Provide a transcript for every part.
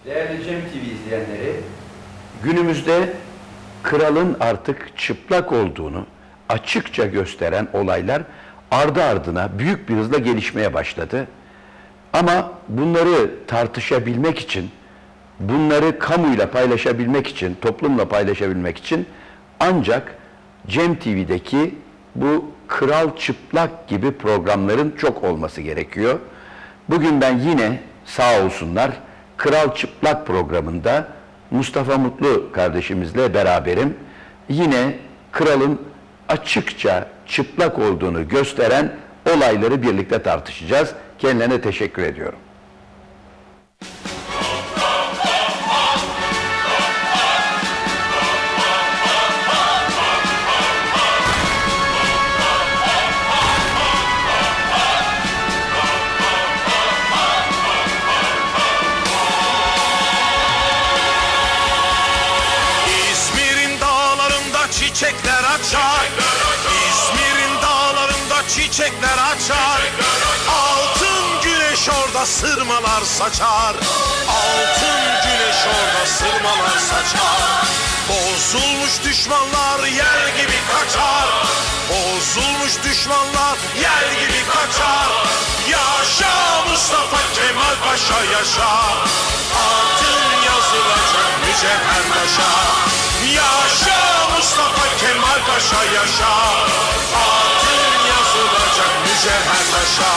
Değerli Cem TV izleyenleri, günümüzde kralın artık çıplak olduğunu açıkça gösteren olaylar ardı ardına büyük bir hızla gelişmeye başladı. Ama bunları tartışabilmek için, bunları kamuyla paylaşabilmek için, toplumla paylaşabilmek için ancak Cem TV'deki bu Kral Çıplak gibi programların çok olması gerekiyor. Bugün ben yine sağ olsunlar Kral Çıplak programında Mustafa Mutlu kardeşimizle beraberim. Yine kralın açıkça çıplak olduğunu gösteren olayları birlikte tartışacağız. Kendilerine teşekkür ediyorum. Çiçekler açar, İzmir'in dağlarında çiçekler açar. Altın güneş orada sırmalar saçar, altın güneş orada sırmalar saçar. Bozulmuş düşmanlar yer gibi kaçar, bozulmuş düşmanlar yer gibi kaçar. Yaşa Mustafa Kemal Paşa yaşa, altın yazılacak mücevher taşa. Yaşa Mustafa Kemal Paşa yaşa, altın yazılacak mücevher taşa.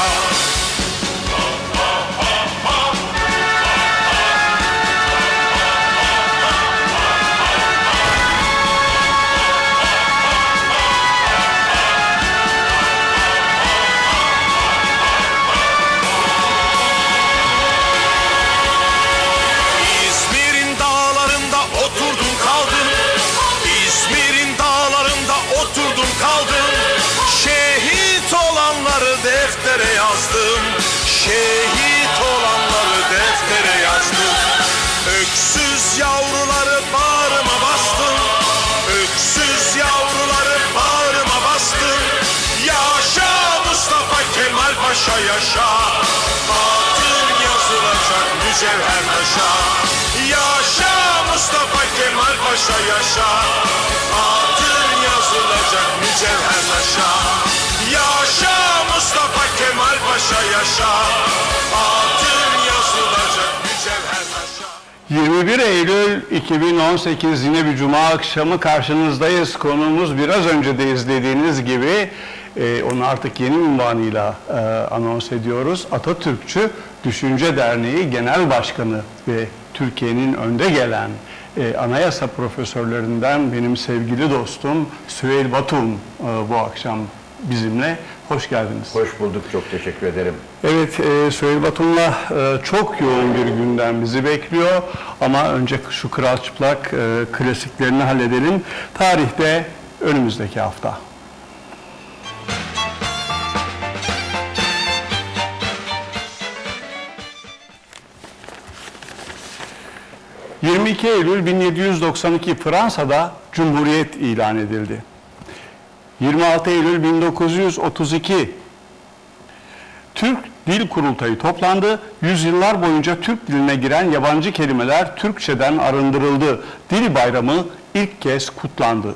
İzmir'in dağlarında oturdum kaldım, İzmir'in dağlarında oturdum kaldım. Şehit olanları deftere yazdım, şehit olanları deftere yazdım. Öksüz yavruları bağrıma bastım, öksüz yavruları bağrıma bastım. Yaşa Mustafa Kemal Paşa yaşa, altın yazılacak mücevher taşa. Yaşa Mustafa Kemal Paşa yaşa, altın yazılacak mücevher taşa. Yaşa Mustafa Kemal Paşa yaşa, altın yazılacak mücevher taşa. 21 Eylül 2018 yine bir cuma akşamı karşınızdayız. Konuğumuz biraz önce de izlediğiniz gibi onu artık yeni unvanıyla anons ediyoruz. Atatürkçü Düşünce Derneği Genel Başkanı ve Türkiye'nin önde gelen anayasa profesörlerinden benim sevgili dostum Süheyl Batum bu akşam bizimle. Hoş geldiniz. Hoş bulduk, çok teşekkür ederim. Evet, Süheyl Batum'la çok yoğun bir gündem bizi bekliyor. Ama önce şu Kral Çıplak klasiklerini halledelim. Tarihte önümüzdeki hafta. ...22 Eylül 1792 Fransa'da Cumhuriyet ilan edildi. 26 Eylül 1932 Türk Dil Kurultayı toplandı. Yüzyıllar boyunca Türk diline giren yabancı kelimeler Türkçeden arındırıldı. Dil Bayramı ilk kez kutlandı.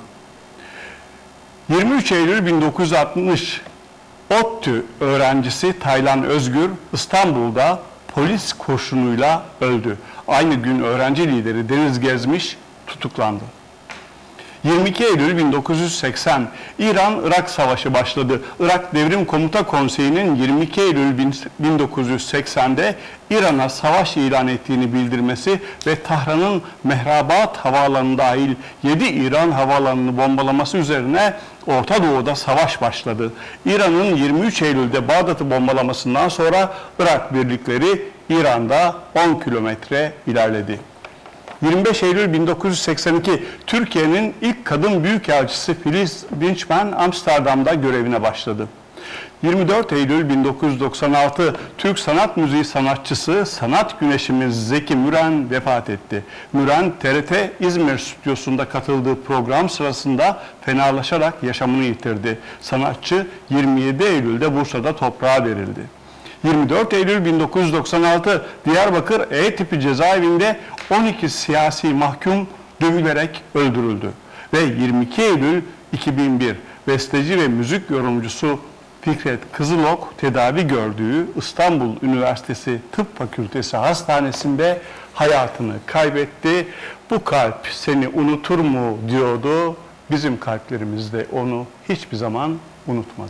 23 Eylül 1960 ODTÜ öğrencisi Taylan Özgür İstanbul'da polis kurşunuyla öldü. Aynı gün öğrenci lideri Deniz Gezmiş tutuklandı. 22 Eylül 1980 İran-Irak Savaşı başladı. Irak Devrim Komuta Konseyi'nin 22 Eylül 1980'de İran'a savaş ilan ettiğini bildirmesi ve Tahran'ın Mehrabat Havaalanı dahil 7 İran havaalanını bombalaması üzerine Orta Doğu'da savaş başladı. İran'ın 23 Eylül'de Bağdat'ı bombalamasından sonra Irak birlikleri İran'da 10 kilometre ilerledi. 25 Eylül 1982 Türkiye'nin ilk kadın büyükelçisi Filiz Dinçmen Amsterdam'da görevine başladı. 24 Eylül 1996 Türk sanat müziği sanatçısı, sanat güneşimiz Zeki Müren vefat etti. Müren, TRT İzmir stüdyosunda katıldığı program sırasında fenalaşarak yaşamını yitirdi. Sanatçı 27 Eylül'de Bursa'da toprağa verildi. 24 Eylül 1996 Diyarbakır E tipi cezaevinde 12 siyasi mahkum dövülerek öldürüldü. Ve 22 Eylül 2001 besteci ve müzik yorumcusu Fikret Kızılok tedavi gördüğü İstanbul Üniversitesi Tıp Fakültesi Hastanesi'nde hayatını kaybetti. Bu kalp seni unutur mu diyordu. Bizim kalplerimiz de onu hiçbir zaman unutmadı.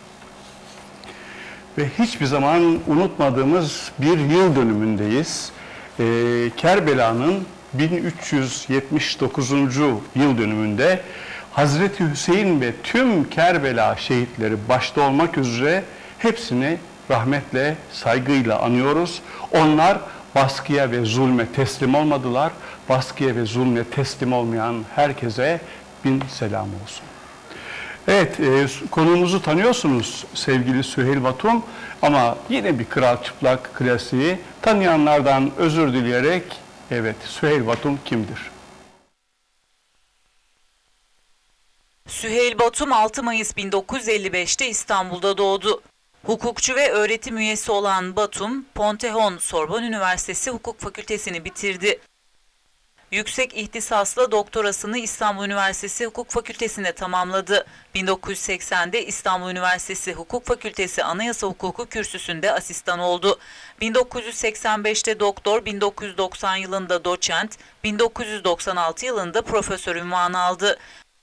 Ve hiçbir zaman unutmadığımız bir yıl dönümündeyiz. Kerbela'nın 1379. yıl dönümünde Hazreti Hüseyin ve tüm Kerbela şehitleri başta olmak üzere hepsini rahmetle, saygıyla anıyoruz. Onlar baskıya ve zulme teslim olmadılar. Baskıya ve zulme teslim olmayan herkese bin selam olsun. Evet, konuğumuzu tanıyorsunuz sevgili Süheyl Batum, ama yine bir Kral Çıplak klasiği. Tanıyanlardan özür dileyerek, evet, Süheyl Batum kimdir? Süheyl Batum 6 Mayıs 1955'te İstanbul'da doğdu. Hukukçu ve öğretim üyesi olan Batum, Panthéon Sorbonne Üniversitesi Hukuk Fakültesini bitirdi. Yüksek ihtisasla doktorasını İstanbul Üniversitesi Hukuk Fakültesi'nde tamamladı. 1980'de İstanbul Üniversitesi Hukuk Fakültesi Anayasa Hukuku kürsüsünde asistan oldu. 1985'te doktor, 1990 yılında doçent, 1996 yılında profesör unvanı aldı.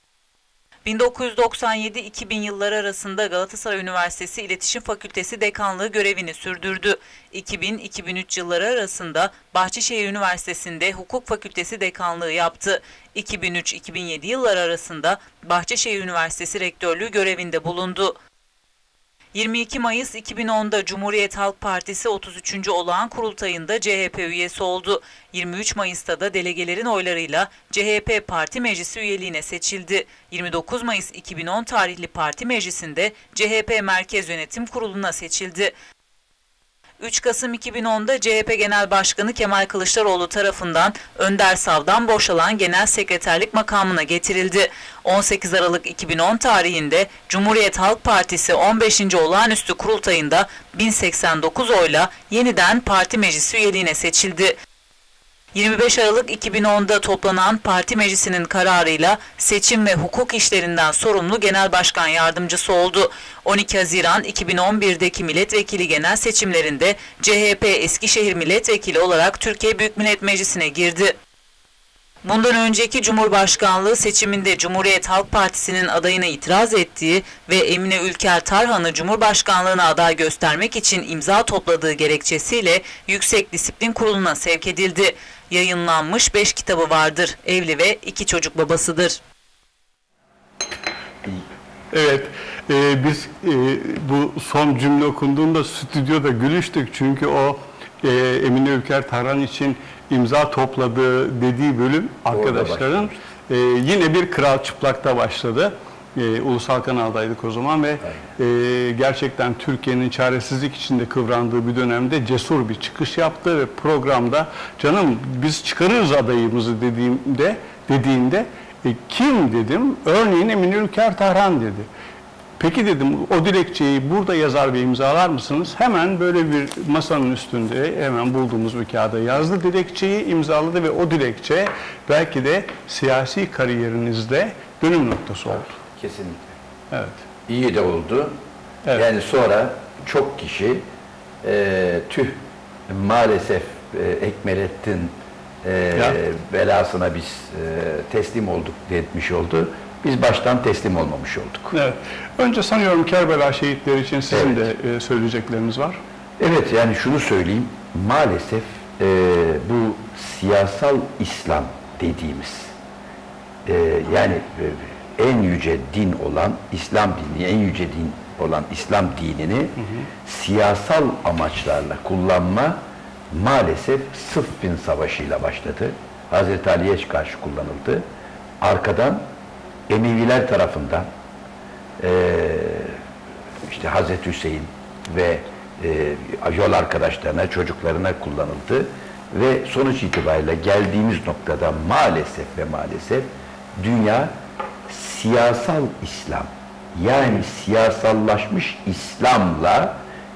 1997-2000 yılları arasında Galatasaray Üniversitesi İletişim Fakültesi dekanlığı görevini sürdürdü. 2000-2003 yılları arasında Bahçeşehir Üniversitesi'nde Hukuk Fakültesi dekanlığı yaptı. 2003-2007 yılları arasında Bahçeşehir Üniversitesi rektörlüğü görevinde bulundu. 22 Mayıs 2010'da Cumhuriyet Halk Partisi 33. Olağan Kurultayı'nda CHP üyesi oldu. 23 Mayıs'ta da delegelerin oylarıyla CHP Parti Meclisi üyeliğine seçildi. 29 Mayıs 2010 tarihli Parti Meclisi'nde CHP Merkez Yönetim Kurulu'na seçildi. 3 Kasım 2010'da CHP Genel Başkanı Kemal Kılıçdaroğlu tarafından Önder Sav'dan boşalan genel sekreterlik makamına getirildi. 18 Aralık 2010 tarihinde Cumhuriyet Halk Partisi 15. Olağanüstü Kurultayı'nda 1089 oyla yeniden parti meclisi üyeliğine seçildi. 25 Aralık 2010'da toplanan parti meclisinin kararıyla seçim ve hukuk işlerinden sorumlu genel başkan yardımcısı oldu. 12 Haziran 2011'deki milletvekili genel seçimlerinde CHP Eskişehir milletvekili olarak Türkiye Büyük Millet Meclisi'ne girdi. Bundan önceki Cumhurbaşkanlığı seçiminde Cumhuriyet Halk Partisi'nin adayına itiraz ettiği ve Emine Ülker Tarhan'ı Cumhurbaşkanlığına aday göstermek için imza topladığı gerekçesiyle Yüksek Disiplin Kurulu'na sevk edildi. Yayınlanmış 5 kitabı vardır. Evli ve 2 çocuk babasıdır. Evet, biz bu son cümle okunduğunda stüdyoda gülüştük. Çünkü o Emine Ülker Tarhan için imza topladığı dediği bölüm arkadaşların yine bir Kral Çıplak'ta başladı. Ulusal kanaldaydık o zaman ve gerçekten Türkiye'nin çaresizlik içinde kıvrandığı bir dönemde cesur bir çıkış yaptı ve programda canım biz çıkarırız adayımızı dediğinde kim dedim, örneğin Emine Ülker Tarhan dedi. Peki dedim, o dilekçeyi burada yazar ve imzalar mısınız? Hemen böyle bir masanın üstünde hemen bulduğumuz bir kağıda yazdı dilekçeyi, imzaladı ve o dilekçe belki de siyasi kariyerinizde dönüm noktası oldu. Kesinlikle. Evet. İyi de oldu. Evet. Yani sonra çok kişi maalesef Ekmelettin belasına biz teslim olduk demiş oldu. Biz baştan teslim olmamış olduk. Evet. Önce sanıyorum Kerbela şehitleri için sizin de söyleyecekleriniz var. Evet, yani şunu söyleyeyim. Maalesef bu siyasal İslam dediğimiz yani en yüce din olan İslam dini, en yüce din olan İslam dinini siyasal amaçlarla kullanma maalesef Sıffin Savaşı'yla başladı. Hazreti Ali'ye karşı kullanıldı. Arkadan Emeviler tarafından işte Hazreti Hüseyin ve yol arkadaşlarına, çocuklarına kullanıldı ve sonuç itibariyle geldiğimiz noktada maalesef dünya siyasal İslam, yani siyasallaşmış İslam'la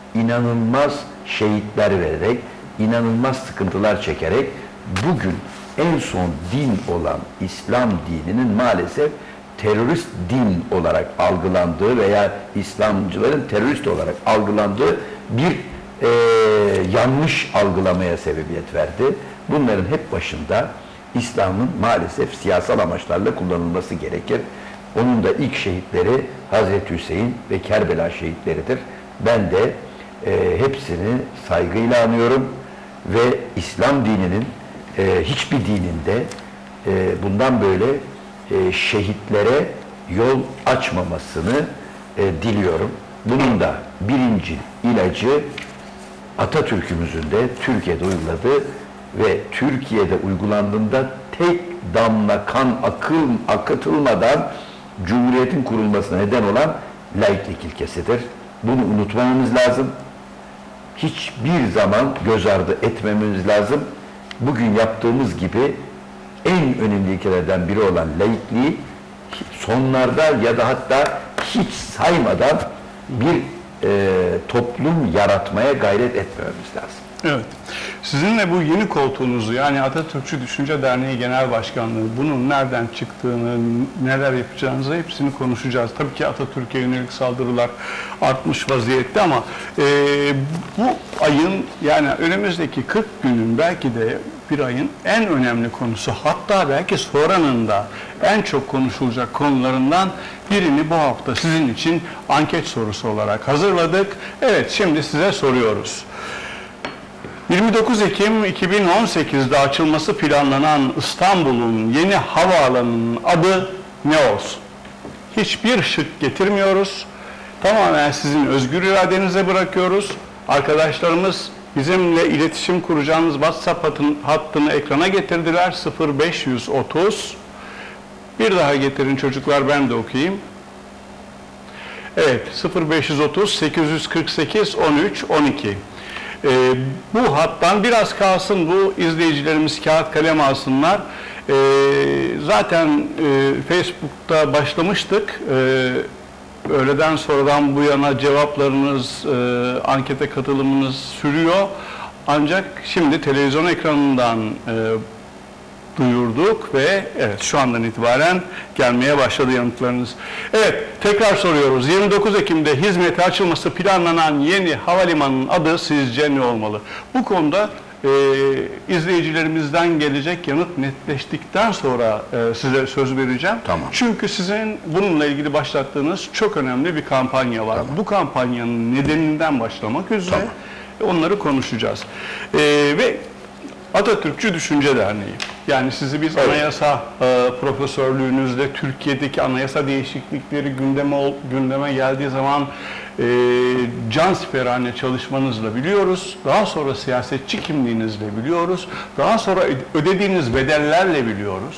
inanılmaz şehitler vererek, inanılmaz sıkıntılar çekerek bugün en son din olan İslam dininin maalesef terörist din olarak algılandığı veya İslamcıların terörist olarak algılandığı bir yanlış algılamaya sebebiyet verdi. Bunların hep başında İslam'ın maalesef siyasal amaçlarla kullanılması gerekir. Onun da ilk şehitleri Hazreti Hüseyin ve Kerbela şehitleridir. Ben de hepsini saygıyla anıyorum ve İslam dininin hiçbir dininde bundan böyle şehitlere yol açmamasını diliyorum. Bunun da birinci ilacı Atatürk'ümüzün de Türkiye'de uyguladığı ve Türkiye'de uygulandığında tek damla kan akıtılmadan Cumhuriyet'in kurulmasına neden olan laiklik ilkesidir. Bunu unutmamamız lazım. Hiçbir zaman göz ardı etmememiz lazım. Bugün yaptığımız gibi en önemli ilkelerden biri olan laikliği sonlarda ya da hatta hiç saymadan bir toplum yaratmaya gayret etmememiz lazım. Evet. Sizinle bu yeni koltuğunuzu, yani Atatürkçü Düşünce Derneği Genel Başkanlığı, bunun nereden çıktığını, neler yapacağınızı hepsini konuşacağız. Tabii ki Atatürk'e yönelik saldırılar artmış vaziyette ama bu ayın, yani önümüzdeki 40 günün belki de bir ayın en önemli konusu, hatta belki sonranın da en çok konuşulacak konularından birini bu hafta sizin için anket sorusu olarak hazırladık. Evet, şimdi size soruyoruz. 29 Ekim 2018'de açılması planlanan İstanbul'un yeni havaalanının adı ne olsun? Hiçbir şık getirmiyoruz. Tamamen sizin özgür iradenize bırakıyoruz. Arkadaşlarımız bizimle iletişim kuracağınız WhatsApp hattını ekrana getirdiler. 0530. Bir daha getirin çocuklar, ben de okuyayım. Evet, 0530 848 13 12. Bu hattan biraz kalsın, bu izleyicilerimiz kağıt kalem alsınlar. Zaten Facebook'ta başlamıştık. Öğleden sonradan bu yana cevaplarınız, ankete katılımınız sürüyor. Ancak şimdi televizyon ekranından duyurduk ve evet, şu andan itibaren gelmeye başladı yanıtlarınız. Evet, tekrar soruyoruz. 29 Ekim'de hizmete açılması planlanan yeni havalimanının adı sizce ne olmalı? Bu konuda izleyicilerimizden gelecek yanıt netleştikten sonra size söz vereceğim. Tamam. Çünkü sizin bununla ilgili başlattığınız çok önemli bir kampanya var. Tamam. Bu kampanyanın nedeninden başlamak üzere onları konuşacağız. Ve Atatürkçü Düşünce Derneği. Yani sizi biz anayasa profesörlüğünüzle Türkiye'deki anayasa değişiklikleri gündeme geldiği zaman cansiperane çalışmanızla biliyoruz. Daha sonra siyasetçi kimliğinizle biliyoruz. Daha sonra ödediğiniz bedellerle biliyoruz.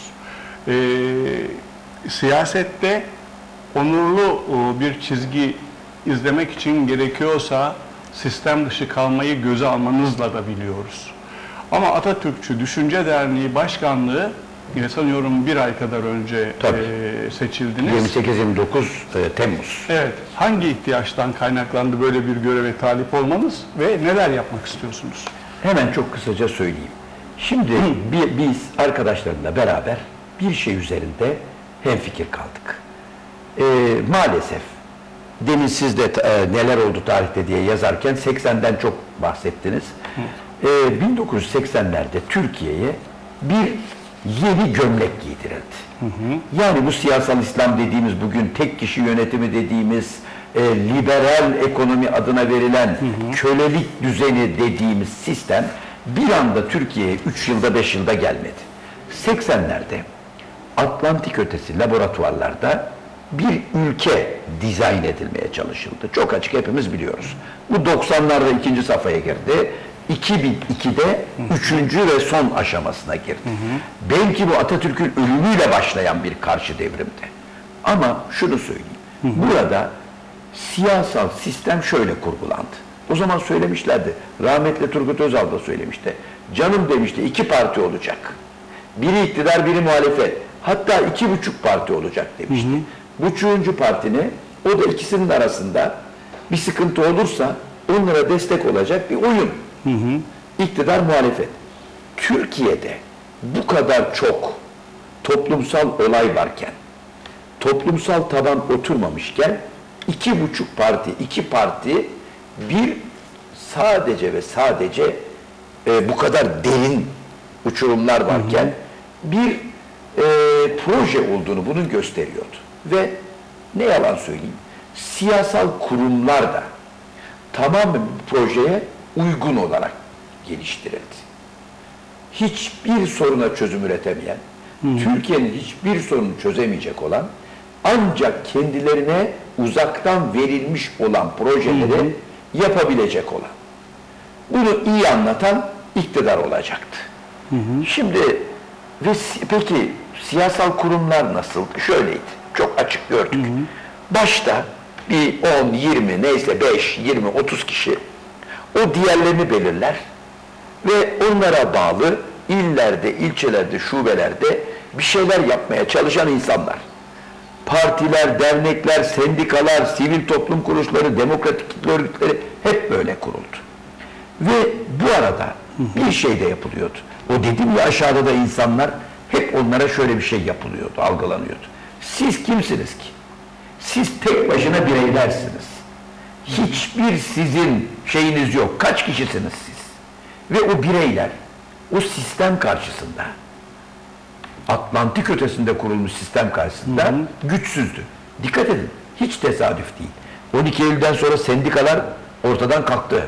Siyasette onurlu bir çizgi izlemek için gerekiyorsa sistem dışı kalmayı göze almanızla da biliyoruz. Ama Atatürkçü Düşünce Derneği Başkanlığı sanıyorum bir ay kadar önce seçildiniz. 28-29 Temmuz. Evet. Hangi ihtiyaçtan kaynaklandı böyle bir göreve talip olmanız ve neler yapmak istiyorsunuz? Hemen çok kısaca söyleyeyim. Şimdi biz arkadaşlarımla beraber bir şey üzerinde hemfikir kaldık. Maalesef demin siz de neler oldu tarihte diye yazarken 80'den çok bahsettiniz. 1980'lerde Türkiye'ye bir yeni gömlek giydirildi. Yani bu siyasal İslam dediğimiz, bugün tek kişi yönetimi dediğimiz, liberal ekonomi adına verilen kölelik düzeni dediğimiz sistem bir anda Türkiye'ye 3 yılda 5 yılda gelmedi. 80'lerde Atlantik ötesi laboratuvarlarda bir ülke dizayn edilmeye çalışıldı. Çok açık, hepimiz biliyoruz. Bu 90'larda ikinci safhaya girdi. 2002'de üçüncü ve son aşamasına girdi. Belki bu Atatürk'ün ölümüyle başlayan bir karşı devrimdi. Ama şunu söyleyeyim. Burada siyasal sistem şöyle kurgulandı. O zaman söylemişlerdi. Rahmetli Turgut Özal da söylemişti. Canım demişti, 2 parti olacak. Biri iktidar, biri muhalefet. Hatta 2,5 parti olacak demişti. Bu 3. partinin, o da ikisinin arasında bir sıkıntı olursa onlara destek olacak bir oyun. İktidar muhalefet. Türkiye'de bu kadar çok toplumsal olay varken, toplumsal taban oturmamışken iki parti bir sadece ve sadece bu kadar derin uçurumlar varken bir proje olduğunu bunun gösteriyordu. Ve ne yalan söyleyeyim, siyasal kurumlar da tamamen bu projeye uygun olarak geliştirildi. Hiçbir soruna çözüm üretemeyen, Türkiye'nin hiçbir sorunu çözemeyecek olan, ancak kendilerine uzaktan verilmiş olan projeleri yapabilecek olan. Bunu iyi anlatan iktidar olacaktı. Şimdi peki siyasal kurumlar nasıl? Şöyleydi. Çok açık gördük. Başta bir 10, 20, neyse 5, 20, 30 kişi o diğerlerini belirler ve onlara bağlı illerde, ilçelerde, şubelerde bir şeyler yapmaya çalışan insanlar. Partiler, dernekler, sendikalar, sivil toplum kuruluşları, demokratik kitle örgütleri hep böyle kuruldu. Ve bu arada bir şey de yapılıyordu. O dedim ya, aşağıda da insanlar, hep onlara şöyle bir şey yapılıyordu, algılanıyordu. Siz kimsiniz ki? Siz tek başına bireylersiniz. Hiçbir sizin şeyiniz yok. Kaç kişisiniz siz? Ve o bireyler o sistem karşısında, Atlantik ötesinde kurulmuş sistem karşısında güçsüzdü. Dikkat edin, hiç tesadüf değil. 12 Eylül'den sonra sendikalar ortadan kalktı.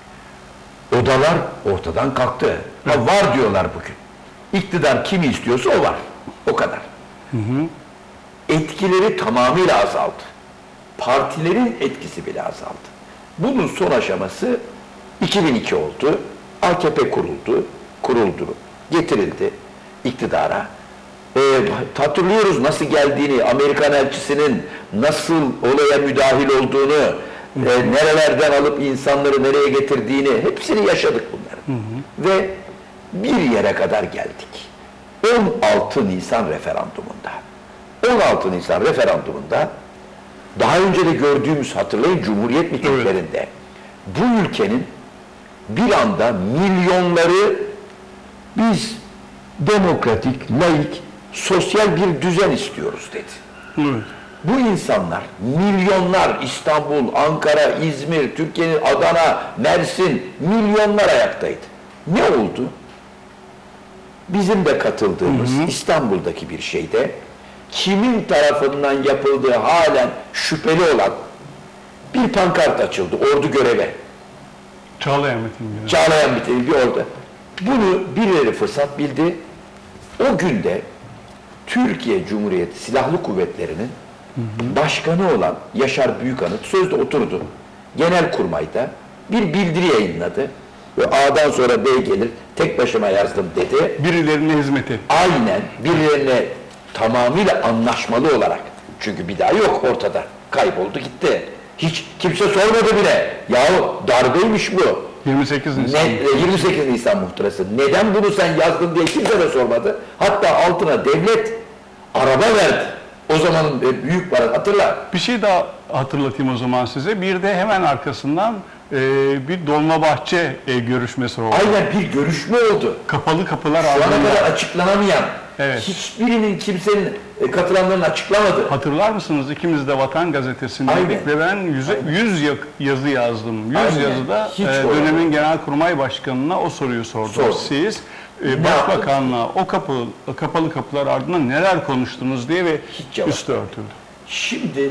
Odalar ortadan kalktı. Ha, var diyorlar bugün. İktidar kimi istiyorsa o var. O kadar. Etkileri tamamıyla azaldı. Partilerin etkisi bile azaldı. Bunun son aşaması 2002 oldu. AKP kuruldu, getirildi iktidara. Hatırlıyoruz nasıl geldiğini, Amerikan elçisinin nasıl olaya müdahil olduğunu, nerelerden alıp insanları nereye getirdiğini, hepsini yaşadık bunları. Ve bir yere kadar geldik. 16 Nisan referandumunda. 16 Nisan referandumunda daha önce de gördüğümüz, hatırlayın, Cumhuriyet mitinglerinde bu ülkenin bir anda milyonları biz demokratik, laik, sosyal bir düzen istiyoruz dedi. Bu insanlar, milyonlar, İstanbul, Ankara, İzmir, Türkiye'nin Adana, Mersin, milyonlar ayaktaydı. Ne oldu? Bizim de katıldığımız İstanbul'daki bir şeyde kimin tarafından yapıldığı halen şüpheli olan bir pankart açıldı, ordu göreve. Çağlayan mitingi. Çağlayan mitingi bir orada. Bunu birileri fırsat bildi. O günde Türkiye Cumhuriyeti Silahlı Kuvvetleri'nin başkanı olan Yaşar Büyükanıt sözde oturdu. Genelkurmay'da bir bildiri yayınladı. Ve A'dan sonra B gelir, tek başıma yazdım dedi. Birilerine hizmet etti. Aynen, birilerine tamamıyla anlaşmalı olarak. Çünkü bir daha yok ortada. Kayboldu gitti. Hiç kimse sormadı bile. Yahu darbeymiş bu. 28 Nisan. 28 Nisan muhtırası. Neden bunu sen yazdın diye kimse de sormadı. Hatta altına devlet araba verdi. O zaman büyük para, hatırla. Bir şey daha hatırlatayım o zaman size. Bir de hemen arkasından bir Dolmabahçe görüşmesi oldu. Aynen, bir görüşme oldu. Kapalı kapılar Şu ana ardında. kadar açıklanamayan, Evet. hiçbirinin kimsenin katılanların açıklamadı. Hatırlar mısınız? İkimiz de Vatan Gazetesi'ndeydik Aynen. ve ben 100 yazı yazdım. 100 Aynen. yazıda Hiç olmadı. dönemin Genelkurmay Başkanı'na o soruyu sordum. Sor. Siz Ne Başbakan'la o kapalı kapılar ardında neler konuştunuz diye ve Hiç cevap üstü örtüldü. Şimdi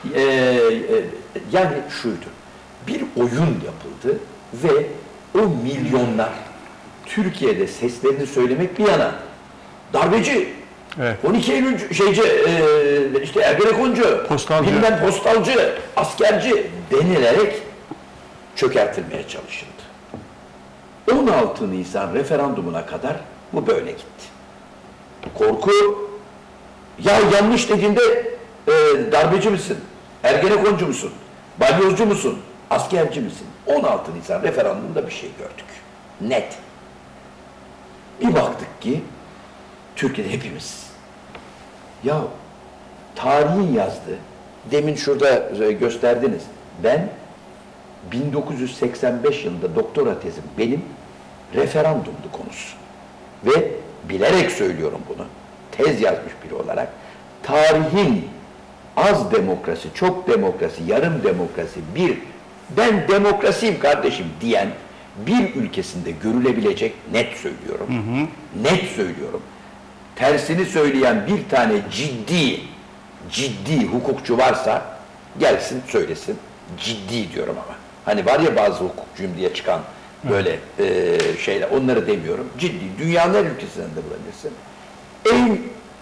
yani şuydu, bir oyun yapıldı ve o milyonlar Türkiye'de seslerini söylemek bir yana, darbeci, Evet. 12 Eylül işte Ergenekoncu, Postalcı. bilmem postalcı, askerci denilerek çökertilmeye çalışıldı. 16 Nisan referandumuna kadar bu böyle gitti. Korku, ya yanlış dediğinde darbeci misin, Ergenekoncu musun, balyozcu musun, askerci misin? 16 Nisan referandumunda bir şey gördük. Net. Bir baktık ki Türkiye'de hepimiz, ya tarihin yazdığı, demin şurada gösterdiniz, ben 1985 yılında doktora tezim benim referandumdu konusu. Ve bilerek söylüyorum bunu, tez yazmış biri olarak, tarihin az demokrasi, çok demokrasi, yarım demokrasi, ben demokrasiyim kardeşim diyen bir ülkesinde görülebilecek, net söylüyorum, net söylüyorum, tersini söyleyen bir tane ciddi hukukçu varsa gelsin söylesin, ciddi diyorum ama. Hani var ya bazı hukukçuyum diye çıkan böyle şeyler, onları demiyorum. Ciddi, dünyanın her ülkesinden de bulabilirsin. En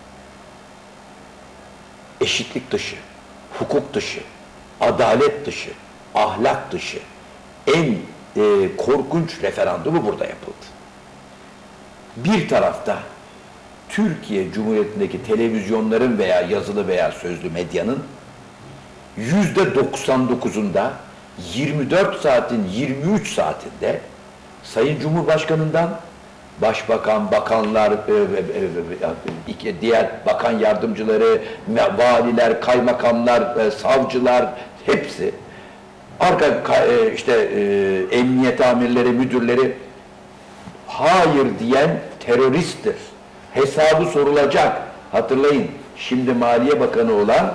eşitlik dışı, hukuk dışı, adalet dışı, ahlak dışı, en korkunç referandumu burada yapıldı. Bir tarafta Türkiye Cumhuriyeti'ndeki televizyonların veya yazılı veya sözlü medyanın %99'unda 24 saatin 23 saatinde Sayın Cumhurbaşkanı'ndan başbakan, bakanlar, diğer bakan yardımcıları, valiler, kaymakamlar, savcılar hepsi, emniyet amirleri, müdürleri hayır diyen teröristtir. Hesabı sorulacak. Hatırlayın, şimdi Maliye Bakanı olan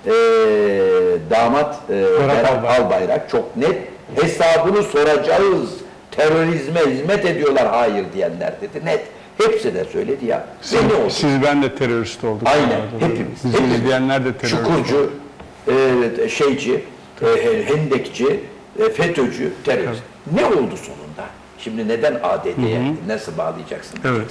damat Berat Albayrak çok net hesabını soracağız. Terörizme hizmet ediyorlar hayır diyenler dedi. Net. Hepsi de söyledi ya. Siz ben de terörist olduk. Aynen. Hepimiz. Siz izleyenler de terörist. Çukurcu, hendekçi, FETÖ'cü, terörist. Ne oldu sonunda? Şimdi neden ADD'ye nasıl bağlayacaksın? Evet.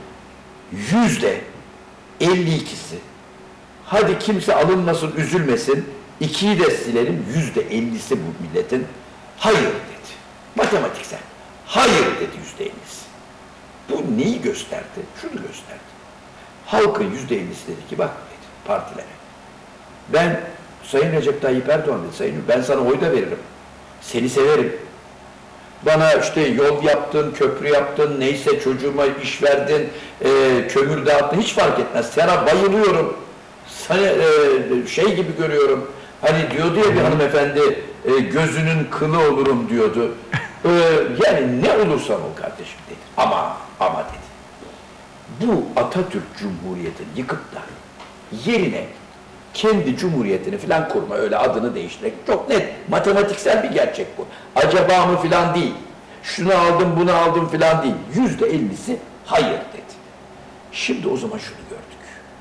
%52'si, hadi kimse alınmasın, üzülmesin, 2'yi de silelim, %50'si bu milletin hayır dedi. Matematiksel. Hayır dedi %50'si. Bu neyi gösterdi? Şunu gösterdi. Halkın %50'si dedi ki bak dedi partilere. Ben Sayın Recep Tayyip Erdoğan dedi, Sayın ben sana oy da veririm. Seni severim. Bana işte yol yaptın, köprü yaptın, neyse çocuğuma iş verdin, kömür dağıttın, hiç fark etmez. Sana bayılıyorum. Sana şey gibi görüyorum. Hani diyordu ya bir hanımefendi, gözünün kılı olurum diyordu. Yani ne olursan ol kardeşim dedi. Ama dedi. Bu Atatürk Cumhuriyeti'ni yıkıp da yerine kendi cumhuriyetini filan kurma, öyle adını değiştirmek çok net, matematiksel bir gerçek bu. Acaba mı filan değil, şunu aldım bunu aldım filan değil, %50'si hayır dedi. Şimdi o zaman şunu gördük,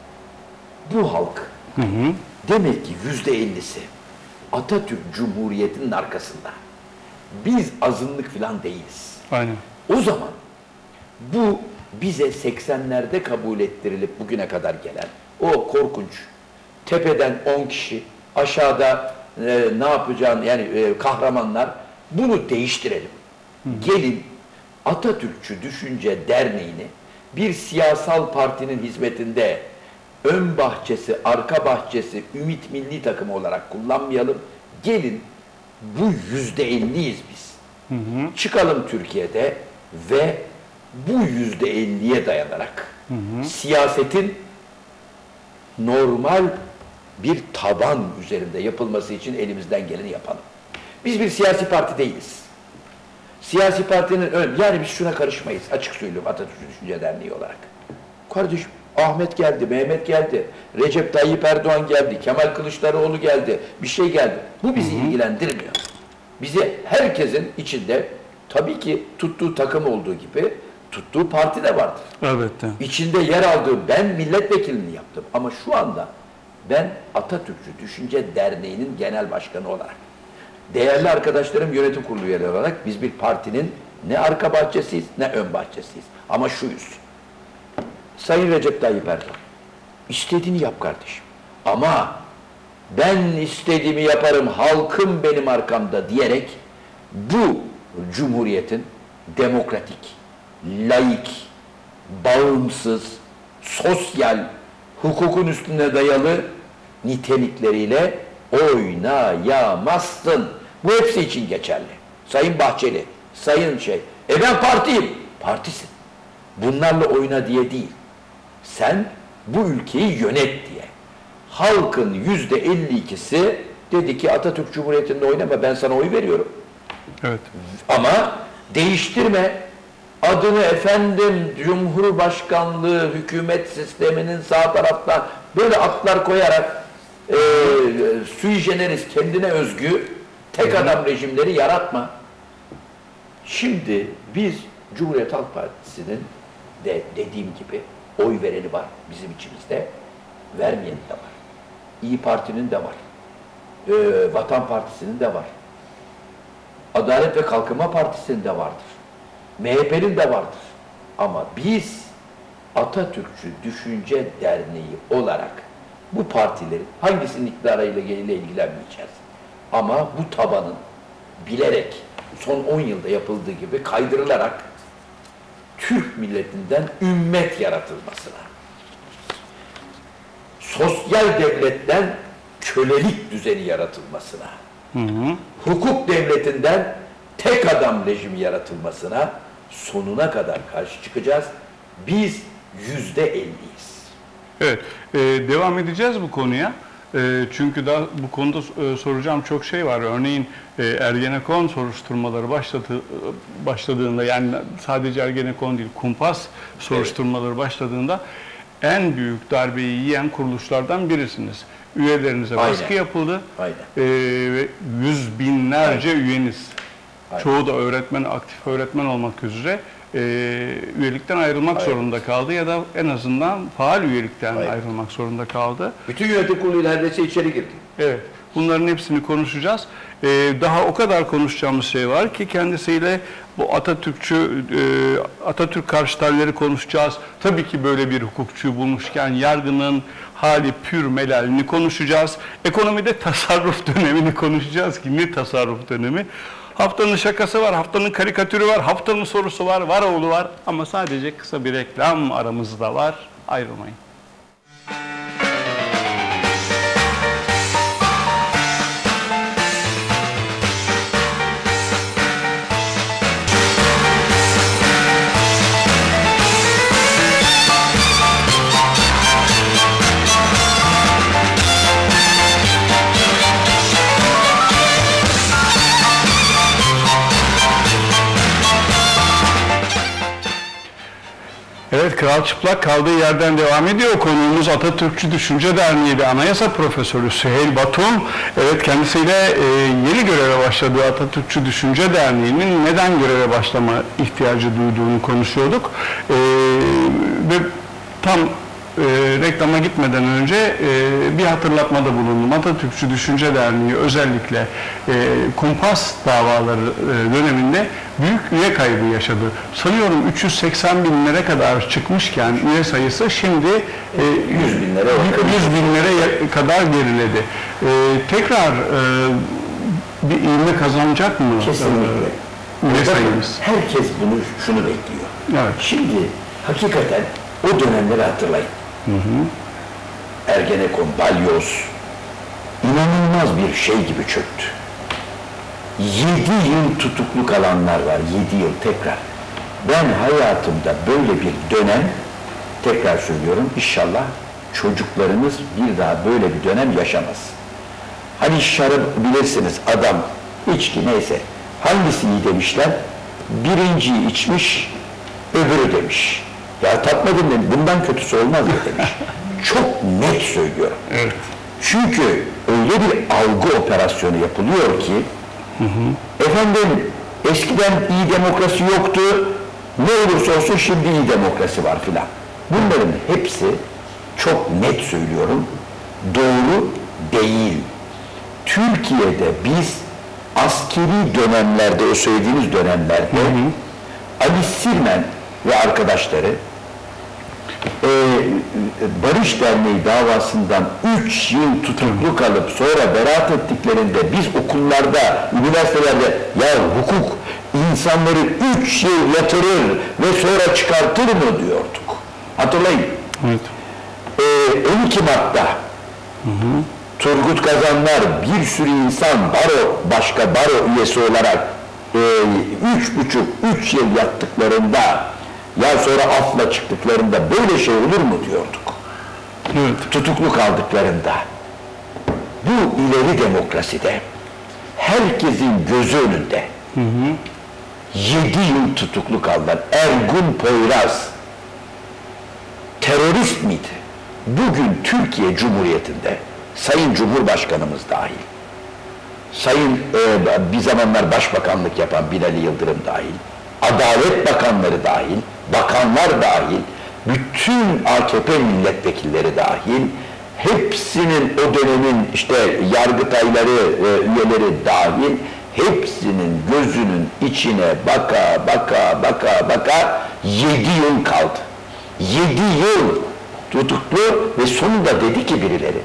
bu halk demek ki %50'si Atatürk Cumhuriyeti'nin arkasında, biz azınlık filan değiliz. Aynen. O zaman bu bize 80'lerde kabul ettirilip bugüne kadar gelen o korkunç tepeden 10 kişi, aşağıda ne yapacağını yani kahramanlar, bunu değiştirelim. Gelin Atatürkçü Düşünce Derneği'ni bir siyasal partinin hizmetinde ön bahçesi, arka bahçesi, Ümit Milli Takımı olarak kullanmayalım. Gelin bu %50'yiz biz. Çıkalım Türkiye'de ve bu %50'ye dayanarak siyasetin normal bir taban üzerinde yapılması için elimizden geleni yapalım. Biz bir siyasi parti değiliz. Siyasi partinin yani biz şuna karışmayız. Açık söylüyorum Atatürk Düşünce Derneği olarak. Kardeşim Ahmet geldi, Mehmet geldi, Recep Tayyip Erdoğan geldi, Kemal Kılıçdaroğlu geldi, bir şey geldi. Bu bizi ilgilendirmiyor. Bizi herkesin içinde tabii ki tuttuğu takım olduğu gibi tuttuğu parti de vardır. Evet. İçinde yer aldığı, ben milletvekilliğini yaptım ama şu anda ben Atatürkçü Düşünce Derneği'nin genel başkanı olarak, değerli arkadaşlarım yönetim kurulu üyeleri olarak biz bir partinin ne arka bahçesiyiz ne ön bahçesiyiz. Ama şuyuz, Sayın Recep Tayyip Erdoğan, istediğini yap kardeşim. Ama ben istediğimi yaparım, halkım benim arkamda diyerek bu cumhuriyetin demokratik, laik, bağımsız, sosyal, hukukun üstüne dayalı nitelikleriyle oynayamazsın. Bu hepsi için geçerli. Sayın Bahçeli, Sayın ben partiyim. Partisin. Bunlarla oyna diye değil. Sen bu ülkeyi yönet diye. Halkın %52'si dedi ki Atatürk Cumhuriyeti'nde oynama, ben sana oy veriyorum. Evet. Ama değiştirme. Adını efendim Cumhurbaşkanlığı hükümet sisteminin sağ taraftan böyle atlar koyarak sui generis, kendine özgü tek adam rejimleri yaratma. Şimdi biz Cumhuriyet Halk Partisi'nin de dediğim gibi oy vereni var bizim içimizde, vermeyeni de var. İyi Parti'nin de var. Vatan Partisi'nin de var. Adalet ve Kalkınma Partisi'nin de vardır. MHP'nin de vardır. Ama biz Atatürkçü Düşünce Derneği olarak bu partilerin hangisinin iktidarıyla ilgilenmeyeceğiz. Ama bu tabanın bilerek son 10 yılda yapıldığı gibi kaydırılarak Türk milletinden ümmet yaratılmasına, sosyal devletten kölelik düzeni yaratılmasına, hukuk devletinden tek adam rejimi yaratılmasına sonuna kadar karşı çıkacağız. Biz %50'yiz. Evet, devam edeceğiz bu konuya. Çünkü daha bu konuda soracağım çok şey var. Örneğin Ergenekon soruşturmaları başladığında, yani sadece Ergenekon değil, kumpas soruşturmaları başladığında en büyük darbeyi yiyen kuruluşlardan birisiniz. Üyelerinize baskı yapıldı. Ve yüz binlerce üyeniz, çoğu da öğretmen, aktif öğretmen olmak üzere üyelikten ayrılmak zorunda kaldı ya da en azından faal üyelikten ayrılmak zorunda kaldı. Bütün yönetim kurulu neredeyse içeri girdi. Evet. Bunların hepsini konuşacağız. Daha o kadar konuşacağımız şey var ki kendisiyle bu Atatürk karşıtları konuşacağız. Tabii ki böyle bir hukukçuyu bulmuşken yargının hali pür melalini konuşacağız. Ekonomide tasarruf dönemini konuşacağız ki ne tasarruf dönemi? Haftanın şakası var, haftanın karikatürü var, haftanın sorusu var, var oğlu var. Ama sadece kısa bir reklam aramızda var. Ayrılmayın. Evet, Kral Çıplak kaldığı yerden devam ediyor. Konuğumuz Atatürkçü Düşünce Derneği ve Anayasa Profesörü Süheyl Batum. Evet, kendisiyle yeni göreve başladığı Atatürkçü Düşünce Derneği'nin neden göreve başlama ihtiyacı duyduğunu konuşuyorduk. Ve tam reklama gitmeden önce bir hatırlatmada bulundum. Atatürkçü Düşünce Derneği özellikle kumpas davaları döneminde büyük üye kaybı yaşadı. Sanıyorum 380 binlere kadar çıkmışken üye sayısı şimdi 100 binlere kadar geriledi. Tekrar bir ivme kazanacak mı? Kesinlikle. Üye sayımız. Herkes şunu bekliyor. Evet. Şimdi hakikaten o dönemleri hatırlayın. Ergenekon, balyoz inanılmaz bir şey gibi çöktü. 7 yıl tutuklu kalanlar var. 7 yıl tekrar. Ben hayatımda böyle bir dönem, tekrar söylüyorum, inşallah çocuklarımız bir daha böyle bir dönem yaşamaz. Hani şarap bilirsiniz, adam içki neyse hangisi iyi demişler, birinciyi içmiş öbürü demiş. Ya tatmadım dedim, bundan kötüsü olmaz ya demiş. Çok net söylüyorum. Evet. Çünkü öyle bir algı operasyonu yapılıyor ki, efendim eskiden iyi demokrasi yoktu, ne olursa olsun şimdi iyi demokrasi var filan. Bunların hepsi, çok net söylüyorum, doğru değil. Türkiye'de biz askeri dönemlerde, o söylediğiniz dönemlerde Ali Sirmen ve arkadaşları Barış Derneği davasından 3 yıl tutuklu kalıp sonra beraat ettiklerinde biz okullarda, üniversitelerde ya hukuk insanları 3 yıl yatırır ve sonra çıkartır mı diyorduk. Hatırlayın. Evet. 12 Mart'ta Turgut Kazanlar, bir sürü insan başka baro üyesi olarak 3,5-3 yıl yattıklarında, ya sonra afla çıktıklarında böyle şey olur mu diyorduk. Evet. Tutuklu kaldıklarında. Bu ileri demokraside herkesin gözü önünde, 7 yıl tutuklu kaldılar. Ergun Poyraz terörist miydi? Bugün Türkiye Cumhuriyeti'nde Sayın Cumhurbaşkanımız dahil, Sayın bir zamanlar başbakanlık yapan Binali Yıldırım dahil, Adalet Bakanları dahil, bakanlar dahil, bütün AKP milletvekilleri dahil, hepsinin o dönemin işte yargıtayları, üyeleri dahil, hepsinin gözünün içine baka 7 yıl kaldı. 7 yıl tutuklu ve sonunda dedi ki birileri,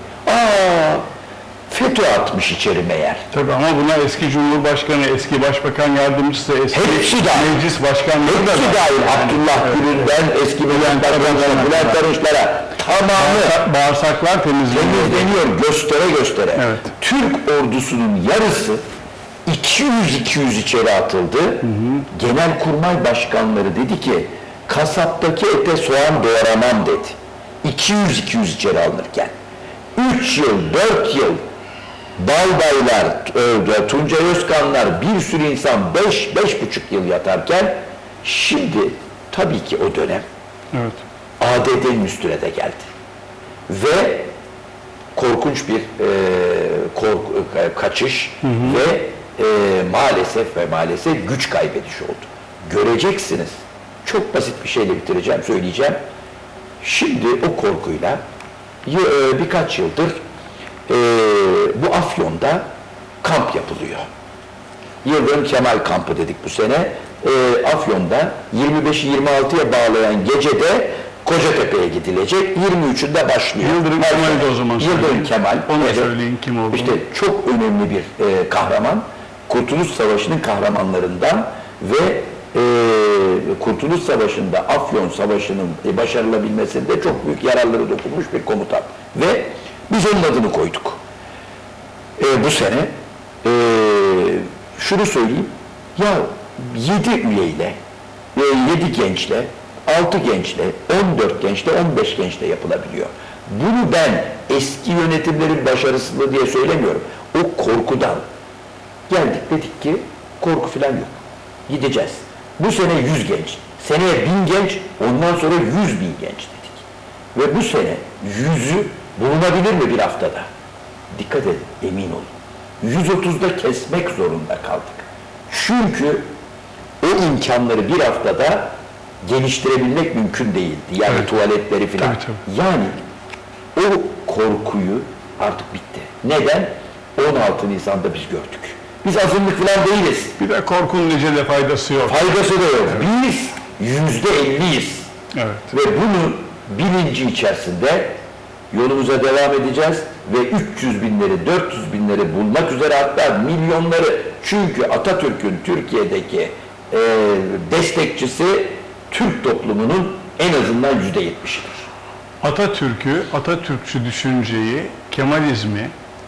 FETÖ atmış içeri meğer. Tabii ama buna eski Cumhurbaşkanı, eski Başbakan Yardımcısı, eski Hepsi dahil. Meclis Başkanları da Hepsi dahil. Abdullah Gül'den eski Bülent Arınçlara tamamı bağırsaklar temizleniyor göstere. Evet. Türk ordusunun yarısı 200 içeri atıldı. Genelkurmay başkanları dedi ki kasaptaki ete soğan doğramam dedi. 200 içeri alınırken 3 yıl 4 yıl Balbaylar, Tuncay Özkanlar, bir sürü insan 5,5 yıl yatarken şimdi tabii ki o dönem ADD'nin üstüne de geldi. Ve korkunç bir kaçış ve maalesef güç kaybedişi oldu. Göreceksiniz. Çok basit bir şeyle bitireceğim, söyleyeceğim. Şimdi o korkuyla birkaç yıldır bu Afyon'da kamp yapılıyor. Yıldırım Kemal kampı dedik bu sene. Afyon'da 25'i 26'ya bağlayan gecede Kocatepe'ye gidilecek. 23'ünde başlıyor. Yıldırım Kemal de o zaman Yıldırım Kemal. Onu söyleyin kim olduğunu. İşte çok önemli bir kahraman. Kurtuluş Savaşı'nın kahramanlarından ve Kurtuluş Savaşı'nda Afyon Savaşı'nın başarılabilmesinde çok büyük yararları dokunmuş bir komutan. Ve biz onun adını koyduk. Bu sene şunu söyleyeyim, ya 7 üyeyle, 7 gençle, 6 gençle, 14 gençle, 15 gençle yapılabiliyor. Bunu ben eski yönetimlerin başarısızlığı diye söylemiyorum. O korkudan geldik, dedik ki korku falan yok. Gideceğiz. Bu sene 100 genç, seneye 1000 genç, ondan sonra 100.000 genç dedik. Ve bu sene 100'ü bulunabilir mi bir haftada? Dikkat edin, emin olun. 130'da kesmek zorunda kaldık. Çünkü o imkanları bir haftada geliştirebilmek mümkün değildi. Yani tuvaletleri filan. Yani o korkuyu artık bitti. Neden? 16 Nisan'da biz gördük. Biz azınlık falan değiliz. Bir de korkunun necele faydası yok. Faydası da yok. Biz %50'yiz. Evet. Ve bunun bilinci içerisinde yolumuza devam edeceğiz ve 300 binleri, 400 binleri bulmak üzere, hatta milyonları, çünkü Atatürk'ün Türkiye'deki destekçisi Türk toplumunun en azından %70'idir. Atatürkçü düşünceyi, Kemalizmi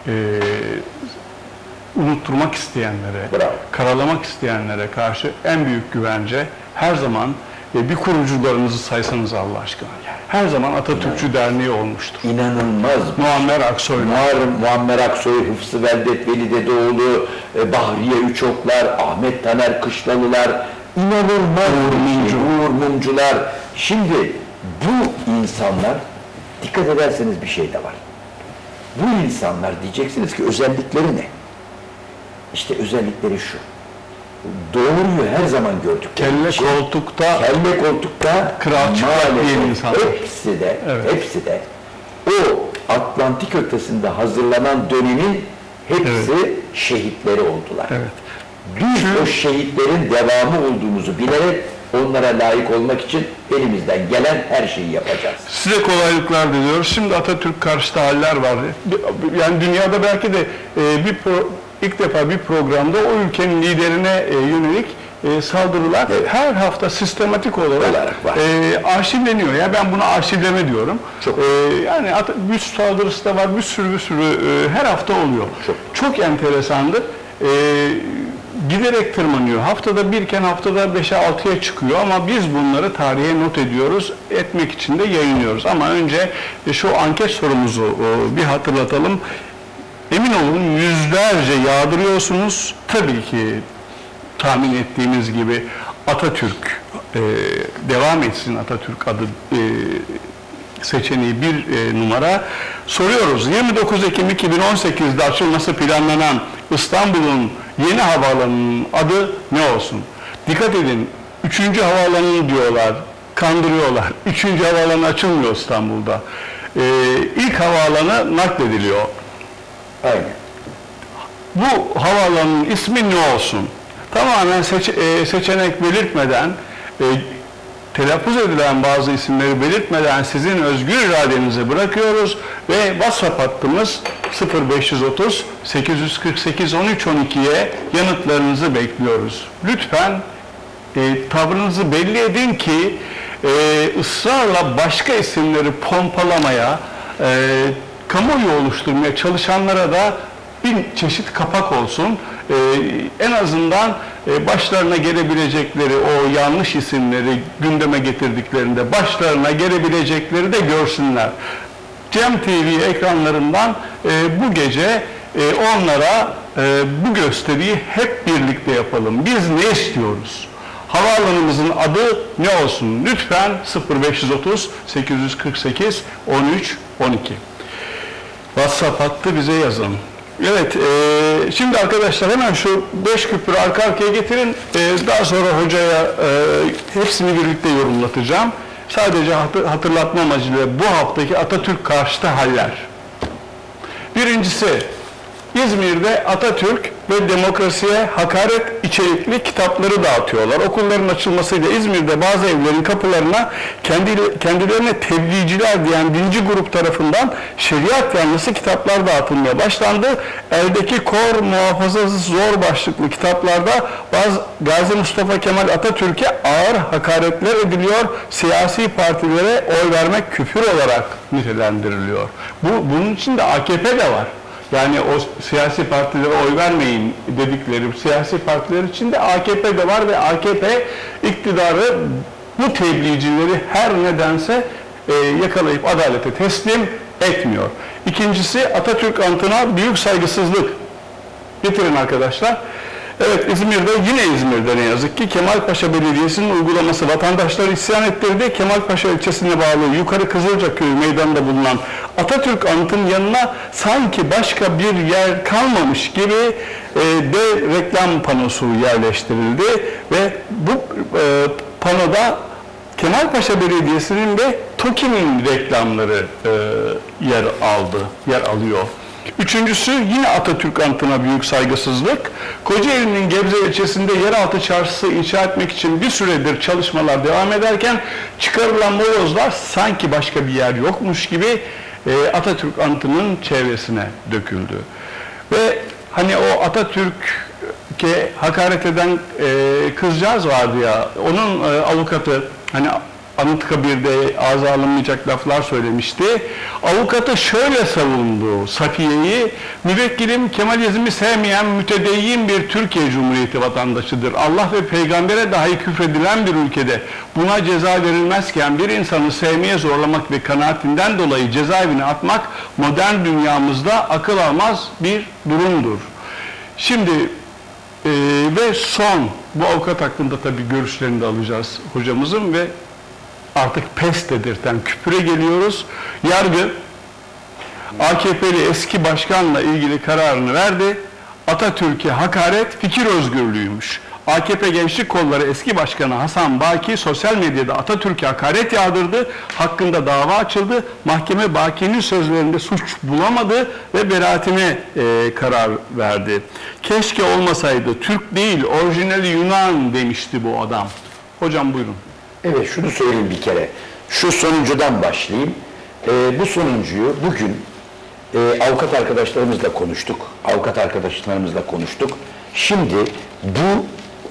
unutturmak isteyenlere, karalamak isteyenlere karşı en büyük güvence her zaman bir kurucularınızı saysanız Allah aşkına. Her zaman Atatürkçü Derneği olmuştur. İnanılmaz. Muammer Aksoy. Muammer Aksoy, Hıfzı Veldet Veli Dedeoğlu, Bahriye Üçoklar, Ahmet Taner Kışlalılar, inanılmaz Uğur Mumcular. Şimdi bu insanlar, dikkat ederseniz bir şey de var. Bu insanlar, diyeceksiniz ki özellikleri ne? İşte özellikleri şu. Doğruyu her zaman gördük. Kelle koltukta kral çıkar diyen insanlar. Hepsi de o Atlantik ötesinde hazırlanan dönemin hepsi şehitleri oldular. Evet. Biz o şehitlerin devamı olduğumuzu bilerek onlara layık olmak için elimizden gelen her şeyi yapacağız. Size kolaylıklar diliyoruz. Şimdi Atatürk karşıtı haller var. Yani dünyada belki de ilk defa bir programda o ülkenin liderine yönelik saldırılar her hafta sistematik olarak arşivleniyor. Ya ben buna arşivleme diyorum. Yani büst saldırısı da var, bir sürü her hafta oluyor. Çok enteresandır. Giderek tırmanıyor. Haftada birken haftada 5'e 6'ya çıkıyor ama biz bunları tarihe not ediyoruz. Etmek için de yayınlıyoruz. Ama önce şu anket sorumuzu bir hatırlatalım. Emin olun yüzlerce yağdırıyorsunuz. Tabii ki tahmin ettiğimiz gibi Atatürk, devam etsin Atatürk adı seçeneği bir numara. Soruyoruz, 29 Ekim 2018'de açılması planlanan İstanbul'un yeni havaalanının adı ne olsun? Dikkat edin, 3. havaalanı diyorlar, kandırıyorlar. 3. havaalanı açılmıyor İstanbul'da. İlk havaalanı naklediliyor. Aynen. Bu havaalanının ismi ne olsun? Tamamen seçenek belirtmeden, telaffuz edilen bazı isimleri belirtmeden sizin özgür iradenizi bırakıyoruz ve WhatsApp hattımız 0530 848 13 12'ye yanıtlarınızı bekliyoruz. Lütfen tavrınızı belli edin ki ısrarla başka isimleri pompalamaya, kamuoyu oluşturmaya çalışanlara da bir çeşit kapak olsun. En azından başlarına gelebilecekleri o yanlış isimleri gündeme getirdiklerinde başlarına gelebilecekleri de görsünler. Cem TV ekranlarından bu gece onlara bu gösteriyi hep birlikte yapalım. Biz ne istiyoruz? Havaalanımızın adı ne olsun? Lütfen 0530 848 13 12. WhatsApp hattı bize yazın. Evet, şimdi arkadaşlar hemen şu 5 küpürü arka arkaya getirin. Daha sonra hocaya hepsini birlikte yorumlatacağım. Sadece hatırlatma amacıyla bu haftaki Atatürk karşıtı haller. Birincisi, İzmir'de Atatürk ve demokrasiye hakaret içerikli kitapları dağıtıyorlar. Okulların açılmasıyla İzmir'de bazı evlerin kapılarına kendilerine tebliğciler diyen dinci grup tarafından şeriat yanlısı kitaplar dağıtılmaya başlandı. Eldeki kor muhafazası zor başlıklı kitaplarda Gazi Mustafa Kemal Atatürk'e ağır hakaretler ediliyor. Siyasi partilere oy vermek küfür olarak nitelendiriliyor. Bunun içinde AKP de var. Yani o siyasi partilere oy vermeyin dedikleri siyasi partiler içinde AKP de var ve AKP iktidarı bu tebliğcileri her nedense yakalayıp adalete teslim etmiyor. İkincisi, Atatürk anıtına büyük saygısızlık. Getirin arkadaşlar. Evet, yine İzmir'de ne yazık ki Kemalpaşa Belediyesi'nin uygulaması vatandaşları isyan ettirdi. Kemalpaşa ilçesine bağlı Yukarı Kızılcaköy meydanında bulunan Atatürk anıtının yanına sanki başka bir yer kalmamış gibi dev reklam panosu yerleştirildi ve bu panoda Kemalpaşa Belediyesi'nin ve TOKİ'nin reklamları yer alıyor. Üçüncüsü, yine Atatürk anıtına büyük saygısızlık. Kocaeli'nin Gebze ilçesinde yeraltı çarşısı inşa etmek için bir süredir çalışmalar devam ederken çıkarılan molozlar sanki başka bir yer yokmuş gibi Atatürk anıtının çevresine döküldü. Ve hani o Atatürk'e hakaret eden kızcağız vardı ya, onun avukatı hani Anıtkabir'de ağza alınmayacak laflar söylemişti. Avukatı şöyle savundu Safiye'yi: müvekkilim Kemalizmi sevmeyen mütedeyyin bir Türkiye Cumhuriyeti vatandaşıdır. Allah ve peygambere dahi küfredilen bir ülkede buna ceza verilmezken bir insanı sevmeye zorlamak ve kanaatinden dolayı cezaevine atmak modern dünyamızda akıl almaz bir durumdur. Şimdi ve son, bu avukat hakkında tabii görüşlerini de alacağız hocamızın ve artık pes dedirten küpüre geliyoruz. Yargı AKP'li eski başkanla ilgili kararını verdi. Atatürk'e hakaret fikir özgürlüğüymüş. AKP Gençlik Kolları eski başkanı Hasan Baki sosyal medyada Atatürk'e hakaret yağdırdı. Hakkında dava açıldı. Mahkeme Baki'nin sözlerinde suç bulamadı ve beraatine karar verdi. Keşke olmasaydı, Türk değil orijinali Yunan demişti bu adam. Hocam buyurun. Evet, şunu söyleyeyim bir kere. Şu sonuncudan başlayayım. Bu sonuncuyu bugün avukat arkadaşlarımızla konuştuk. Şimdi bu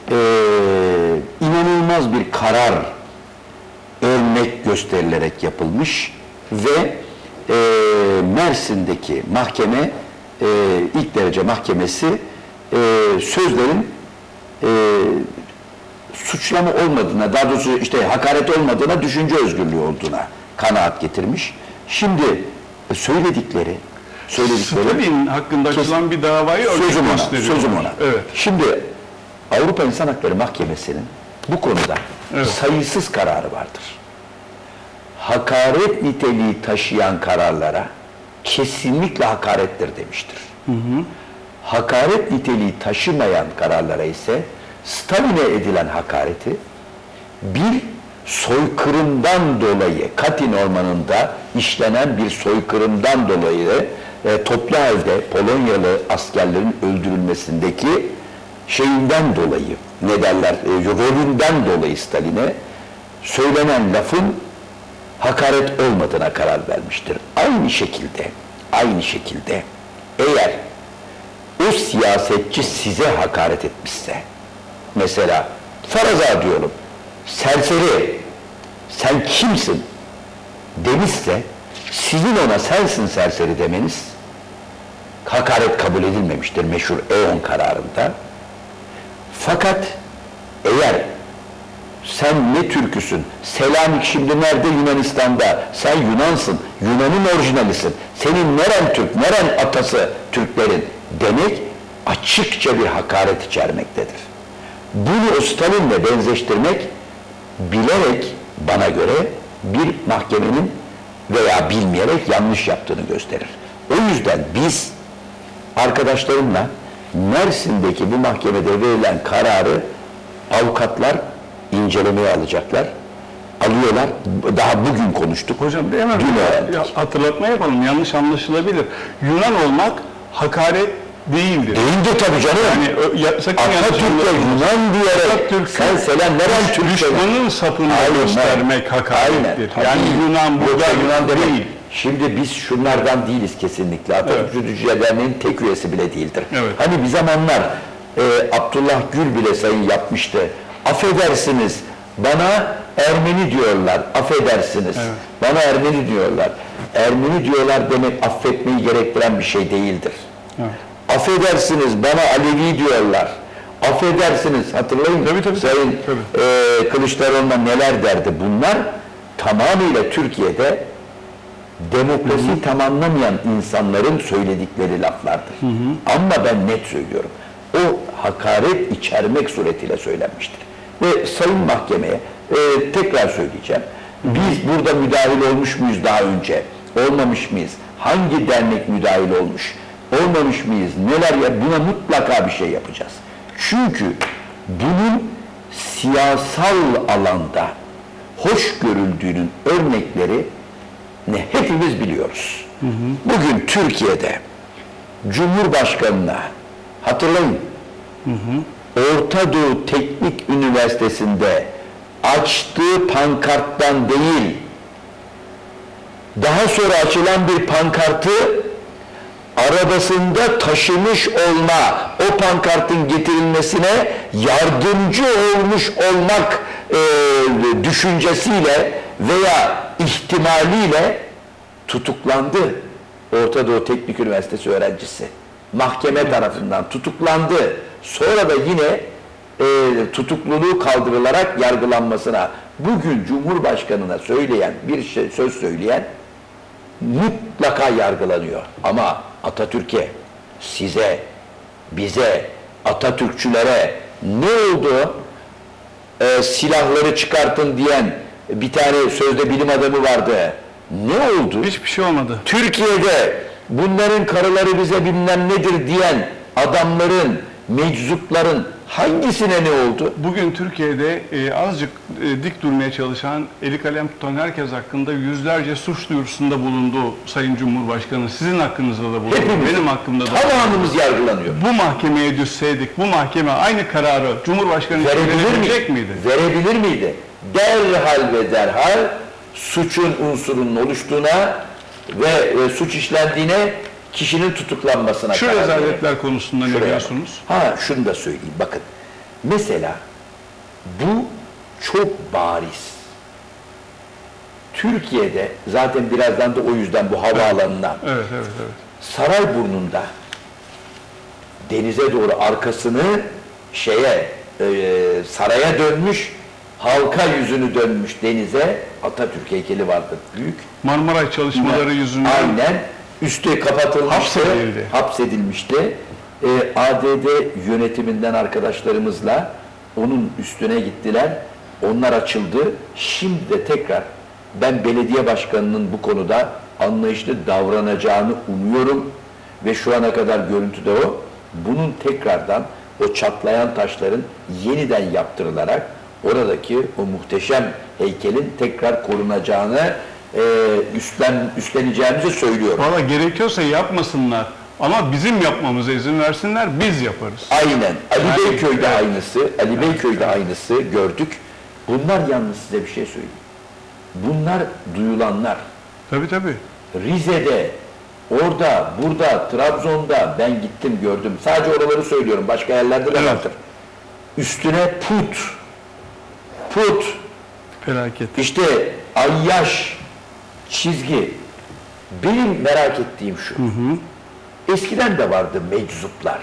inanılmaz bir karar örnek gösterilerek yapılmış ve Mersin'deki mahkeme, ilk derece mahkemesi sözlerin suçlama olmadığına, daha doğrusu işte hakaret olmadığına, düşünce özgürlüğü olduğuna kanaat getirmiş. Şimdi söyledikleri Stalin hakkında açılan bir davayı örnek gösteriyor. Sözüm ona. Evet. Şimdi Avrupa İnsan Hakları Mahkemesi'nin bu konuda Evet. sayısız kararı vardır. Hakaret niteliği taşıyan kararlara kesinlikle hakarettir demiştir. Hakaret niteliği taşımayan kararlara ise Stalin'e edilen hakareti bir soykırımdan dolayı, Katyn Ormanı'nda işlenen bir soykırımdan dolayı toplu halde Polonyalı askerlerin öldürülmesindeki şeyinden dolayı, ne derler, rolünden dolayı Stalin'e söylenen lafın hakaret olmadığına karar vermiştir. Aynı şekilde eğer o siyasetçi size hakaret etmişse, mesela faraza diyorum, serseri, sen kimsin demişse, sizin ona sensin serseri demeniz hakaret kabul edilmemiştir meşhur E.ON kararında. Fakat eğer sen ne Türküsün, Selanik şimdi nerede? Yunanistan'da, sen Yunansın, Yunan'ın orijinalisin, senin neren Türk, neren atası Türklerin demek açıkça bir hakaret içermektedir. Bunu o Stalin'le benzeştirmek bilerek bana göre bir mahkemenin veya bilmeyerek yanlış yaptığını gösterir. O yüzden biz arkadaşlarımla Mersin'deki bu mahkemede verilen kararı avukatlar incelemeye alacaklar. Alıyorlar. Daha bugün konuştuk. Hocam hemen Dün öğrendik. hatırlatma yapalım. Yanlış anlaşılabilir. Yunan olmak hakaret değildir. Değildir tabii canım. Yani sakın yanlış Atatürk'e anlaşılmasın. Yunan diyerek Atatürk'ü sen Selen neren Türk? düşmanın sapını göstermek hakarettir. Yani Yunan burada Yunan demek. değil. Şimdi biz şunlardan değiliz kesinlikle. Atatürk Yürütücüler Derneği'nin tek üyesi bile değildir. Evet. Hani bir zamanlar Abdullah Gül bile sayın yapmıştı. Affedersiniz bana Ermeni diyorlar. Affedersiniz. Evet. Bana Ermeni diyorlar. Ermeni diyorlar demek affetmeyi gerektiren bir şey değildir. Evet. Affedersiniz bana Alevi diyorlar. Affedersiniz hatırlayın Tabii. Sayın Kılıçdaroğlu'na neler derdi. Bunlar tamamıyla Türkiye'de demokrasiyi tamamlamayan insanların söyledikleri laflardır. Ama ben net söylüyorum. O hakaret içermek suretiyle söylenmiştir. Ve Sayın Mahkemeye tekrar söyleyeceğim. Biz burada müdahil olmuş muyuz daha önce? Olmamış mıyız? Hangi dernek müdahil olmuş? Olmamış mıyız? Neler ya? Buna mutlaka bir şey yapacağız. Çünkü bunun siyasal alanda hoş görüldüğünün örnekleri ne hepimiz biliyoruz. Bugün Türkiye'de Cumhurbaşkanı'na hatırlayın Orta Doğu Teknik Üniversitesi'nde açtığı pankarttan değil daha sonra açılan bir pankartı arabasında taşımış olma, o pankartın getirilmesine yardımcı olmuş olmak düşüncesiyle veya ihtimaliyle tutuklandı Orta Doğu Teknik Üniversitesi öğrencisi. Mahkeme tarafından tutuklandı. Sonra da yine tutukluluğu kaldırılarak yargılanmasına bugün Cumhurbaşkanı'na söyleyen bir söz söyleyen mutlaka yargılanıyor. Ama Atatürk'e, size, bize, Atatürkçülere ne oldu? Silahları çıkartın diyen bir tane sözde bilim adamı vardı. Ne oldu? Hiçbir şey olmadı. Türkiye'de bunların karıları bize bilmem nedir diyen adamların, meczupların hangisine ne oldu? Bugün Türkiye'de azıcık dik durmaya çalışan, eli kalem tutan herkes hakkında yüzlerce suç duyurusunda bulundu Sayın Cumhurbaşkanı. Sizin hakkınızda da bulundu, Hepimiz, benim hakkımda da. tamamımız yargılanıyor. Bu mahkemeye düşseydik, bu mahkeme aynı kararı Cumhurbaşkanı için verebilecek miydi? Verebilir miydi? Derhal ve derhal suçun unsurunun oluştuğuna ve suç işlendiğine kişinin tutuklanmasına Şu karar verir. rezaletler konusunda ne Şuraya diyorsunuz? bak. Şunu da söyleyeyim. Bakın. Mesela bu çok bariz. Türkiye'de zaten birazdan da o yüzden bu havaalanına Evet. Sarayburnu'nda denize doğru arkasını saraya dönmüş, halka yüzünü dönmüş denize Atatürk heykeli vardı büyük. Marmaray çalışmaları yüzünden Aynen. Üstü kapatılmıştı. Hapsedildi. Hapsedilmişti. ADD yönetiminden arkadaşlarımızla onun üstüne gittiler. Onlar açıldı. Şimdi de tekrar ben belediye başkanının bu konuda anlayışlı davranacağını umuyorum ve şu ana kadar görüntüde o. Bunun tekrardan o çatlayan taşların yeniden yaptırılarak oradaki o muhteşem heykelin tekrar korunacağını üstleneceğimizi söylüyorum. Valla gerekiyorsa yapmasınlar. Ama bizim yapmamıza izin versinler, biz yaparız. Aynen. Ali Beyköy'de aynısı, Ali Beyköy'de aynısı gördük. Bunlar yalnız size bir şey söyleyeyim. Bunlar duyulanlar. Tabii tabii. Rize'de, orada, burada, Trabzon'da ben gittim gördüm. Sadece oraları söylüyorum. Başka yerlerde de Evet. vardır. Üstüne put, Felaket. işte ayyaş, çizgi. Benim merak ettiğim şu. Eskiden de vardı meczuplar.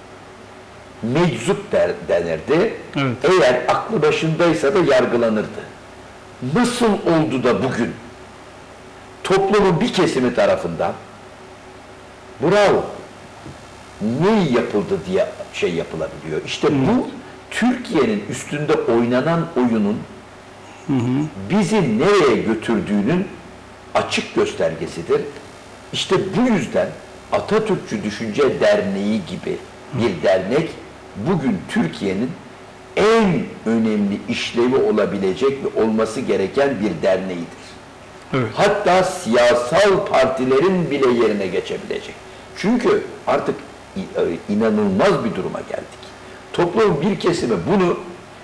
Meczup denirdi. Evet. Eğer aklı başındaysa da yargılanırdı. Nasıl oldu da bugün toplumun bir kesimi tarafından bravo ne yapıldı diye şey yapılabiliyor. İşte bu Türkiye'nin üstünde oynanan oyunun bizi nereye götürdüğünün açık göstergesidir. İşte bu yüzden Atatürkçü Düşünce Derneği gibi bir dernek bugün Türkiye'nin en önemli işlevi olabilecek ve olması gereken bir derneğidir. Evet. Hatta siyasal partilerin bile yerine geçebilecek. Çünkü artık inanılmaz bir duruma geldik. Toplumun bir kesimi bunu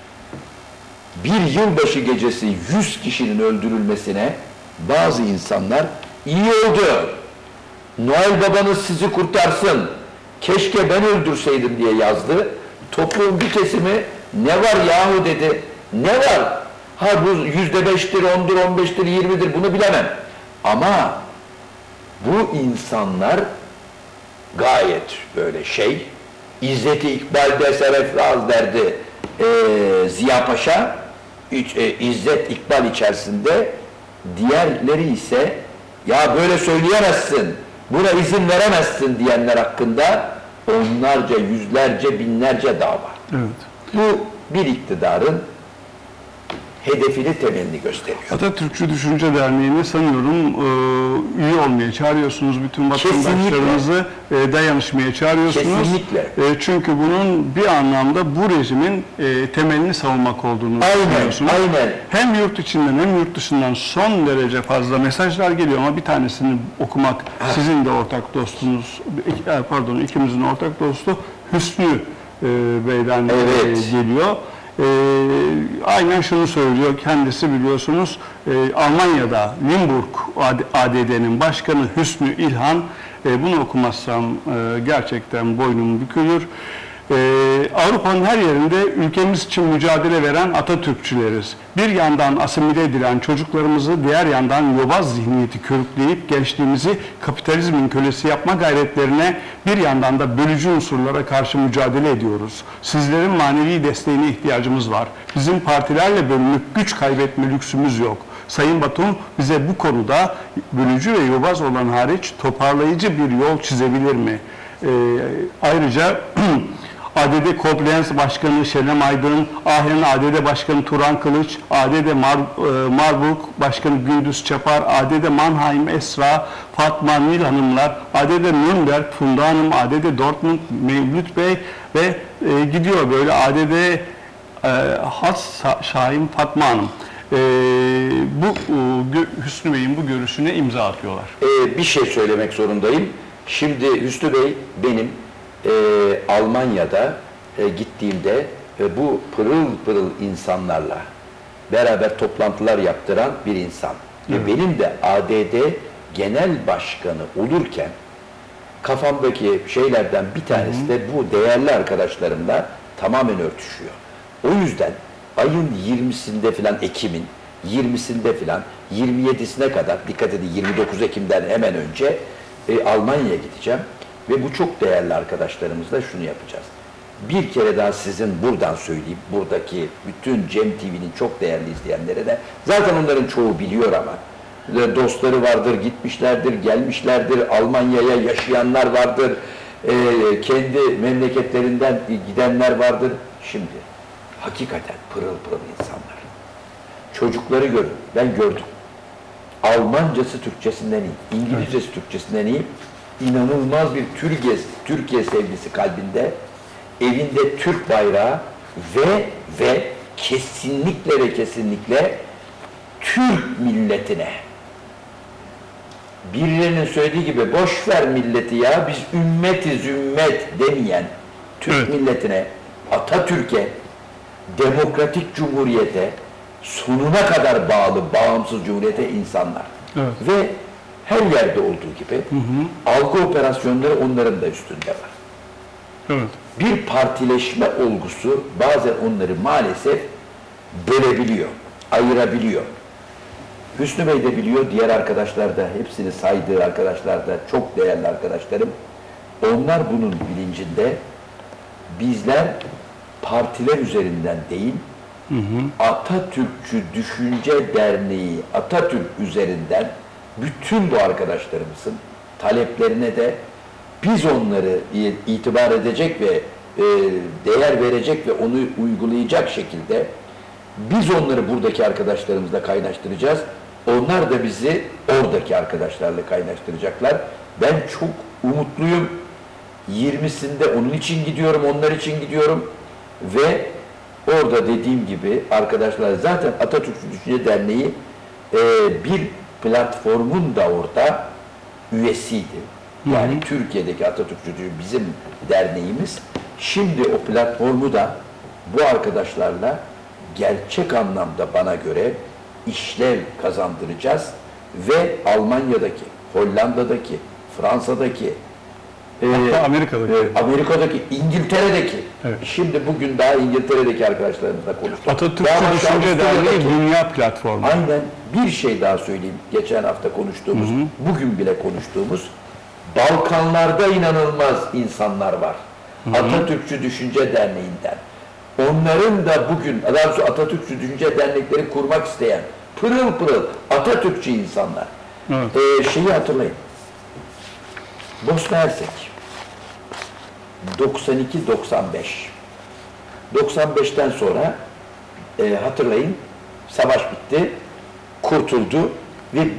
bir yılbaşı gecesi 100 kişinin öldürülmesine bazı insanlar iyi oldu. Noel babanız sizi kurtarsın. Keşke ben öldürseydim diye yazdı. Toplumun bir kesimi ne var yahu dedi. Ne var? Ha bu %5'tir, 10'dur, 15'tir, 20'dir bunu bilemem. Ama bu insanlar gayet böyle şey, İzzet-i İkbal'de Serefraz derdi Ziya Paşa, İzzet İkbal içerisinde, diğerleri ise ya böyle söyleyemezsin, buna izin veremezsin diyenler hakkında onlarca, yüzlerce, binlerce dava. Evet. Bu bir iktidarın hedefini, temelini gösteriyor. Atatürkçü Düşünce Derneği'ne sanıyorum üye olmaya çağırıyorsunuz bütün vatandaşlarınızı, dayanışmaya çağırıyorsunuz. Kesinlikle. Çünkü bunun bir anlamda bu rejimin temelini savunmak olduğunu düşünüyorsunuz. Aynen. Hem yurt içinden hem yurt dışından son derece fazla mesajlar geliyor ama bir tanesini okumak sizin de ortak dostunuz, pardon ikimizin ortak dostu Hüsnü Bey'den geliyor. Aynen şunu söylüyor kendisi biliyorsunuz Almanya'da Limburg ADD'nin başkanı Hüsnü İlhan bunu okumazsam gerçekten boynum bükülür. Avrupa'nın her yerinde ülkemiz için mücadele veren Atatürkçüleriz. Bir yandan asimile edilen çocuklarımızı diğer yandan yobaz zihniyeti körükleyip gençliğimizi kapitalizmin kölesi yapma gayretlerine bir yandan da bölücü unsurlara karşı mücadele ediyoruz. Sizlerin manevi desteğine ihtiyacımız var. Bizim partilerle bölünüp güç kaybetme lüksümüz yok. Sayın Batum bize bu konuda bölücü ve yobaz olan hariç toparlayıcı bir yol çizebilir mi? Ayrıca ADD Koblenz Başkanı Şenem Aydın, Ahen ADD Başkanı Turan Kılıç, ADD Marburg Başkanı Gündüz Çapar, ADD Mannheim Esra, Fatma Nil Hanımlar, ADD Nürnberg Funda Hanım, ADD Dortmund Mevlüt Bey ve gidiyor böyle ADD Has Şahin Fatma Hanım. Bu Hüsnü Bey'in bu görüşüne imza atıyorlar. Bir şey söylemek zorundayım. Şimdi Hüsnü Bey benim Almanya'da gittiğimde bu pırıl pırıl insanlarla beraber toplantılar yaptıran bir insan. Evet. Ve benim de ADD Genel Başkanı olurken kafamdaki şeylerden bir tanesi de bu değerli arkadaşlarımla tamamen örtüşüyor. O yüzden ayın 20'sinde filan, Ekim'in 20'sinde filan 27'sine kadar, dikkat edin 29 Ekim'den hemen önce Almanya'ya gideceğim ve bu çok değerli arkadaşlarımızla şunu yapacağız. Bir kere daha sizin buradan söyleyeyim, buradaki bütün Cem TV'nin çok değerli izleyenlere de, zaten onların çoğu biliyor ama dostları vardır, gitmişlerdir, gelmişlerdir, Almanya'ya yaşayanlar vardır. kendi memleketlerinden gidenler vardır. Şimdi hakikaten pırıl pırıl insanlar. Çocukları görün. Ben gördüm. Almancası Türkçesinden iyi, İngilizcesi Türkçesinden iyi. İnanılmaz bir Türkiye sevgisi kalbinde. Evinde Türk bayrağı ve kesinlikle Türk milletine, birilerinin söylediği gibi boş ver milleti ya, biz ümmetiz ümmet demeyen Türk milletine, Atatürk'e, demokratik cumhuriyete, sonuna kadar bağlı bağımsız cumhuriyete insanlar. Evet. Ve her yerde olduğu gibi algı operasyonları onların da üstünde var. Evet. Bir partileşme olgusu bazen onları maalesef bölebiliyor, ayırabiliyor. Hüsnü Bey de biliyor, diğer arkadaşlar da, hepsini saydığı arkadaşlar da, çok değerli arkadaşlarım. Onlar bunun bilincinde. Bizler partiler üzerinden değil, Atatürkçü Düşünce Derneği, Atatürk üzerinden bütün bu arkadaşlarımızın taleplerine de biz onları itibar edecek ve değer verecek ve onu uygulayacak şekilde biz onları buradaki arkadaşlarımızla kaynaştıracağız. Onlar da bizi oradaki arkadaşlarla kaynaştıracaklar. Ben çok umutluyum. 20'sinde onun için gidiyorum, onlar için gidiyorum. Ve orada dediğim gibi arkadaşlar zaten Atatürkçü Düşünce Derneği bir platformun da orada üyesiydi. Yani Türkiye'deki Atatürkçü bizim derneğimiz. Şimdi o platformu da bu arkadaşlarla gerçek anlamda bana göre işlev kazandıracağız ve Almanya'daki, Hollanda'daki, Fransa'daki, Hatta Amerika'daki. İngiltere'deki, evet. Şimdi bugün daha İngiltere'deki arkadaşlarımızla konuştuk. Atatürkçü Daha Düşünce Derneği Avusturya'daki- Dünya Platformu. Aynen. Bir şey daha söyleyeyim. Geçen hafta konuştuğumuz, bugün bile konuştuğumuz, Balkanlarda inanılmaz insanlar var. Atatürkçü Düşünce Derneği'nden. Onların da bugün, daha doğrusu Atatürkçü Düşünce Dernekleri kurmak isteyen, pırıl pırıl Atatürkçü insanlar. Evet. Şeyi hatırlayın. Bosna Hersek. 92-95. 95'ten sonra hatırlayın, savaş bitti, kurtuldu ve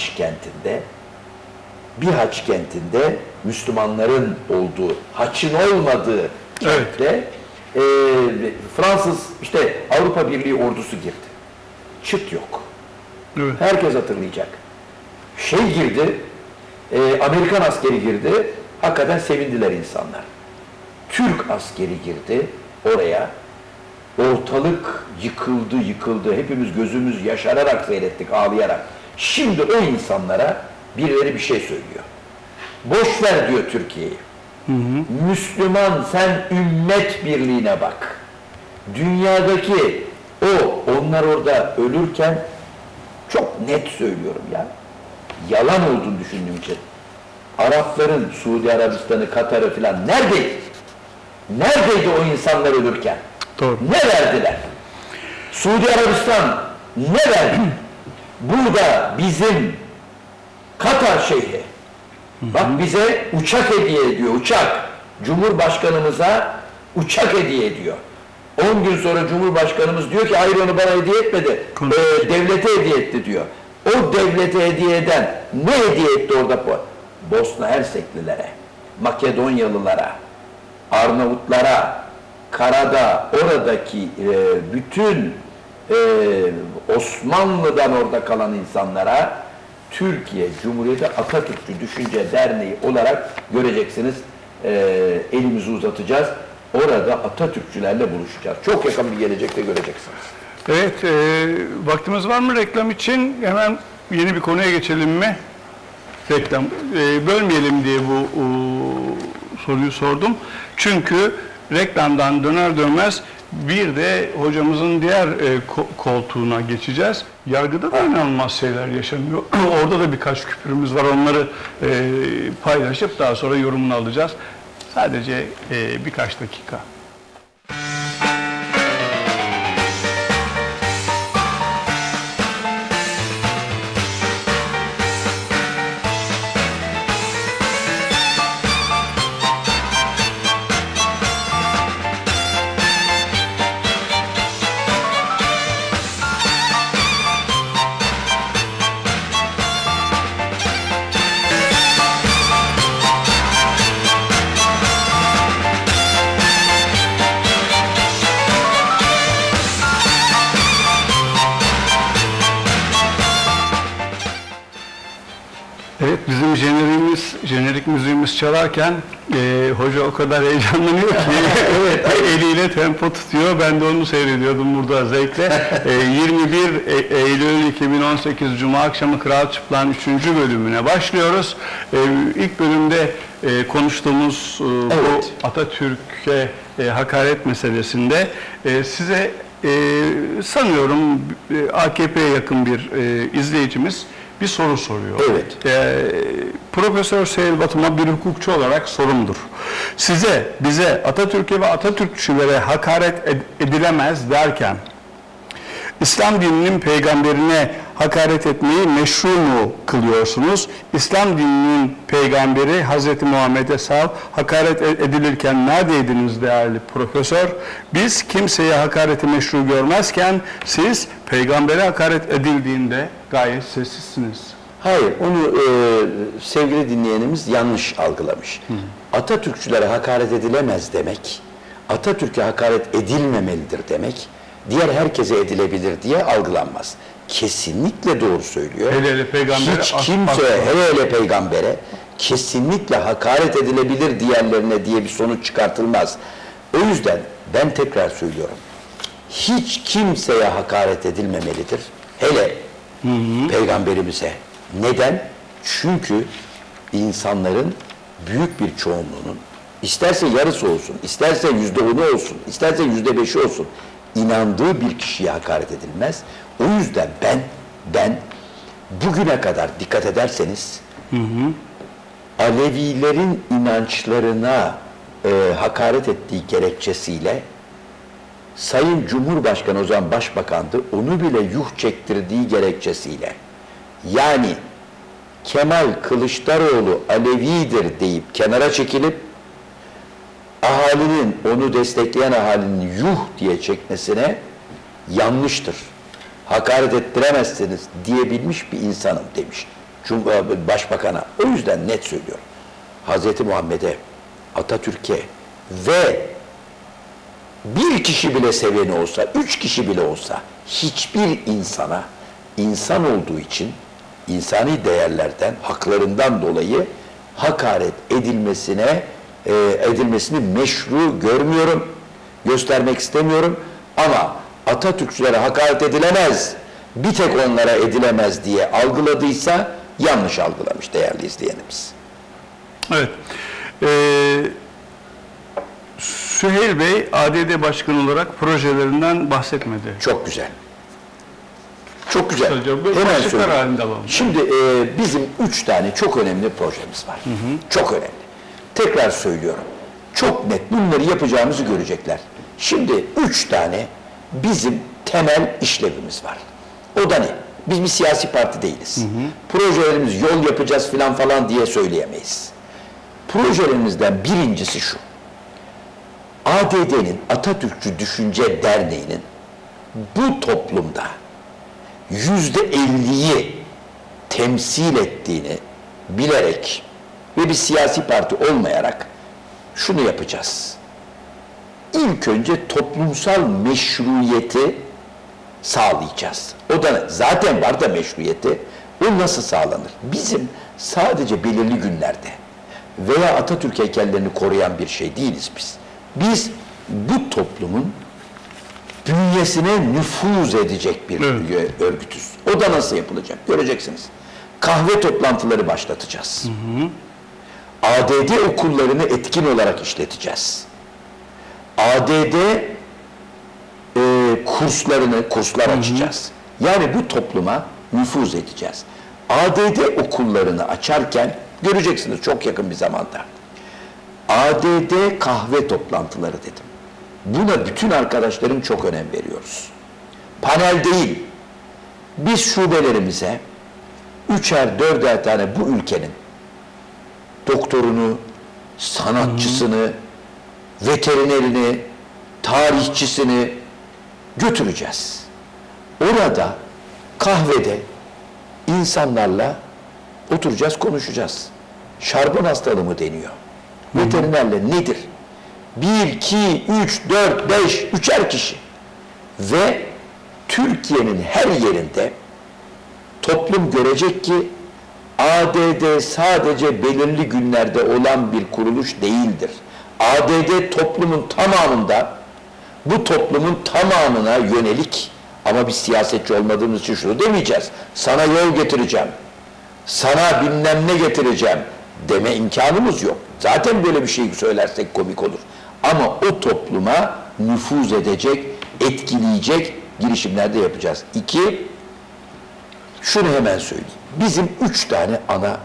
Bihaç kentinde Müslümanların olduğu, haçın olmadığı kentte Fransız, işte Avrupa Birliği ordusu girdi. Çıt yok. Evet. Herkes hatırlayacak. Girdi, Amerikan askeri girdi, hakikaten sevindiler insanlar. Türk askeri girdi oraya, ortalık yıkıldı, hepimiz gözümüz yaşararak seyrettik, ağlayarak. Şimdi o insanlara birileri bir şey söylüyor. Boş ver diyor Türkiye'yi. Müslüman, sen ümmet birliğine bak. Dünyadaki onlar orada ölürken çok net söylüyorum ya. Yalan olduğunu düşündüğüm için. Arapların Suudi Arabistan'ı, Katar'ı filan neredeydi? Neredeydi o insanlar ölürken? Doğru. Ne verdiler? Suudi Arabistan ne verdi? Burada bizim Katar Şeyhi bak bize uçak hediye ediyor, uçak. Cumhurbaşkanımıza uçak hediye ediyor. 10 gün sonra Cumhurbaşkanımız diyor ki hayır onu bana hediye etmedi, devlete hediye etti diyor. O devlete hediye eden ne hediye etti orada? Bosna Herseklilere, Makedonyalılara, Arnavutlara, Karada, oradaki bütün Osmanlı'dan orada kalan insanlara Türkiye Cumhuriyeti Atatürkçü Düşünce Derneği olarak göreceksiniz. Elimizi uzatacağız. Orada Atatürkçülerle buluşacağız. Çok yakın bir gelecekte göreceksiniz. Evet, vaktimiz var mı reklam için? Hemen yeni bir konuya geçelim mi? Reklam. Bölmeyelim diye bu soruyu sordum. Çünkü reklamdan döner dönmez bir de hocamızın diğer koltuğuna geçeceğiz. Yargıda da inanılmaz şeyler yaşanıyor. Orada da birkaç küpürümüz var. Onları paylaşıp daha sonra yorumunu alacağız. Sadece birkaç dakika. bizim jenerik müziğimiz çalarken hoca o kadar heyecanlanıyor ki eliyle tempo tutuyor. Ben de onu seyrediyordum burada zevkle. 21 Eylül 2018 Cuma akşamı Kral Çıplak'ın 3. bölümüne başlıyoruz. İlk bölümde konuştuğumuz bu Atatürk'e hakaret meselesinde size sanıyorum AKP'ye yakın bir izleyicimiz bir soru soruyor. Evet. Profesör Seyyid Batum'a bir hukukçu olarak sorumdur. Bize Atatürk'e ve Atatürkçülere hakaret edilemez derken İslam dininin peygamberine hakaret etmeyi meşru mu kılıyorsunuz? İslam dininin peygamberi Hz. Muhammed'e hakaret edilirken neredeydiniz değerli profesör? Biz kimseye hakareti meşru görmezken siz peygambere hakaret edildiğinde gayet sessizsiniz. Hayır, onu sevgili dinleyenimiz yanlış algılamış. Atatürkçülere hakaret edilemez demek, Atatürk'e hakaret edilmemelidir demek, diğer herkese edilebilir diye algılanmaz. Kesinlikle doğru söylüyor. Hele peygambere hiç kimse, hele peygambere kesinlikle hakaret edilebilir diğerlerine diye bir sonuç çıkartılmaz. O yüzden ben tekrar söylüyorum. Hiç kimseye hakaret edilmemelidir. Hele peygamberimize. Neden? Çünkü insanların büyük bir çoğunluğunun, isterse yarısı olsun, isterse %10'u olsun, isterse %5'i olsun, inandığı bir kişiye hakaret edilmez. O yüzden ben bugüne kadar dikkat ederseniz Alevilerin inançlarına hakaret ettiği gerekçesiyle Sayın Cumhurbaşkanı o zaman Başbakan'dı, onu bile yuh çektirdiği gerekçesiyle, yani Kemal Kılıçdaroğlu Alevidir deyip kenara çekilip ahalinin, onu destekleyen ahalinin yuh diye çekmesine yanlıştır, hakaret ettiremezsiniz diyebilmiş bir insanım demiş Başbakan'a. O yüzden net söylüyorum. Hz. Muhammed'e, Atatürk'e ve bir kişi bile seveni olsa, 3 kişi bile olsa, hiçbir insana insan olduğu için insani değerlerden, haklarından dolayı hakaret edilmesini meşru görmüyorum, göstermek istemiyorum. Ama Atatürkçülere hakaret edilemez, bir tek onlara edilemez diye algıladıysa yanlış algılamış değerli izleyenimiz. Evet. Süheyl Bey ADD Başkanı olarak projelerinden bahsetmedi. Çok güzel. Çok güzel. Hemen söyleyeyim. Şimdi bizim 3 tane çok önemli projemiz var. Çok önemli. Tekrar söylüyorum. Çok net bunları yapacağımızı görecekler. Şimdi 3 tane bizim temel işlevimiz var. O da ne? Biz bir siyasi parti değiliz. Projelerimiz yol yapacağız falan diye söyleyemeyiz. Projelerimizden birincisi şu. ADD'nin, Atatürkçü Düşünce Derneği'nin bu toplumda %50'yi temsil ettiğini bilerek ve bir siyasi parti olmayarak şunu yapacağız. İlk önce toplumsal meşruiyeti sağlayacağız. O da zaten var da meşruiyeti. O nasıl sağlanır? Bizim sadece belirli günlerde veya Atatürk heykellerini koruyan bir şey değiliz biz. Biz bu toplumun bünyesine nüfuz edecek bir örgütüz. O da nasıl yapılacak? Göreceksiniz. Kahve toplantıları başlatacağız. ADD okullarını etkin olarak işleteceğiz. ADD kurslar açacağız. Yani bu topluma nüfuz edeceğiz. ADD okullarını açarken göreceksiniz çok yakın bir zamanda. ADD kahve toplantıları dedim. Buna bütün arkadaşlarım çok önem veriyoruz. Panel değil. Biz şubelerimize 3'er 4'er tane bu ülkenin doktorunu, sanatçısını, veterinerini, tarihçisini götüreceğiz. Orada kahvede insanlarla oturacağız, konuşacağız. Şarbon hastalığı mı deniyor? Veterinerle nedir? 1, 2, 3, 4, 5, 3'er kişi. Ve Türkiye'nin her yerinde toplum görecek ki ADD sadece belirli günlerde olan bir kuruluş değildir. ADD toplumun tamamında, bu toplumun tamamına yönelik, ama biz siyasetçi olmadığımız için şunu demeyeceğiz. Sana yol getireceğim, sana bilmem ne getireceğim deme imkanımız yok. Zaten böyle bir şey söylersek komik olur. Ama o topluma nüfuz edecek, etkileyecek girişimler de yapacağız. 2, şunu hemen söyleyeyim. Bizim 3 tane ana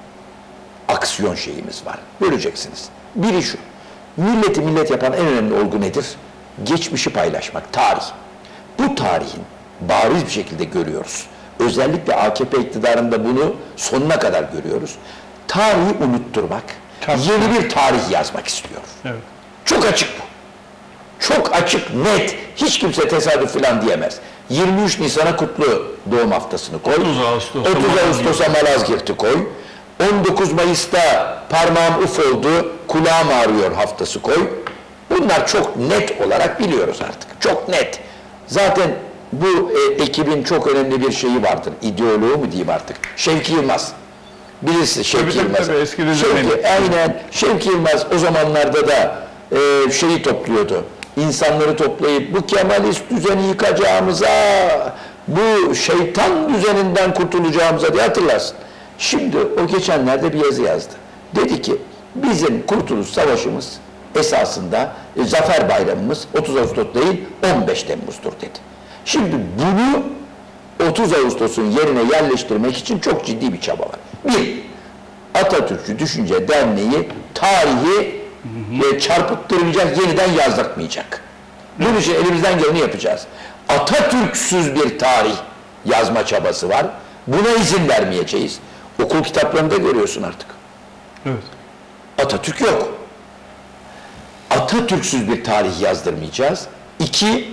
aksiyon şeyimiz var. Göreceksiniz. Biri şu. Milleti millet yapan en önemli olgu nedir? Geçmişi paylaşmak, tarih. Bu tarihin bariz bir şekilde görüyoruz. Özellikle AKP iktidarında bunu sonuna kadar görüyoruz. Tarihi unutturmak, yeni bir tarih yazmak istiyor. Evet. Çok açık bu. Çok açık, net. Hiç kimse tesadüf falan diyemez. 23 Nisan'a kutlu doğum haftasını koy. 30 Ağustos'a Malazgirt'i koy. 19 Mayıs'ta parmağım uf oldu, kulağım ağrıyor haftası koy. Bunlar çok net olarak biliyoruz artık. Çok net. Zaten bu ekibin çok önemli bir şeyi vardır. İdeoloğu mu diyeyim artık. Şevki Yılmaz. Birisi Şevki Yılmaz. Aynen. Şevki Yılmaz o zamanlarda da şeyi topluyordu. İnsanları toplayıp bu Kemalist düzeni yıkacağımıza, bu şeytan düzeninden kurtulacağımıza diye hatırlarsın. Şimdi o geçenlerde bir yazı yazdı. Dedi ki bizim Kurtuluş Savaşımız esasında Zafer Bayramımız 30 Ağustos değil 15 Temmuz'dur dedi. Şimdi bunu 30 Ağustos'un yerine yerleştirmek için çok ciddi bir çaba var. Bir, Atatürkçü Düşünce Derneği tarihi çarpıttırmayacak, yeniden yazdırtmayacak. Bunun için elimizden geleni yapacağız. Atatürk'süz bir tarih yazma çabası var. Buna izin vermeyeceğiz. Okul kitaplarında görüyorsun artık. Evet. Atatürk yok. Atatürk'süz bir tarih yazdırmayacağız. 2,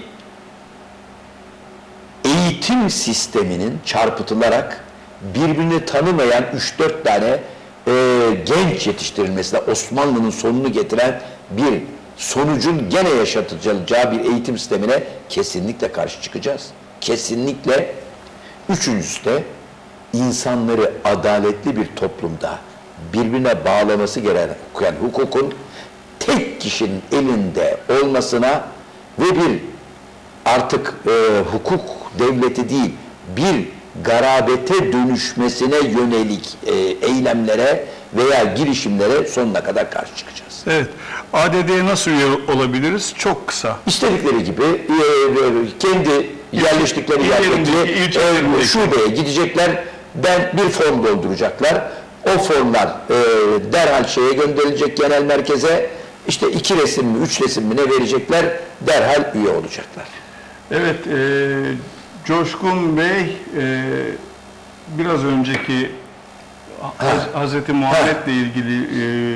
eğitim sisteminin çarpıtılarak birbirini tanımayan 3-4 tane genç yetiştirilmesine Osmanlı'nın sonunu getiren bir sonucun gene yaşatacağı bir eğitim sistemine kesinlikle karşı çıkacağız. Kesinlikle. Üçüncüsü de insanları adaletli bir toplumda birbirine bağlaması gereken hukukun tek kişinin elinde olmasına ve bir artık hukuk devleti değil, bir garabete dönüşmesine yönelik eylemlere veya girişimlere sonuna kadar karşı çıkacağız. Evet. ADD'ye nasıl üye olabiliriz? Çok kısa. İstedikleri gibi kendi yerleştikleri yerdeki şubeye gidecekler, bir form dolduracaklar. O formlar derhal şeye gönderilecek, genel merkeze. İşte 2 resim mi, 3 resim mi ne verecekler, derhal üye olacaklar. Evet, Coşkun Bey biraz önceki Hazreti Muhammed'le ilgili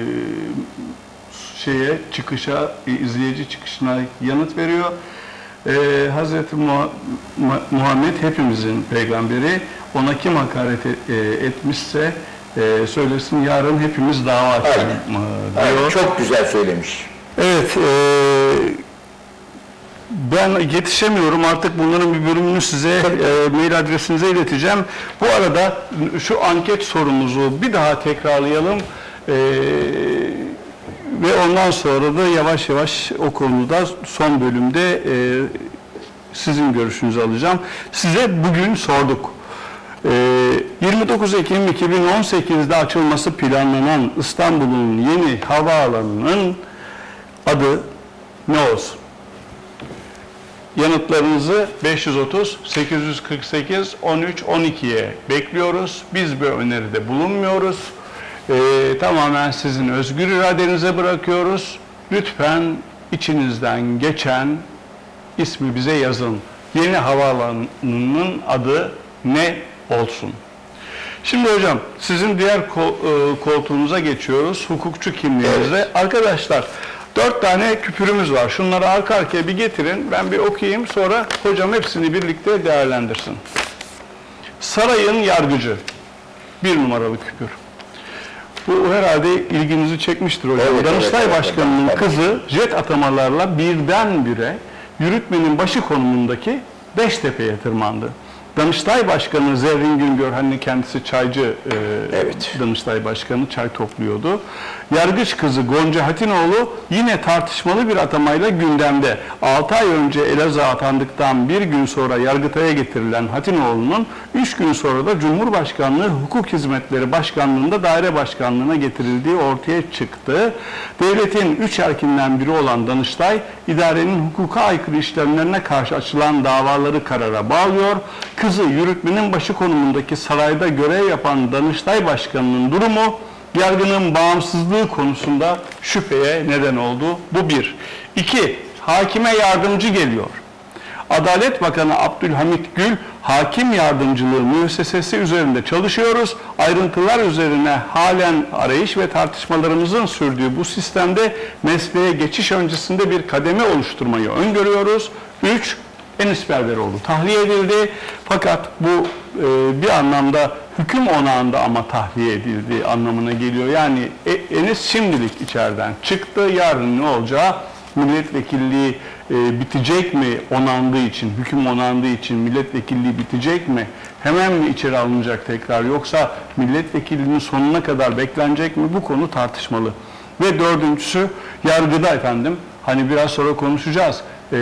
izleyici çıkışına yanıt veriyor. Hazreti Muhammed hepimizin peygamberi. Ona kim hakaret etmişse söylesin, yarın hepimiz dava açalım diyor. Aynen, çok güzel söylemiş. Evet, ben yetişemiyorum artık, bunların bir bölümünü size mail adresinize ileteceğim. Bu arada şu anket sorumuzu bir daha tekrarlayalım ve ondan sonra da yavaş yavaş o konuda son bölümde sizin görüşünüzü alacağım. Size bugün sorduk. 29 Ekim 2018'de açılması planlanan İstanbul'un yeni havaalanının adı ne olsun? Yanıtlarınızı 530 848 13 12'ye bekliyoruz. Biz bir öneride bulunmuyoruz. Tamamen sizin özgür iradenize bırakıyoruz. Lütfen içinizden geçen ismi bize yazın. Yeni havaalanının adı ne olsun? Şimdi hocam, sizin diğer koltuğunuza geçiyoruz. Hukukçu kimliğinizde. Evet. Arkadaşlar, 4 tane küpürümüz var. Şunları arka arkaya bir getirin. Ben bir okuyayım. Sonra hocam hepsini birlikte değerlendirsin. Sarayın yargıcı. 1 numaralı küpür. Bu herhalde ilginizi çekmiştir hocam. Evet, Danıştay Başkanı'nın kızı jet atamalarla birdenbire yürütmenin başı konumundaki Beştepe'ye tırmandı. Danıştay Başkanı Zerrin Güngör, hani kendisi çaycı Evet. Danıştay Başkanı, çay topluyordu. Yargıç kızı Gonca Hatinoğlu yine tartışmalı bir atamayla gündemde. 6 ay önce Elazığ'a atandıktan bir gün sonra Yargıtay'a getirilen Hatinoğlu'nun 3 gün sonra da Cumhurbaşkanlığı Hukuk Hizmetleri Başkanlığı'nda daire başkanlığına getirildiği ortaya çıktı. Devletin 3 erkinden biri olan Danıştay, idarenin hukuka aykırı işlemlerine karşı açılan davaları karara bağlıyor. Kızı yürütmenin başı konumundaki sarayda görev yapan Danıştay Başkanı'nın durumu, yargının bağımsızlığı konusunda şüpheye neden oldu. Bu bir. 2. Hakime yardımcı geliyor. Adalet Bakanı Abdülhamit Gül, hakim yardımcılığı müessesesi üzerinde çalışıyoruz. Ayrıntılar üzerine halen arayış ve tartışmalarımızın sürdüğü bu sistemde mesleğe geçiş öncesinde bir kademe oluşturmayı öngörüyoruz. 3. Enis Berberoğlu tahliye edildi. Fakat bu bir anlamda hüküm onağında ama tahliye edildiği anlamına geliyor. Yani Enis şimdilik içeriden çıktı. Yarın ne olacağı, milletvekilliği bitecek mi onandığı için, hüküm onandığı için milletvekilliği bitecek mi? Hemen mi içeri alınacak tekrar, yoksa milletvekilliğinin sonuna kadar beklenecek mi? Bu konu tartışmalı. Ve dördüncüsü yargıda efendim. Hani biraz sonra konuşacağız.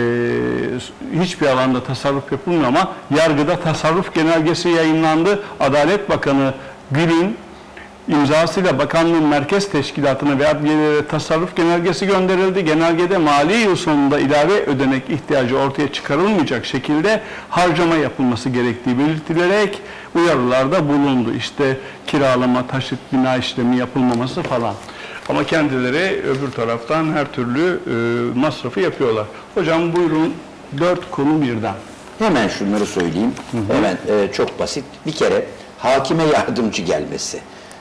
Hiçbir alanda tasarruf yapılmıyor ama yargıda tasarruf genelgesi yayınlandı. Adalet Bakanı Gül'ün imzasıyla bakanlığın merkez teşkilatına ve adliyelere tasarruf genelgesi gönderildi. Genelgede mali yıl sonunda ilave ödenek ihtiyacı ortaya çıkarılmayacak şekilde harcama yapılması gerektiği belirtilerek uyarılarda bulundu. İşte kiralama, taşıt, bina işlemi yapılmaması falan. Ama kendileri öbür taraftan her türlü masrafı yapıyorlar. Hocam buyurun, 4 konu birden. Hemen şunları söyleyeyim. Hemen çok basit. Bir kere hakime yardımcı gelmesi.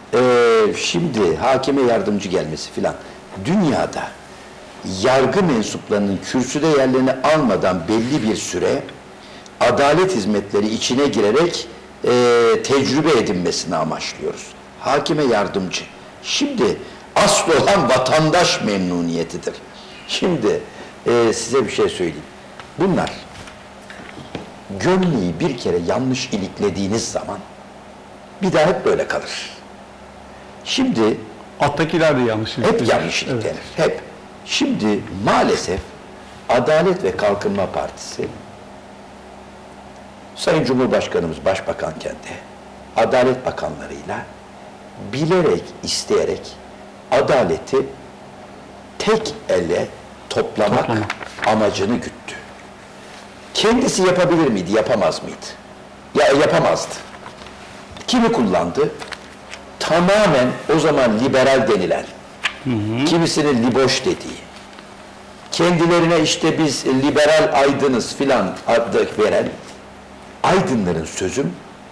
Şimdi hakime yardımcı gelmesi filan. Dünyada yargı mensuplarının kürsüde yerlerini almadan belli bir süre adalet hizmetleri içine girerek tecrübe edinmesini amaçlıyoruz. Hakime yardımcı. Şimdi asıl olan vatandaş memnuniyetidir. Şimdi size bir şey söyleyeyim. Bunlar gömleği bir kere yanlış iliklediğiniz zaman bir daha hep böyle kalır. Şimdi Alttakiler de yanlış hep yanlış iliklenir. Evet. Hep. Şimdi maalesef Adalet ve Kalkınma Partisi, Sayın Cumhurbaşkanımız başbakanken de Adalet Bakanlarıyla bilerek, isteyerek adaleti tek elle toplamak amacını güttü. Kendisi yapabilir miydi, yapamaz mıydı? Ya yapamazdı. Kimi kullandı? Tamamen o zaman liberal denilen, kimisinin liboş dediği, kendilerine işte biz liberal aydınız filan adı veren aydınların sözüm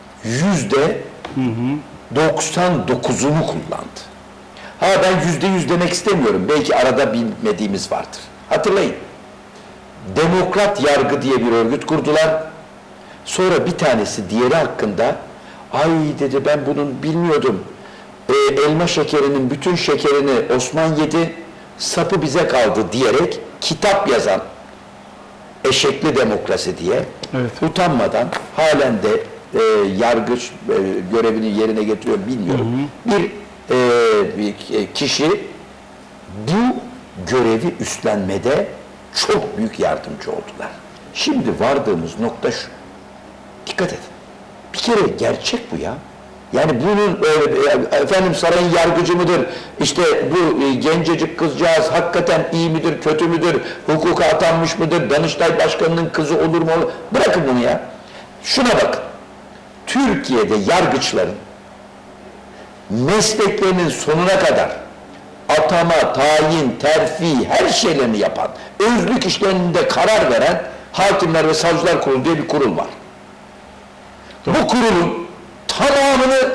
%99'unu kullandı. Ha ben %100 demek istemiyorum. Belki arada bilmediğimiz vardır. Hatırlayın. Demokrat Yargı diye bir örgüt kurdular. Sonra bir tanesi diğeri hakkında ay dedi ben bunun bilmiyordum. Elma şekerinin bütün şekerini Osman yedi, sapı bize kaldı diyerek kitap yazan eşekli demokrasi diye utanmadan halen de yargıç görevini yerine getiriyor bilmiyorum. Bir kişi bu görevi üstlenmede çok büyük yardımcı oldular. Şimdi vardığımız nokta şu. Dikkat edin. Bir kere gerçek bu ya. Yani bunun efendim sarayın yargıcı mıdır? İşte bu gencecik kızcağız hakikaten iyi midir, kötü müdür? Hukuka atanmış mıdır? Danıştay Başkanı'nın kızı olur mu? Bırakın bunu ya. Şuna bakın. Türkiye'de yargıçların mesleklerinin sonuna kadar atama, tayin, terfi, her şeylerini yapan, özlük işlerinde karar veren Hakimler ve Savcılar Kurulu diye bir kurul var. Bu kurulun tamamını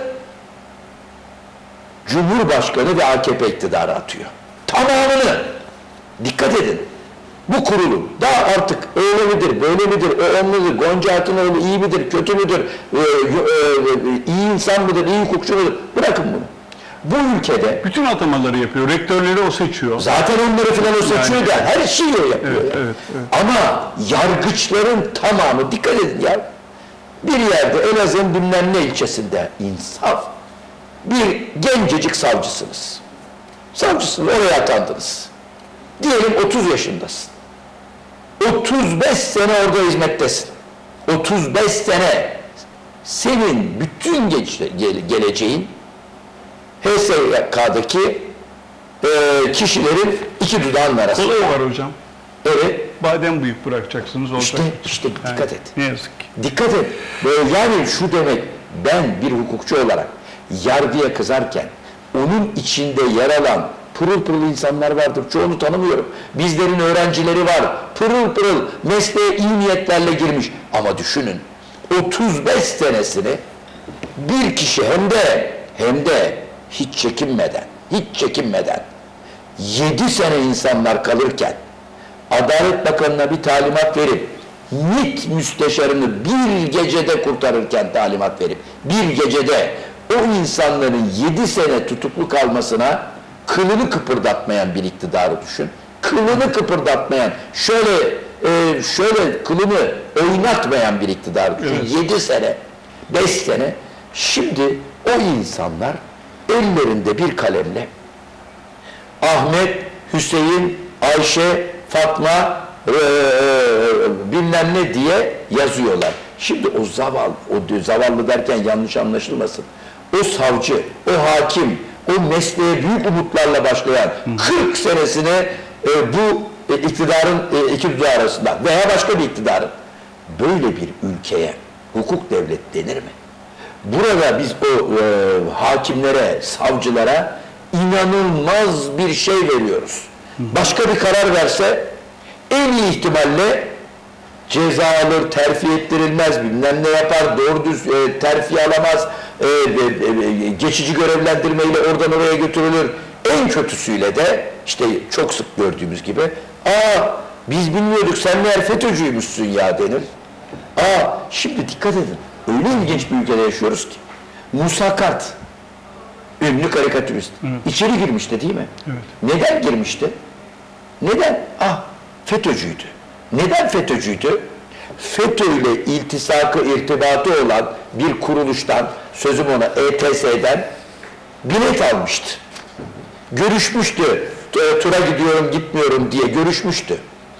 Cumhurbaşkanı ve AKP iktidarı atıyor. Tamamını. Dikkat edin. Bu kurulun daha artık öyle midir, böyle midir, o midir, Gonca Hatınoğlu iyi midir, kötü müdür, iyi insan mıdır, iyi hukukçu mudur? Bırakın bunu. Bu ülkede bütün atamaları yapıyor. Rektörleri o seçiyor. Zaten onları falan o seçiyor da her şeyi o yapıyor. Evet. Ama yargıçların tamamı, dikkat edin ya, Bir yerde Elazığ'ın bilmem ne ilçesinde insaf bir gencecik savcısınız. Savcısınız, oraya atandınız. Diyelim 30 yaşındasın. 35 sene orada hizmettesin. 35 sene senin bütün geleceğin HSK'daki kişilerin iki dudağın arasında. Kolayı var hocam. Evet. Badem bıyık bırakacaksınız olacak. İşte dikkat et. Ne yazık ki. Dikkat et. Yani şu demek, ben bir hukukçu olarak yargıya kızarken onun içinde yer alan pırıl pırıl insanlar vardır. Çoğunu tanımıyorum. Bizlerin öğrencileri var. Pırıl pırıl mesleğe iyi niyetlerle girmiş. Ama düşünün 35 senesini bir kişi hem de hiç çekinmeden 7 sene insanlar kalırken Adalet Bakanı'na bir talimat verip MİT müsteşarını bir gecede kurtarırken talimat verip bir gecede o insanların 7 sene tutuklu kalmasına kılını kıpırdatmayan bir iktidarı düşün. Kılını kıpırdatmayan, şöyle kılını oynatmayan bir iktidarı düşün. Evet. 7 sene, 5 sene. Şimdi o insanlar ellerinde bir kalemle Ahmet, Hüseyin, Ayşe, Fatma bilmem ne diye yazıyorlar. Şimdi o zavallı derken yanlış anlaşılmasın. O savcı, o hakim, o mesleğe büyük umutlarla başlayan 40 senesini bu iktidarın iki dudağı arasında veya başka bir iktidarın böyle bir ülkeye hukuk devlet denir mi? Burada biz o hakimlere, savcılara inanılmaz bir şey veriyoruz. Başka bir karar verse en iyi ihtimalle ceza alır, terfi ettirilmez, bilmem ne yapar, doğru düz terfi alamaz, geçici görevlendirmeyle oradan oraya götürülür. En kötüsüyle de işte çok sık gördüğümüz gibi biz bilmiyorduk sen meğer FETÖ'cüymüşsün ya denir. Şimdi dikkat edin. Öyle ilginç bir ülkede yaşıyoruz ki. Musa Kart, ünlü karikatürist. Evet. İçeri girmişti değil mi? Evet. Neden girmişti? Neden? FETÖ'cüydü. Neden FETÖ'cüydü? FETÖ ile irtibatı olan bir kuruluştan, sözüm ona ETS'den bilet almıştı. Görüşmüştü. Tura gidiyorum, gitmiyorum diye görüşmüştü.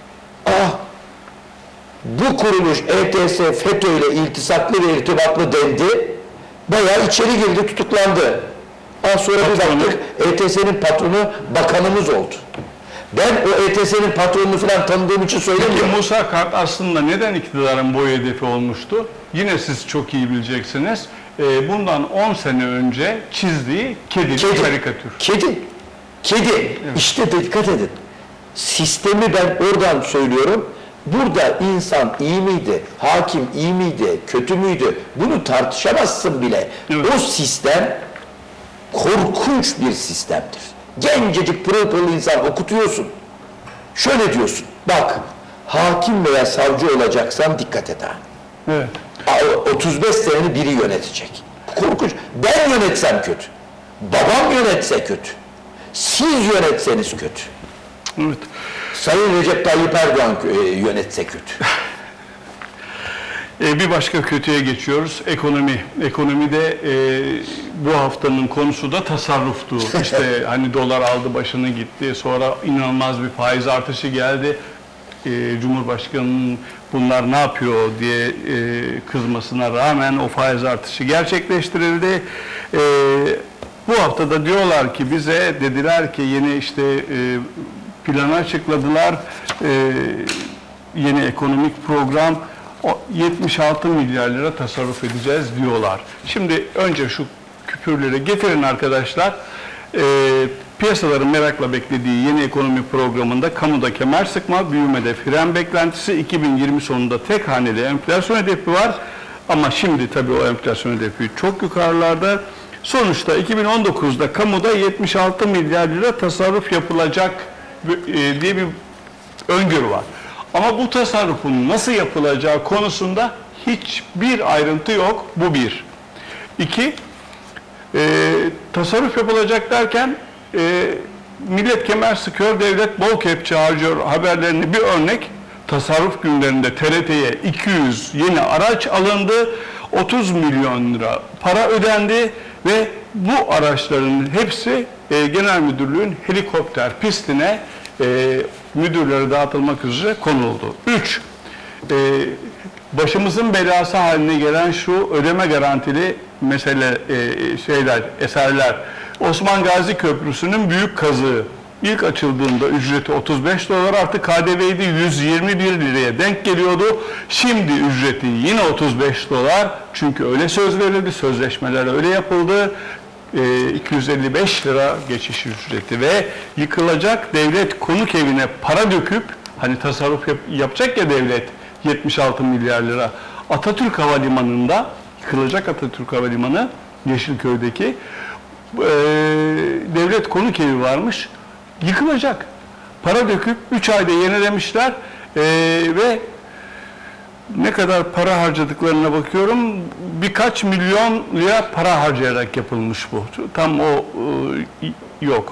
Bu kuruluş ETS FETÖ ile iltisaklı ve irtibatlı dendi. Bayağı içeri girdi, tutuklandı. Sonra bir baktık ETS'nin patronu bakanımız oldu. Ben o ETS'nin patronunu falan tanıdığım için söylemiyorum. Peki Musa Kart aslında neden iktidarın boy hedefi olmuştu? Yine siz çok iyi bileceksiniz. Bundan 10 sene önce çizdiği kedi karikatür. Kedi. Evet. İşte dikkat edin. Sistemi ben oradan söylüyorum. Burada insan iyi miydi, hakim iyi miydi, kötü müydü? Bunu tartışamazsın bile. Evet. O sistem korkunç bir sistemdir. Gencecik pırıl pırıl insan okutuyorsun. Şöyle diyorsun, bak hakim veya savcı olacaksan dikkat et ha. Evet. 35 seneni biri yönetecek. Korkunç. Ben yönetsem kötü. Babam yönetse kötü. Siz yönetseniz kötü. Evet. Sayın Recep Tayyip Erdoğan yönetse kötü. Bir başka kötüye geçiyoruz. Ekonomi. Ekonomide bu haftanın konusu da tasarruftu. İşte hani dolar aldı başını gitti. Sonra inanılmaz bir faiz artışı geldi. Cumhurbaşkanı'nın bunlar ne yapıyor diye kızmasına rağmen o faiz artışı gerçekleştirildi. Bu hafta da diyorlar ki bize dediler ki yeni işte planı açıkladılar. Yeni ekonomik program 76 milyar lira tasarruf edeceğiz diyorlar. Şimdi önce şu küpürleri getirin arkadaşlar. Piyasaların merakla beklediği yeni ekonomi programında kamuda kemer sıkma, büyümede fren beklentisi, 2020 sonunda tek haneli enflasyon hedefi var. Ama şimdi tabii o enflasyon hedefi çok yukarılarda. Sonuçta 2019'da kamuda 76 milyar lira tasarruf yapılacak diye bir öngörü var. Ama bu tasarrufun nasıl yapılacağı konusunda hiçbir ayrıntı yok. Bu bir. İki, tasarruf yapılacak derken millet kemer sıkıyor, devlet bol kepçe harcıyor haberlerini bir örnek. tasarruf günlerinde TRT'ye 200 yeni araç alındı, 30 milyon lira para ödendi ve bu araçların hepsi Genel Müdürlüğün helikopter pistine müdürlere dağıtılmak üzere konuldu. 3. Başımızın belası haline gelen şu ödeme garantili eserler. Osman Gazi Köprüsü'nün büyük kazığı ilk açıldığında ücreti 35 dolar, artık KDV'de 121 liraya denk geliyordu. Şimdi ücreti yine 35 dolar. Çünkü öyle söz verildi, sözleşmeler öyle yapıldı. 255 lira geçiş ücreti ve yıkılacak devlet konuk evine para döküp, hani tasarruf yapacak ya devlet, 76 milyar lira. Atatürk Havalimanı'nda, yıkılacak Atatürk Havalimanı, Yeşilköy'deki devlet konuk evi varmış, yıkılacak. Para döküp 3 ayda yenilemişler ve ne kadar para harcadıklarına bakıyorum, birkaç milyon lira para harcayarak yapılmış bu. Tam o yok.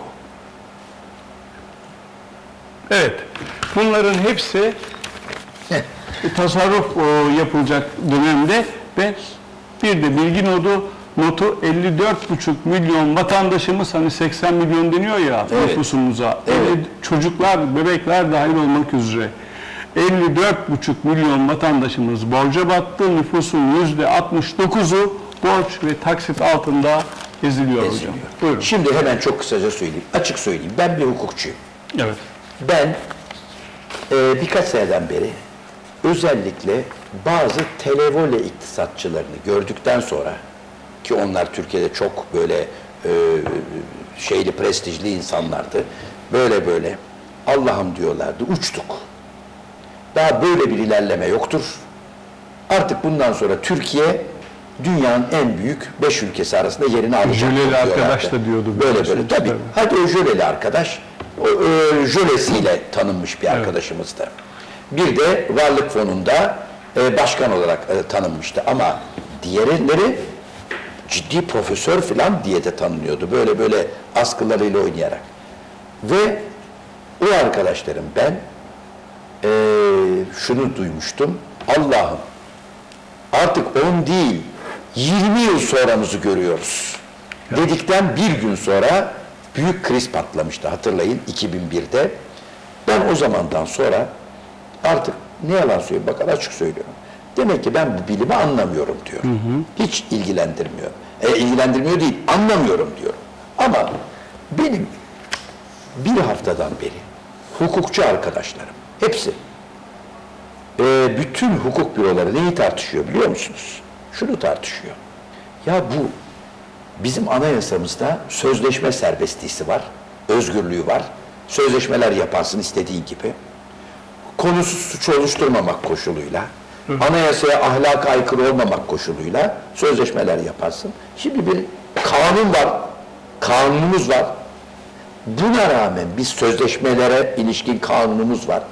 Evet, bunların hepsi tasarruf yapılacak dönemde ve bir de bilgi notu 54,5 milyon vatandaşımız, hani 80 milyon deniyor ya nüfusumuza, çocuklar, bebekler dahil olmak üzere 54,5 milyon vatandaşımız borca battı. Nüfusun %69'u borç ve taksit altında eziliyor hocam. Buyurun. Şimdi hemen çok kısaca söyleyeyim, açık söyleyeyim. Ben bir hukukçuyum. Evet. Ben birkaç seneden beri özellikle bazı televole iktisatçılarını gördükten sonra, ki onlar Türkiye'de çok böyle prestijli insanlardı. Böyle Allah'ım diyorlardı, uçtuk. Daha böyle bir ilerleme yoktur. Artık bundan sonra Türkiye dünyanın en büyük 5 ülkesi arasında yerini alacak. Jöleli arkadaş da diyordu. Böyle tabii. Hadi o jöleli arkadaş, o jölesiyle tanınmış bir arkadaşımızdı. Bir de Varlık Fonu'nda başkan olarak tanınmıştı. Ama diğerleri ciddi profesör falan diye de tanınıyordu. Böyle askılarıyla oynayarak. Ve o arkadaşlarım, ben şunu duymuştum. Allah'ım, artık 10 değil 20 yıl sonramızı görüyoruz. Dedikten bir gün sonra büyük kriz patlamıştı, hatırlayın, 2001'de. Ben o zamandan sonra artık ne yalan söyleyeyim, bakın açık söylüyorum. Demek ki ben bu bilimi anlamıyorum diyorum. Hiç ilgilendirmiyor. İlgilendirmiyor değil, anlamıyorum diyorum. Ama benim bir haftadan beri hukukçu arkadaşlarım, hepsi bütün hukuk büroları neyi tartışıyor biliyor musunuz? Şunu tartışıyor. Ya bu bizim anayasamızda sözleşme serbestliği var, özgürlüğü var. Sözleşmeler yaparsın istediğin gibi. Konusuz suç oluşturmamak koşuluyla, anayasaya ahlaka aykırı olmamak koşuluyla sözleşmeler yaparsın. Şimdi bir kanun var, kanunumuz var. Buna rağmen biz sözleşmelere ilişkin kanunumuz var.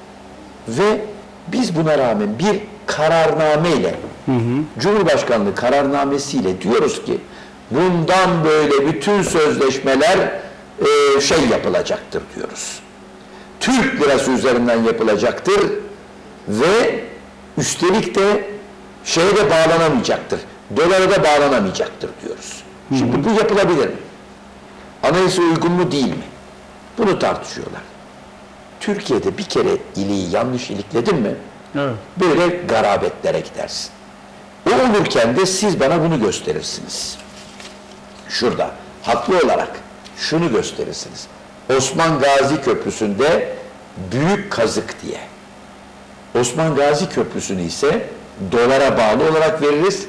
Ve biz buna rağmen bir kararnameyle, Cumhurbaşkanlığı kararnamesiyle diyoruz ki bundan böyle bütün sözleşmeler yapılacaktır diyoruz. Türk lirası üzerinden yapılacaktır ve üstelik de şeye bağlanamayacaktır. Dolara da bağlanamayacaktır diyoruz. Şimdi bu yapılabilir mi? Anayasa uygun mu değil mi? Bunu tartışıyorlar. Türkiye'de bir kere iliği yanlış ilikledin mi? Evet. Böyle garabetlere gidersin. O olurken de siz bana bunu gösterirsiniz. Şurada haklı olarak şunu gösterirsiniz. Osman Gazi Köprüsü'nde büyük kazık diye. Osman Gazi Köprüsü'nü ise dolara bağlı olarak veririz.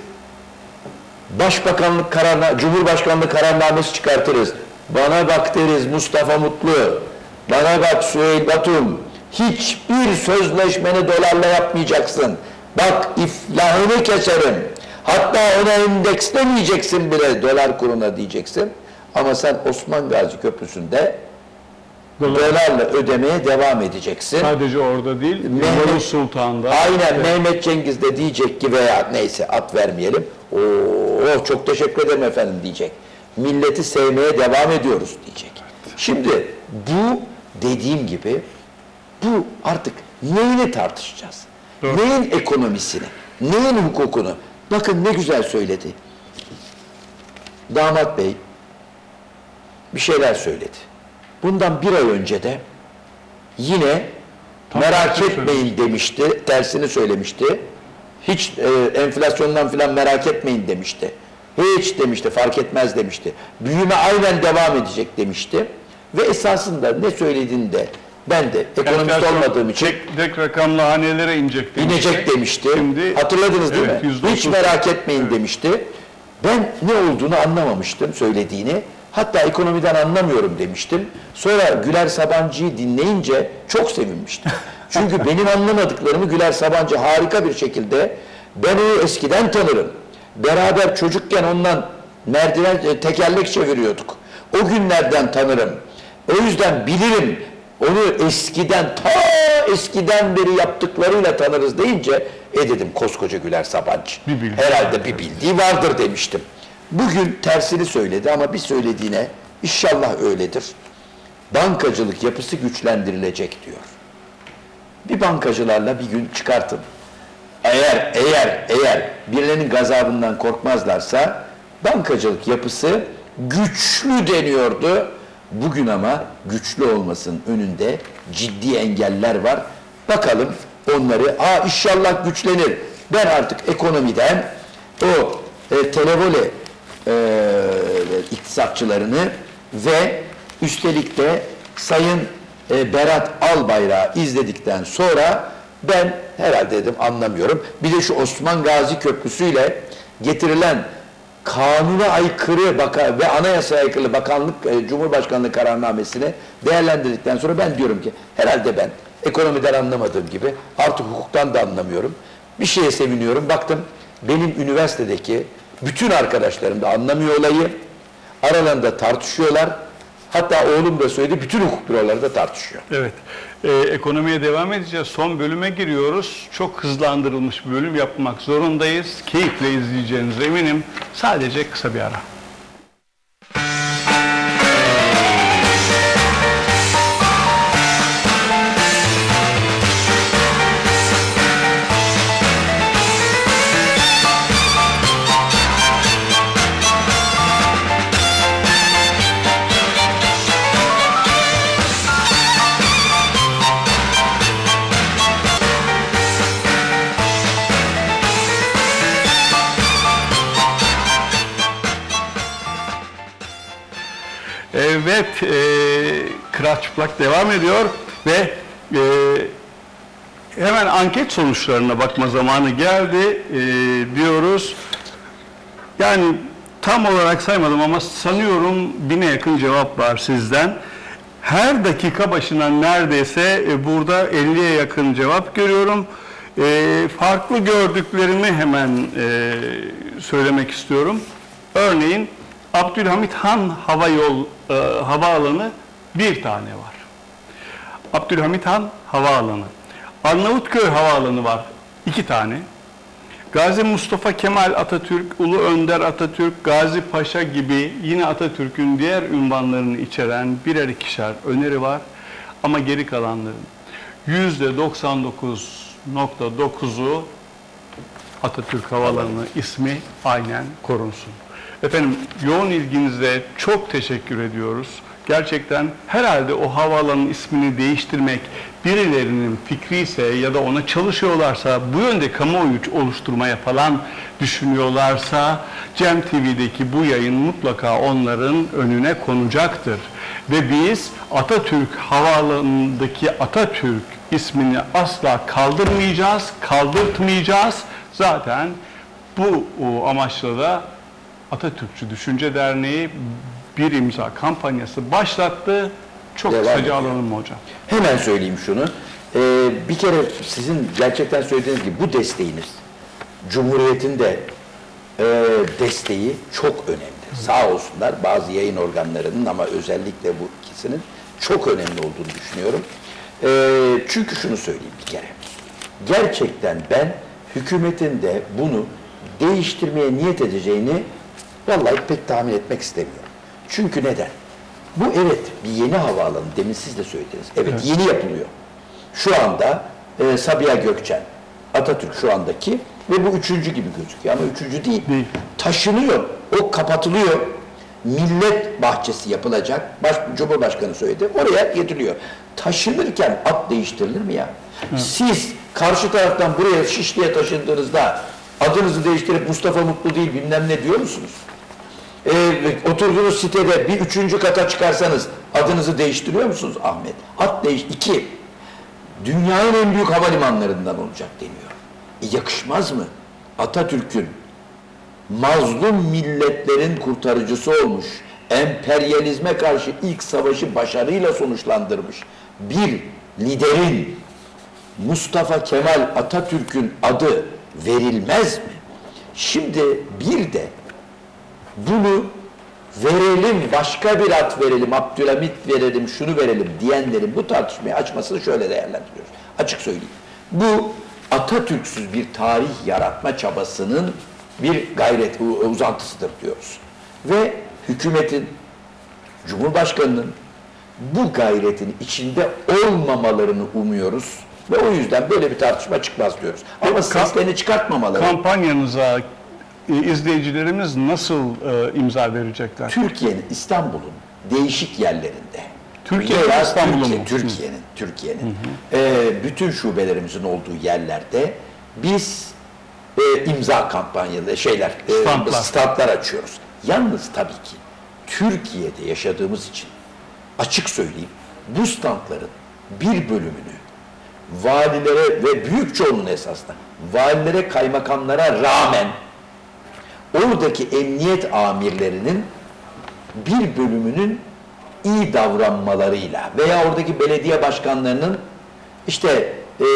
Başbakanlık Cumhurbaşkanlığı kararnamesi çıkartırız. Bana bak deriz Mustafa Mutlu, bana bak Süheyl Batum, hiçbir sözleşmeni dolarla yapmayacaksın. Bak iflahını keserim. Hatta ona endekslemeyeceksin bile dolar kuruna diyeceksin. Ama sen Osman Gazi Köprüsü'nde dolarla ödemeye devam edeceksin. Sadece orada değil, Yavuz Sultan'da. Aynen, Mehmet Cengiz de diyecek ki, veya neyse at vermeyelim. Çok teşekkür ederim efendim diyecek. Milleti sevmeye devam ediyoruz diyecek. Şimdi bu dediğim gibi bu artık Neyini tartışacağız? Doğru. Neyin ekonomisini? Neyin hukukunu? Bakın ne güzel söyledi. Damat Bey bir şeyler söyledi. Bundan bir ay önce de yine merak etmeyin demişti, tersini söylemişti. Hiç enflasyondan filan merak etmeyin demişti. Hiç demişti, fark etmez demişti. Büyüme aynen devam edecek demişti. Ve esasında ne söylediğini de ben de ekonomist olmadığım için tek rakamlı hanelere inecek demişti. Şimdi, hatırladınız değil evet, mi? Hiç merak etmeyin demişti. Ben ne olduğunu anlamamıştım söylediğini. Hatta ekonomiden anlamıyorum demiştim. Sonra Güler Sabancı'yı dinleyince çok sevinmiştim. Çünkü benim anlamadıklarımı Güler Sabancı harika bir şekilde, ben onu eskiden tanırım. Beraber çocukken ondan tekerlek çeviriyorduk. O günlerden tanırım. O yüzden bilirim. Onu eskiden beri yaptıklarıyla tanırız deyince dedim koskoca Güler Sabancı. Herhalde bir bildiği vardır demiştim. Bugün tersini söyledi ama bir söylediğine inşallah öyledir. Bankacılık yapısı güçlendirilecek diyor. Bir bankacılarla bir gün çıkartın. Eğer birilerinin gazabından korkmazlarsa bankacılık yapısı güçlü deniyordu. Bugün ama güçlü olmasının önünde ciddi engeller var. Bakalım onları inşallah güçlenir. Ben artık ekonomiden o televole iktisatçılarını ve üstelik de Sayın Berat Albayrak'ı izledikten sonra ben herhalde dedim anlamıyorum. Bir de şu Osman Gazi Köprüsü'yle getirilen kanuna aykırı ve anayasaya aykırı Cumhurbaşkanlığı kararnamesini değerlendirdikten sonra ben diyorum ki herhalde ben ekonomiden anlamadığım gibi artık hukuktan da anlamıyorum. Bir şeye seviniyorum. Baktım benim üniversitedeki bütün arkadaşlarım da anlamıyor olayı. Aralarında tartışıyorlar. Hatta oğlum da söyledi, bütün hukuk büroları da tartışıyor. Evet. Ekonomiye devam edeceğiz. Son bölüme giriyoruz. Çok hızlandırılmış bir bölüm yapmak zorundayız. Keyifle izleyeceğinize eminim. Sadece kısa bir ara. Evet, Kıraç Çıplak devam ediyor ve hemen anket sonuçlarına bakma zamanı geldi diyoruz. Yani tam olarak saymadım ama sanıyorum 1000'e yakın cevap var sizden. Her dakika başına neredeyse burada 50'ye yakın cevap görüyorum. Farklı gördüklerimi hemen söylemek istiyorum. Örneğin Abdülhamit Han Havaalanı bir tane var. Abdülhamit Han Havaalanı. Arnavutköy Havaalanı var. 2 tane. Gazi Mustafa Kemal Atatürk, Ulu Önder Atatürk, Gazi Paşa gibi yine Atatürk'ün diğer ünvanlarını içeren birer ikişer öneri var. Ama geri kalanların %99.9'u Atatürk Havaalanı ismi aynen korunsun. Efendim yoğun ilginizle çok teşekkür ediyoruz. Gerçekten herhalde o havaalanının ismini değiştirmek birilerinin fikri ise ya da ona çalışıyorlarsa, bu yönde kamuoyu oluşturmaya falan düşünüyorlarsa Cem TV'deki bu yayın mutlaka onların önüne konacaktır. Ve biz Atatürk Havaalanı'ndaki Atatürk ismini asla kaldırmayacağız, kaldırtmayacağız. Zaten bu amaçla da Atatürkçü Düşünce Derneği bir imza kampanyası başlattı. Çok kısaca alalım mı hocam? Hemen söyleyeyim şunu. Bir kere sizin gerçekten söylediğiniz gibi bu desteğiniz, Cumhuriyet'in de desteği çok önemli. Sağ olsunlar bazı yayın organlarının ama özellikle bu ikisinin çok önemli olduğunu düşünüyorum. Çünkü şunu söyleyeyim bir kere. Gerçekten ben hükümetin de bunu değiştirmeye niyet edeceğini vallahi pek tahmin etmek istemiyorum. Çünkü neden? Bu evet bir yeni havaalanı, demin siz de söylediniz. Evet, yeni yapılıyor. Şu anda Sabiha Gökçen, Atatürk şu andaki ve bu üçüncü gibi gözüküyor ama üçüncü değil. Taşınıyor, o kapatılıyor. Millet bahçesi yapılacak. Cumhurbaşkanı söyledi. Oraya getiriliyor. Taşınırken at değiştirilir mi ya? Siz karşı taraftan buraya Şişli'ye taşındığınızda adınızı değiştirip Mustafa Mutlu değil bilmem ne diyor musunuz? Oturduğunuz sitede bir üçüncü kata çıkarsanız adınızı değiştiriyor musunuz Ahmet? At değiş. 2. Dünyanın en büyük havalimanlarından olacak deniyor. Yakışmaz mı? Atatürk'ün mazlum milletlerin kurtarıcısı olmuş, emperyalizme karşı ilk savaşı başarıyla sonuçlandırmış bir liderin Mustafa Kemal Atatürk'ün adı verilmez mi? Şimdi bir de bunu verelim, başka bir ad verelim, Abdülhamit verelim, şunu verelim diyenlerin bu tartışmayı açmasını şöyle değerlendiriyoruz. Açık söyleyeyim. Bu Atatürk'süz bir tarih yaratma çabasının bir gayret uzantısıdır diyoruz. Ve hükümetin, Cumhurbaşkanı'nın bu gayretin içinde olmamalarını umuyoruz. Ve o yüzden böyle bir tartışma çıkmaz diyoruz. Ama seslerini çıkartmamaları. Kampanyanıza izleyicilerimiz nasıl imza verecekler? Türkiye'nin, İstanbul'un değişik yerlerinde. Türkiye'nin, İstanbul'un mu? Türkiye'nin. Bütün şubelerimizin olduğu yerlerde biz imza kampanyaları, standlar açıyoruz. Yalnız tabii ki Türkiye'de yaşadığımız için açık söyleyeyim, bu standların bir bölümünü valilere ve büyük çoğunluğun esasında valilere, kaymakamlara rağmen oradaki emniyet amirlerinin bir bölümünün iyi davranmalarıyla veya oradaki belediye başkanlarının işte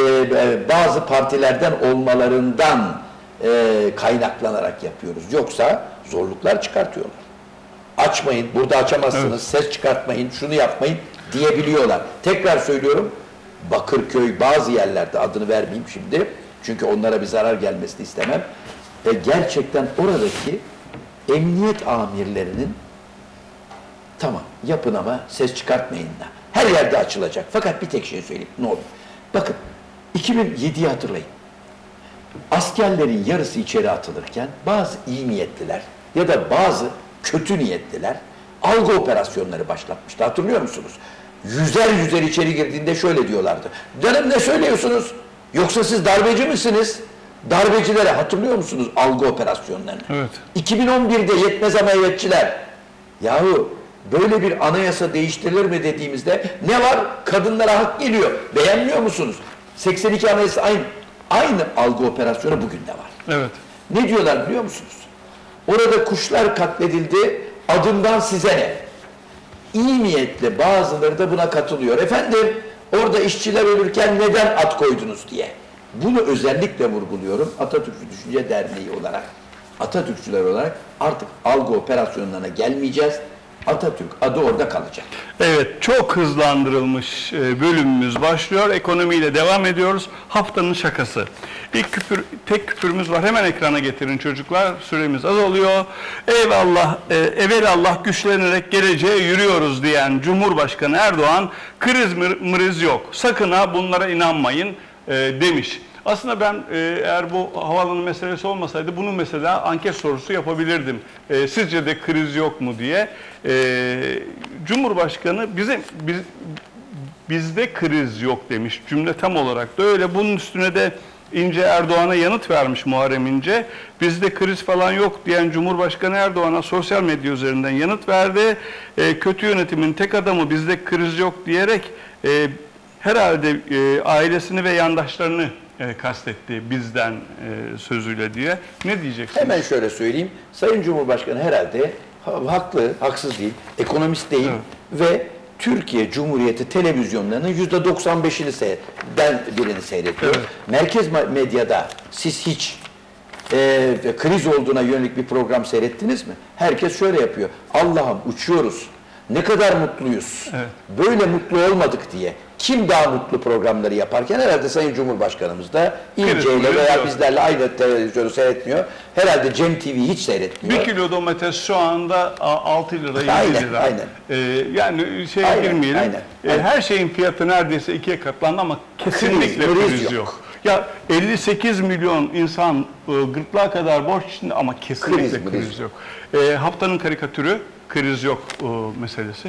bazı partilerden olmalarından kaynaklanarak yapıyoruz. Yoksa zorluklar çıkartıyorlar. Açmayın, burada açamazsınız, ses çıkartmayın, şunu yapmayın diyebiliyorlar. Tekrar söylüyorum, Bakırköy bazı yerlerde, adını vermeyeyim şimdi, çünkü onlara bir zarar gelmesini istemem. Gerçekten oradaki emniyet amirlerinin tamam yapın ama ses çıkartmayın da. Her yerde açılacak. Fakat bir tek şey söyleyeyim, ne olur. Bakın, 2007'yi hatırlayın. Askerlerin yarısı içeri atılırken bazı iyi niyetliler ya da bazı kötü niyetliler algı operasyonları başlatmıştı. Hatırlıyor musunuz? Yüzer içeri girdiğinde şöyle diyorlardı. Canım ne söylüyorsunuz? Yoksa siz darbeci misiniz? Darbecilere hatırlıyor musunuz algı operasyonlarını? Evet. 2011'de yetmez ama evetçiler. Yahu böyle bir anayasa değiştirilir mi dediğimizde ne var? Kadınlara hak geliyor. Beğenmiyor musunuz? 82 anayasa aynı algı operasyonu bugün de var. Evet. Ne diyorlar biliyor musunuz? Orada kuşlar katledildi, adımdan size ne? İyi niyetle bazıları da buna katılıyor. Efendim orada işçiler ölürken neden at koydunuz diye. Bunu özellikle vurguluyorum. Atatürkçü Düşünce Derneği olarak, Atatürkçüler olarak artık algı operasyonlarına gelmeyeceğiz. Atatürk adı orada kalacak. Evet, çok hızlandırılmış bölümümüz başlıyor. Ekonomiyle devam ediyoruz. Haftanın şakası. Tek küpürümüz var. Hemen ekrana getirin çocuklar. Süremiz azalıyor. Eyvallah, evelallah güçlenerek geleceğe yürüyoruz diyen Cumhurbaşkanı Erdoğan, kriz mriz yok. Sakın ha bunlara inanmayın demiş. Aslında ben eğer bu havaalanı meselesi olmasaydı bunu mesela anket sorusu yapabilirdim. Sizce de kriz yok mu diye. Cumhurbaşkanı bizde kriz yok demiş. Cümle tam olarak da öyle. Bunun üstüne de İnce Erdoğan'a yanıt vermiş Muharrem İnce. Bizde kriz falan yok diyen Cumhurbaşkanı Erdoğan'a sosyal medya üzerinden yanıt verdi. Kötü yönetimin tek adamı bizde kriz yok diyerek herhalde ailesini ve yandaşlarını kastetti bizden sözüyle diye. Ne diyeceksiniz? Hemen şöyle söyleyeyim. Sayın Cumhurbaşkanı herhalde haklı, haksız değil, ekonomist değil ve Türkiye Cumhuriyeti televizyonlarının %95'ini birini seyrediyor. Evet. Merkez medyada siz hiç kriz olduğuna yönelik bir program seyrettiniz mi? Herkes şöyle yapıyor. Allah'ım uçuyoruz. Ne kadar mutluyuz. Evet. Böyle mutlu olmadık diye. kim daha mutlu programları yaparken herhalde Sayın Cumhurbaşkanımız da İnce'yle veya yok. bizlerle aynı televizyonu seyretmiyor. Herhalde Cem TV'yi hiç seyretmiyor. 1 kilo domates şu anda 6 lira, 7 Aynen, lira. aynen. Yani şeye Aynen, girmeyelim. aynen. Her şeyin fiyatı neredeyse 2'ye katlandı ama kesinlikle Kriz kriz yok. yok. Ya 58 milyon insan gırtlağa kadar borç içinde ama kesinlikle kriz yok. Haftanın karikatürü kriz yok meselesi.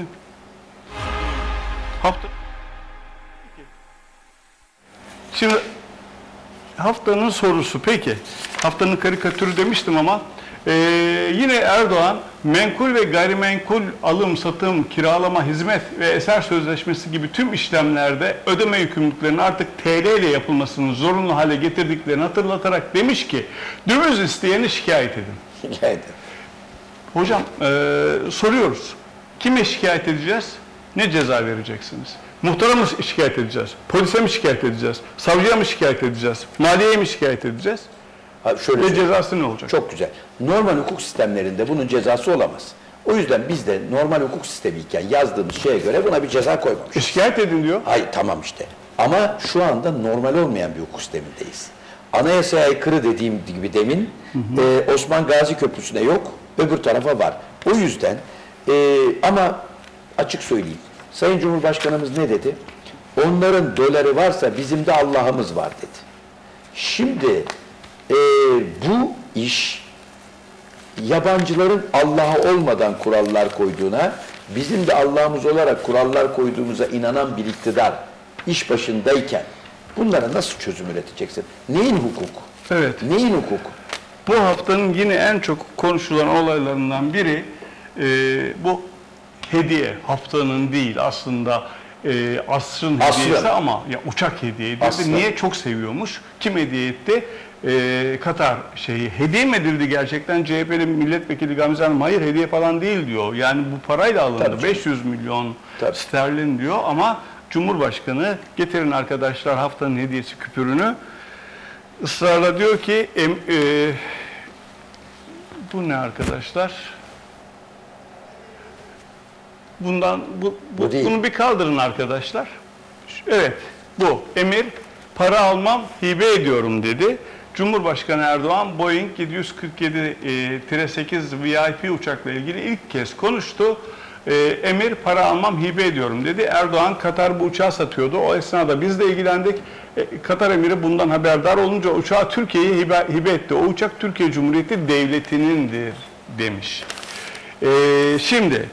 Şimdi haftanın sorusu peki. Haftanın karikatürü demiştim ama yine Erdoğan menkul ve gayrimenkul alım, satım, kiralama, hizmet ve eser sözleşmesi gibi tüm işlemlerde ödeme yükümlülüklerinin artık TL ile yapılmasını zorunlu hale getirdiklerini hatırlatarak demiş ki döviz isteyeni şikayet edin. Evet. Hocam soruyoruz. Kime şikayet edeceğiz? Ne ceza vereceksiniz? Muhtara mı şikayet edeceğiz? Polise mi şikayet edeceğiz? Savcıya mı şikayet edeceğiz? Maliyeye mi şikayet edeceğiz? Abi şöyle Ve söyleyeyim. cezası ne olacak? Çok güzel. Normal hukuk sistemlerinde bunun cezası olamaz. O yüzden biz de normal hukuk sistemiyken yazdığımız şeye göre buna bir ceza koymamışız. Şikayet edin diyor. Hayır tamam işte. Ama şu anda normal olmayan bir hukuk sistemindeyiz. Anayasaya aykırı dediğim gibi demin Osman Gazi Köprüsü'ne yok, öbür tarafa var. O yüzden ama açık söyleyeyim. Sayın Cumhurbaşkanımız ne dedi? Onların doları varsa bizim de Allah'ımız var dedi. Şimdi bu iş yabancıların Allah'a olmadan kurallar koyduğuna, bizim de Allah'ımız olarak kurallar koyduğumuza inanan bir iktidar iş başındayken bunlara nasıl çözüm üreteceksin? Neyin hukuk? Evet. Neyin hukuk? Bu haftanın yine en çok konuşulan olaylarından biri bu hediye. Haftanın değil aslında asrın hediyesi ama ya uçak hediye edildi. Asrın. Niye? Çok seviyormuş. Kim hediye etti? Katar şeyi. Hediye mi edildi gerçekten? CHP'li milletvekili Gamze Hanım hayır hediye falan değil diyor. Yani bu parayla alındı. Tabii. 500 milyon Tabii. sterlin diyor ama Cumhurbaşkanı getirin arkadaşlar haftanın hediyesi küpürünü ısrarla diyor ki bu ne arkadaşlar? Bu değil. Bunu bir kaldırın arkadaşlar. Evet, bu. Emir, para almam, hibe ediyorum dedi. Cumhurbaşkanı Erdoğan, Boeing 747-8 VIP uçakla ilgili ilk kez konuştu. Emir, para almam, hibe ediyorum dedi. Erdoğan, Katar bu uçağı satıyordu. O esnada biz de ilgilendik. Katar emiri bundan haberdar olunca uçağı Türkiye'ye hibe etti. O uçak Türkiye Cumhuriyeti Devleti'nindir demiş. Şimdi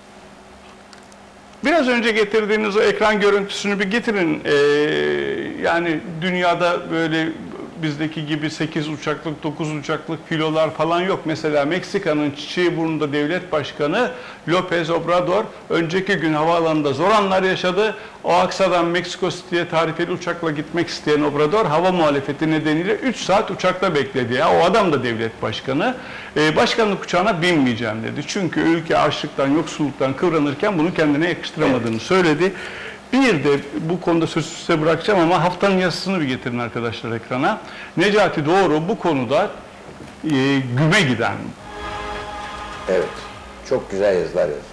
biraz önce getirdiğiniz o ekran görüntüsünü bir getirin. Yani dünyada böyle bizdeki gibi 8 uçaklık, 9 uçaklık filolar falan yok. Mesela Meksika'nın Çiçeğiburnu'nda devlet başkanı López Obrador önceki gün havaalanında zor anlar yaşadı. Oaxaca'dan Meksiko City'ye tarifeli uçakla gitmek isteyen Obrador hava muhalefeti nedeniyle 3 saat uçakta bekledi. Ya o adam da devlet başkanı. Başkanlık uçağına binmeyeceğim dedi. Çünkü ülke açlıktan, yoksulluktan kıvranırken bunu kendine yakıştıramadığını söyledi. Bir de bu konuda sözü size bırakacağım ama haftanın yazısını bir getirin arkadaşlar ekrana. Necati Doğru bu konuda güme giden. Evet. Çok güzel yazılar yazıyor.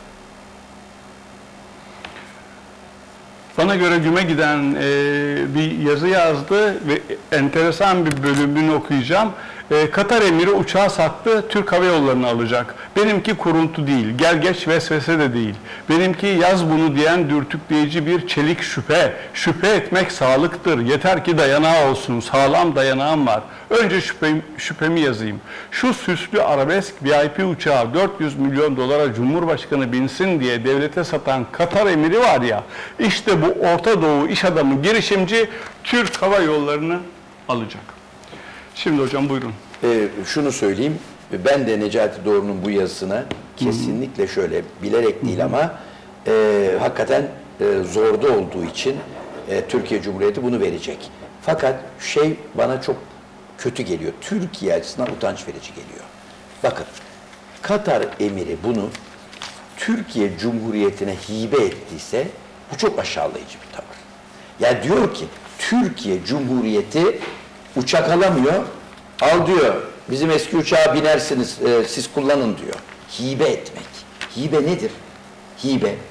Bana göre güme giden bir yazı yazdı ve enteresan bir bölümünü okuyacağım. Katar emiri uçağı sattı, Türk Hava Yolları'nı alacak. Benimki kuruntu değil, gel geç vesvese de değil. Benimki yaz bunu diyen dürtükleyici bir çelik şüphe. Şüphe etmek sağlıktır, yeter ki dayanağı olsun, sağlam dayanağım var. Önce şüphemi yazayım. Şu süslü arabesk VIP uçağı 400 milyon dolara Cumhurbaşkanı binsin diye devlete satan Katar emiri var ya, işte bu Orta Doğu iş adamı girişimci Türk Hava Yolları'nı alacak. Şimdi hocam buyurun. Şunu söyleyeyim, ben de Necati Doğru'nun bu yazısına kesinlikle şöyle bilerek değil ama hakikaten zorda olduğu için Türkiye Cumhuriyeti bunu verecek. Fakat şey bana çok kötü geliyor. Türkiye açısından utanç verici geliyor. Bakın, Katar emiri bunu Türkiye Cumhuriyeti'ne hibe ettiyse bu çok aşağılayıcı bir tavır. Yani diyor ki Türkiye Cumhuriyeti uçak alamıyor, al diyor, bizim eski uçağa binersiniz, siz kullanın diyor. Hibe etmek. Hibe nedir? Hibe,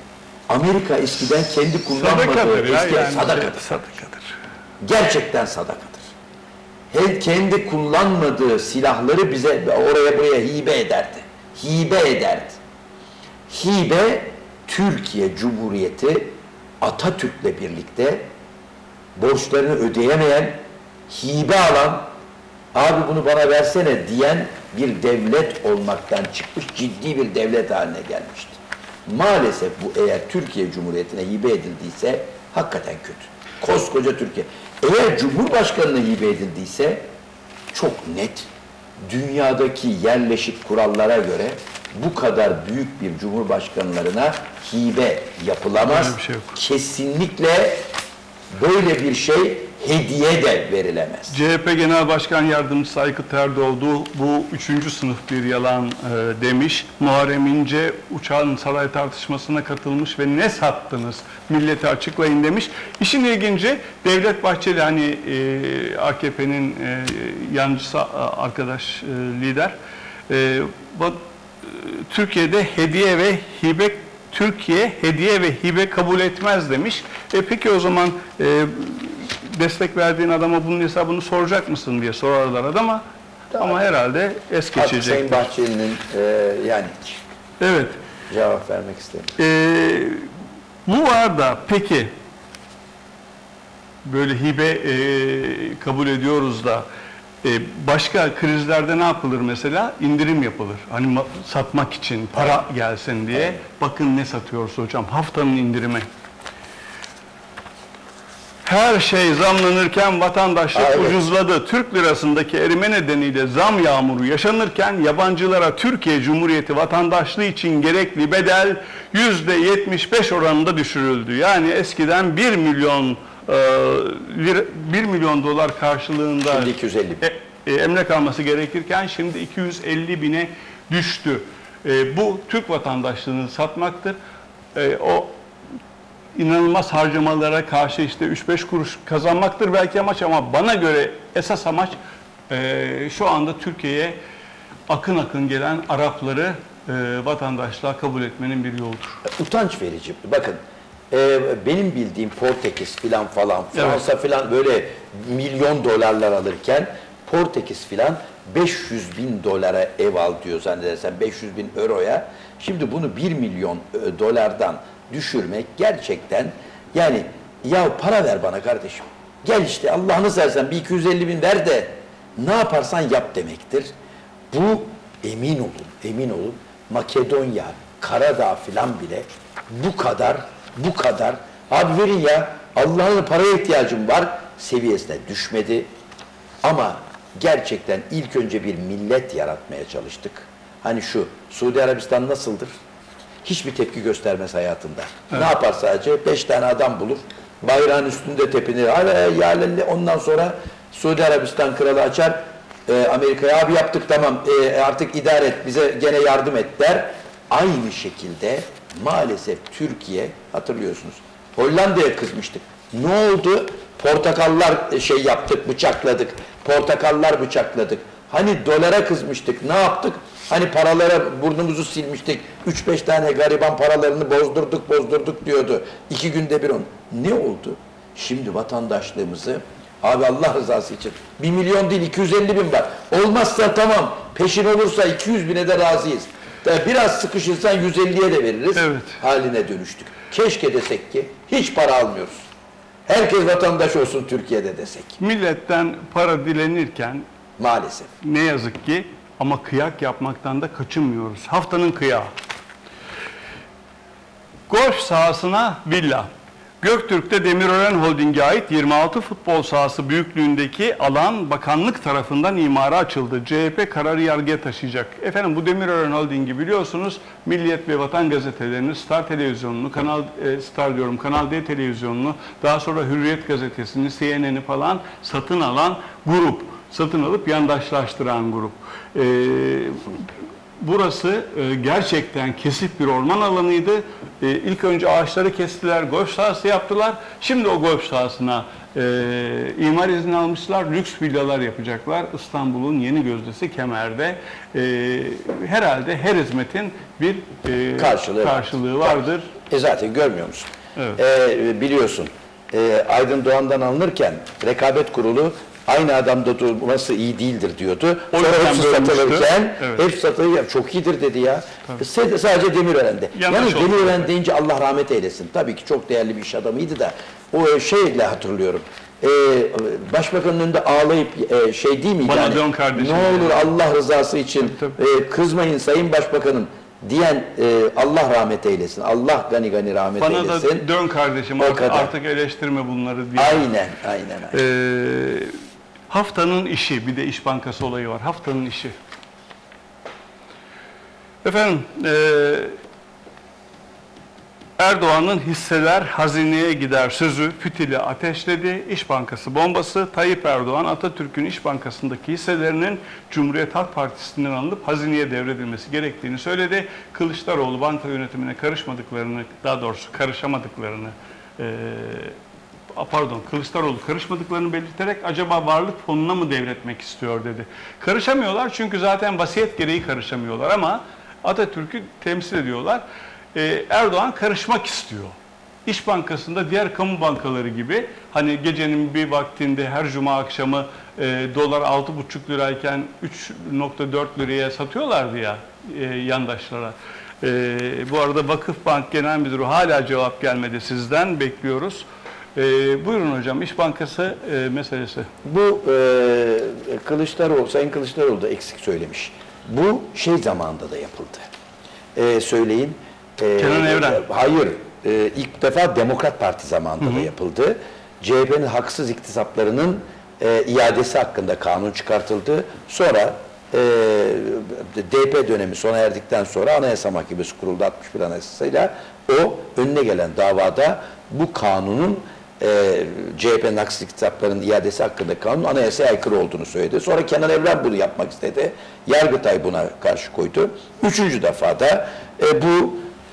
Amerika eskiden kendi kullanmadığı Sadakadır ya, eski yani sadakadır. sadakadır. Gerçekten sadakadır. Hem kendi kullanmadığı silahları bize oraya buraya hibe ederdi. Hibe ederdi. Hibe, Türkiye Cumhuriyeti Atatürk'le birlikte borçlarını ödeyemeyen, hibe alan, abi bunu bana versene diyen bir devlet olmaktan çıkmış, ciddi bir devlet haline gelmişti. Maalesef bu eğer Türkiye Cumhuriyeti'ne hibe edildiyse hakikaten kötü. Koskoca Türkiye. Eğer Cumhurbaşkanı'na hibe edildiyse çok net, dünyadaki yerleşik kurallara göre bu kadar büyük bir cumhurbaşkanlarına hibe yapılamaz. Öyle bir şey yok. Kesinlikle böyle bir şey hediye de verilemez. CHP Genel Başkan Yardımcısı Aykut Erdoğdu bu 3. sınıf bir yalan demiş. Muharrem İnce uçağın saray tartışmasına katılmış ve ne sattınız millete açıklayın demiş. İşin ilginci Devlet Bahçeli hani AKP'nin yancısı arkadaş lider Türkiye'de hediye ve hibe Türkiye hediye ve hibe kabul etmez demiş. Peki o zaman destek verdiğin adama bunun hesabını soracak mısın diye sorarlar adama. Ama herhalde es geçecek. Sayın Bahçeli'nin yani evet. cevap vermek istemiyorum. Bu var da peki böyle hibe kabul ediyoruz da başka krizlerde ne yapılır mesela? İndirim yapılır. Hani satmak için para gelsin diye. Bakın ne satıyoruz hocam. Haftanın indirimi. Her şey zamlanırken vatandaşlık ucuzladı. Türk lirasındaki erime nedeniyle zam yağmuru yaşanırken yabancılara Türkiye Cumhuriyeti vatandaşlığı için gerekli bedel %75 oranında düşürüldü. Yani eskiden 1 milyon dolar karşılığında Şimdi 250 bin. emlak alması gerekirken şimdi 250 bine düştü. Bu Türk vatandaşlığını satmaktır. O inanılmaz harcamalara karşı işte 3-5 kuruş kazanmaktır belki amaç ama bana göre esas amaç şu anda Türkiye'ye akın akın gelen Arapları vatandaşlığa kabul etmenin bir yoludur. Utanç verici. Bakın benim bildiğim Portekiz filan falan, Fransa filan böyle milyon dolarlar alırken Portekiz filan 500 bin dolara ev al diyor zannedersem 500 bin euroya. Şimdi bunu 1 milyon dolardan düşürmek gerçekten yani ya para ver bana kardeşim. Gel işte Allah'ını seversen bir 250 bin ver de ne yaparsan yap demektir. Bu emin olun Makedonya, Karadağ filan bile bu kadar abi verin ya Allah'ın paraya ihtiyacım var seviyesine düşmedi. Ama gerçekten ilk önce bir millet yaratmaya çalıştık. Hani şu Suudi Arabistan nasıldır? Hiçbir tepki göstermez hayatında. Evet. Ne yapar sadece? 5 tane adam bulur. Bayrağın üstünde tepinir. Ondan sonra Suudi Arabistan kralı açar. Amerika'ya abi yaptık tamam artık idare et bize gene yardım et der. Aynı şekilde maalesef Türkiye hatırlıyorsunuz. Hollanda'ya kızmıştık. Ne oldu? Portakallar yaptık, bıçakladık. Portakallar bıçakladık. Hani dolara kızmıştık. Ne yaptık? Hani paralara burnumuzu silmiştik. 3-5 tane gariban paralarını bozdurduk diyordu. 2 günde bir on. Ne oldu? Şimdi vatandaşlığımızı abi Allah rızası için 1 milyon değil 250 bin var. Olmazsa tamam. Peşin olursa 200 bine de razıyız. Biraz sıkışırsan 150'ye de veririz. Evet. Haline dönüştük. Keşke desek ki hiç para almıyoruz. Herkes vatandaş olsun Türkiye'de desek. Milletten para dilenirken Maalesef. ne yazık ki ama kıyak yapmaktan da kaçınmıyoruz. Haftanın kıyağı. Golf sahasına villa. Göktürk'te Demirören Holding'e ait 26 futbol sahası büyüklüğündeki alan bakanlık tarafından imara açıldı. CHP kararı yargıya taşıyacak. Efendim bu Demirören Holding'i biliyorsunuz Milliyet ve Vatan gazetelerini, Star televizyonunu, Kanal D televizyonunu, daha sonra Hürriyet gazetesini, CNN'i falan satın alan grup. Satın alıp yandaşlaştıran grup. burası gerçekten kesif bir orman alanıydı. İlk önce ağaçları kestiler, golf sahası yaptılar. Şimdi o golf sahasına imar izni almışlar, lüks villalar yapacaklar. İstanbul'un yeni gözdesi Kemer'de. Herhalde her hizmetin bir karşılığı vardır. Zaten görmüyor musun? Evet. Biliyorsun, Aydın Doğan'dan alınırken rekabet kurulu aynı adamda durması iyi değildir diyordu. O Sonra yüzden hepsi bölmüştü. satılırken, Evet. hepsi satılırken çok iyidir dedi ya. Sadece Demirören'de. Yanlış Yani oldu. Demirören deyince Allah rahmet eylesin. Tabii ki çok değerli bir iş adamıydı da o şeyle hatırlıyorum. Başbakanın önünde ağlayıp şey değil miydi? Bana yani, dön kardeşim. ne olur Allah rızası için Tabii. kızmayın Sayın Başbakanım diyen Allah rahmet eylesin. Allah gani gani rahmet Bana eylesin. da dön kardeşim, O kadar. artık eleştirme bunları diye. Aynen. Haftanın işi, bir de İş Bankası olayı var. Haftanın işi. Efendim, Erdoğan'ın hisseler hazineye gider sözü fitili ateşledi. İş Bankası bombası. Tayyip Erdoğan, Atatürk'ün İş Bankası'ndaki hisselerinin Cumhuriyet Halk Partisi'nden alınıp hazineye devredilmesi gerektiğini söyledi. Kılıçdaroğlu banka yönetimine Kılıçdaroğlu karışmadıklarını belirterek acaba varlık fonuna mı devretmek istiyor dedi. Karışamıyorlar çünkü zaten vasiyet gereği karışamıyorlar ama Atatürk'ü temsil ediyorlar. Erdoğan karışmak istiyor. İş Bankası'nda diğer kamu bankaları gibi hani gecenin bir vaktinde her cuma akşamı dolar 6,5 lirayken 3,4 liraya satıyorlardı ya yandaşlara. Bu arada Vakıfbank Genel Müdürü hala cevap gelmedi, sizden bekliyoruz. Buyurun hocam, İş Bankası meselesi. Bu Sayın Kılıçdaroğlu da eksik söylemiş. Bu şey zamanında da yapıldı. Söyleyin. Kenan Evren. Hayır. İlk defa Demokrat Parti zamanında da yapıldı. CHP'nin haksız iktisaplarının iadesi hakkında kanun çıkartıldı. Sonra DP dönemi sona erdikten sonra Anayasa Mahkemesi kuruldu 61 Anayasası'yla. O önüne gelen davada bu kanunun CHP'nin haksız iktisaplarının iadesi hakkında kanun anayasaya aykırı olduğunu söyledi. Sonra Kenan Evren bunu yapmak istedi. Yargıtay buna karşı koydu. Üçüncü defada bu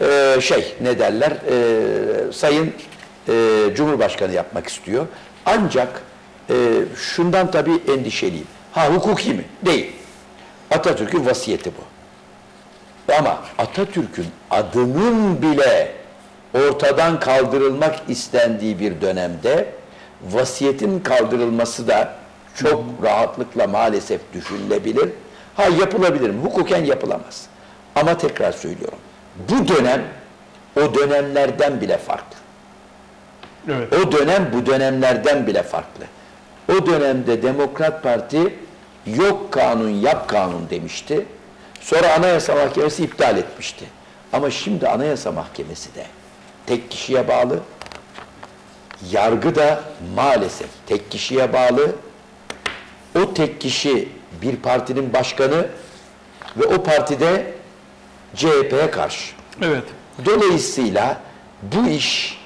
Sayın Cumhurbaşkanı yapmak istiyor. Ancak şundan tabii endişeliyim. Hukuki mi? Değil. Atatürk'ün vasiyeti bu. Ama Atatürk'ün adının bile ortadan kaldırılmak istendiği bir dönemde vasiyetin kaldırılması da çok rahatlıkla maalesef düşünülebilir. Yapılabilir mi? Hukuken yapılamaz. Ama tekrar söylüyorum. Bu dönem o dönemlerden bile farklı. Evet. O dönem bu dönemlerden bile farklı. O dönemde Demokrat Parti yok kanun yap kanun demişti. Sonra Anayasa Mahkemesi iptal etmişti. Ama şimdi Anayasa Mahkemesi de tek kişiye bağlı. Yargı da maalesef tek kişiye bağlı. O tek kişi bir partinin başkanı ve o partide CHP'ye karşı. Evet. Dolayısıyla bu iş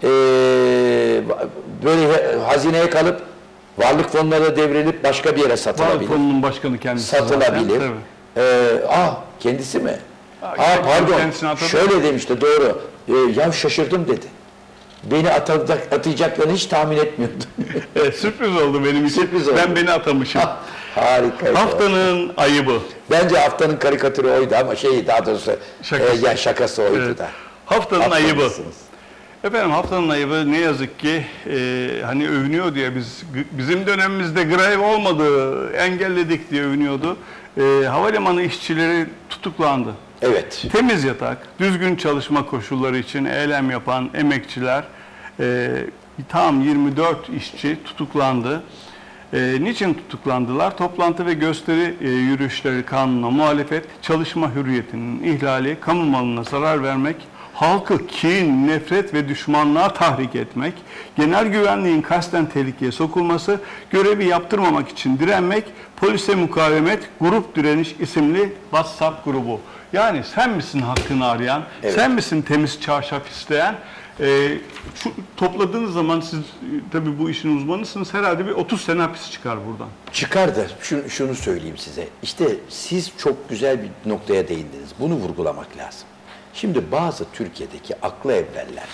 böyle hazineye kalıp varlık fonlarına devrilip başka bir yere satılabilir. Varlık fonunun başkanı kendisi Satılabilir. Zaten, Kendisi mi? kendisini Pardon. atadı. Şöyle demişti, doğru. Ya şaşırdım dedi. Beni atacaklarını hiç tahmin etmiyordum. Sürpriz oldu benim için. Sürpriz oldu. Ben beni atamışım. Harika. Haftanın ayıbı. Bence haftanın karikatürü oydu ama daha doğrusu şakası oydu Evet. da. Haftanın ayıbı. Atlamışsınız. Efendim, haftanın ayıbı ne yazık ki hani övünüyor diye bizim dönemimizde grev olmadı, engelledik diye övünüyordu. Havalimanı işçileri tutuklandı. Evet. Temiz yatak, düzgün çalışma koşulları için eylem yapan emekçiler, tam 24 işçi tutuklandı. Niçin tutuklandılar? Toplantı ve gösteri yürüyüşleri kanuna muhalefet, çalışma hürriyetinin ihlali, kamu malına zarar vermek, halkı kin, nefret ve düşmanlığa tahrik etmek, genel güvenliğin kasten tehlikeye sokulması, görevi yaptırmamak için direnmek, polise mukavemet, grup direniş isimli WhatsApp grubu. Yani sen misin hakkını arayan, Evet. sen misin temiz çarşaf isteyen? Topladığınız zaman siz tabii bu işin uzmanısınız, herhalde bir 30 sene hapis çıkar buradan. Çıkar da şunu söyleyeyim size. İşte siz çok güzel bir noktaya değindiniz. Bunu vurgulamak lazım. Şimdi bazı Türkiye'deki aklı evveller,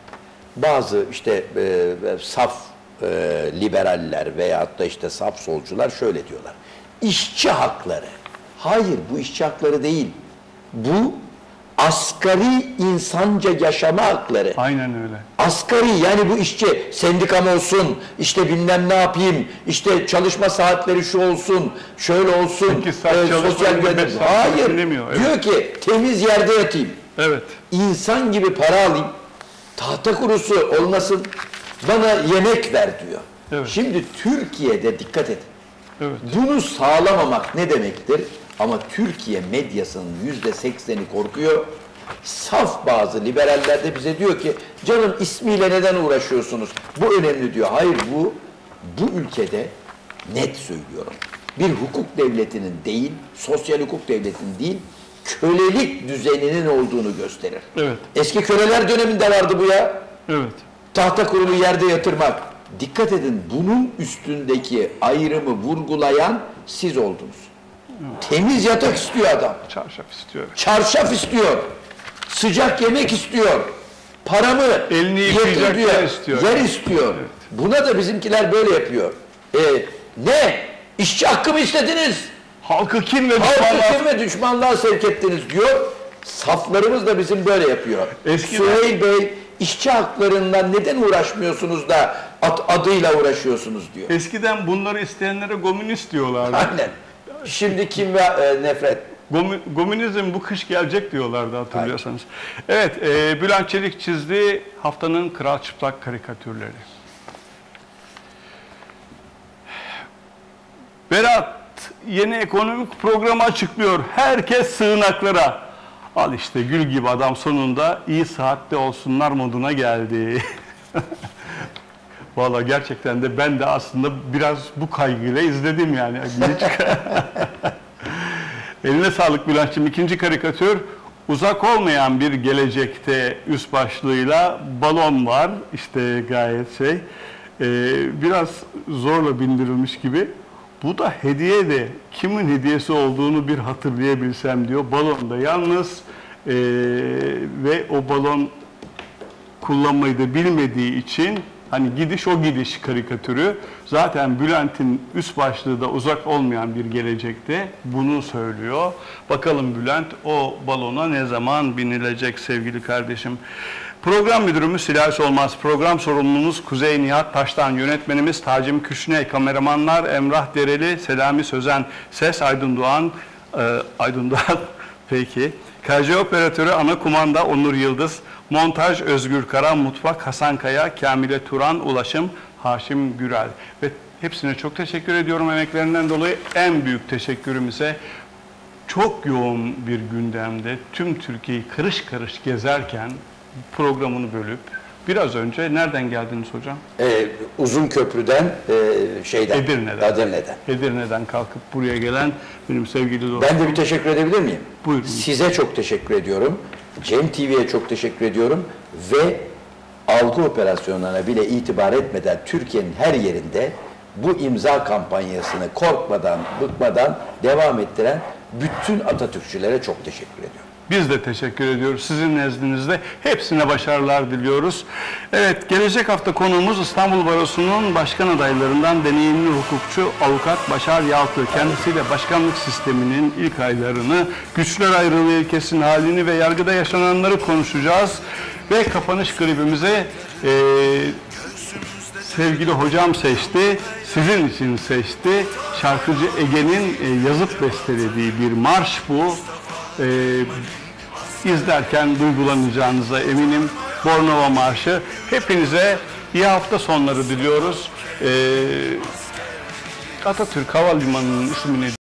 bazı işte saf liberaller veyahut da işte saf solcular şöyle diyorlar. İşçi hakları. Hayır, bu işçi hakları değil. Bu asgari insanca yaşama hakları. Aynen öyle. Asgari, yani bu işçi sendikam olsun, işte bilmem ne yapayım, işte çalışma saatleri şu olsun, şöyle olsun, 8 saat sosyal güvenlik. Hayır, demiyor, evet. diyor ki temiz yerde yatayım. Evet. İnsan gibi para alayım, tahta kurusu olmasın, bana yemek ver diyor. Evet. Şimdi Türkiye'de dikkat edin. Evet. Bunu sağlamamak ne demektir? Ama Türkiye medyasının %80'i korkuyor. Saf bazı liberaller de bize diyor ki, canım ismiyle neden uğraşıyorsunuz? Bu önemli diyor. Hayır, bu ülkede net söylüyorum. Bir hukuk devletinin değil, sosyal hukuk devletinin değil, kölelik düzeninin olduğunu gösterir. Evet. Eski köleler döneminde vardı bu ya. Evet. Tahta kurulu yerde yatırmak. Dikkat edin, bunun üstündeki ayrımı vurgulayan siz oldunuz. Temiz yatak istiyor adam. Çarşaf istiyor. Çarşaf istiyor. Sıcak yemek istiyor. Paramı Elini getir yıkayacak diyor. yer istiyor. Yer istiyor. Evet. Buna da bizimkiler böyle yapıyor. Ne? İşçi hakkı mı istediniz? Halkı kim ve Halkı kim ve düşmanlığa sevk ettiniz diyor. Saflarımız da bizim böyle yapıyor. Eskiden- Süheyl Bey, işçi haklarından neden uğraşmıyorsunuz da adıyla uğraşıyorsunuz diyor. Eskiden bunları isteyenlere komünist diyorlardı. Aynen. Şimdi kim ve nefret. Komünizm bu kış gelecek diyorlardı, hatırlıyorsanız. Evet, Bülent Çelik çizdi haftanın kral çıplak karikatürleri. Berat yeni ekonomik programı açıklıyor. Herkes sığınaklara. Al işte gül gibi adam sonunda iyi saatte olsunlar moduna geldi. Valla gerçekten de ben de aslında biraz bu kaygıyla izledim yani. Eline sağlık Bülent'ciğim. İkinci karikatür, uzak olmayan bir gelecekte üst başlığıyla balon var. İşte gayet biraz zorla bindirilmiş gibi. Bu da hediye de kimin hediyesi olduğunu bir hatırlayabilsem diyor. Balon da yalnız ve o balon kullanmayı da bilmediği için hani gidiş o gidiş karikatürü. Zaten Bülent'in üst başlığı da uzak olmayan bir gelecekte bunu söylüyor. Bakalım Bülent o balona ne zaman binilecek sevgili kardeşim. Program müdürümüz Silahı Solmaz, program sorumlumuz Kuzey Nihat Taştan, yönetmenimiz Tacim Küşney, kameramanlar Emrah Dereli, Selami Sözen, ses Aydın Doğan, peki. KJ operatörü ana kumanda Onur Yıldız, montaj Özgür Kara, mutfak Hasan Kaya, Kamile Turan, ulaşım Haşim Gürel. Ve hepsine çok teşekkür ediyorum emeklerinden dolayı. En büyük teşekkürümüze çok yoğun bir gündemde tüm Türkiye'yi karış karış gezerken programını bölüp biraz önce nereden geldiniz hocam? Uzunköprü'den Edirne'den. Edirne'den kalkıp buraya gelen benim sevgili dostum. Ben de bir teşekkür edebilir miyim? Buyurun. Size çok teşekkür ediyorum. Cem TV'ye çok teşekkür ediyorum ve algı operasyonlarına bile itibar etmeden Türkiye'nin her yerinde bu imza kampanyasını korkmadan, bıkmadan devam ettiren bütün Atatürkçülere çok teşekkür ediyorum. Biz de teşekkür ediyoruz. Sizin nezdinizde hepsine başarılar diliyoruz. Evet, gelecek hafta konuğumuz İstanbul Barosu'nun başkan adaylarından deneyimli hukukçu avukat Başar Yaltı. Kendisiyle başkanlık sisteminin ilk aylarını, güçler ayrılığı ilkesinin halini ve yargıda yaşananları konuşacağız. Ve kapanış klibimize sevgili hocam seçti, sizin için seçti. Şarkıcı Ege'nin yazıp bestelediği bir marş bu. İzlerken duygulanacağınıza eminim. Bornova Marşı. Hepinize iyi hafta sonları diliyoruz. Atatürk Havalimanı'nın ismini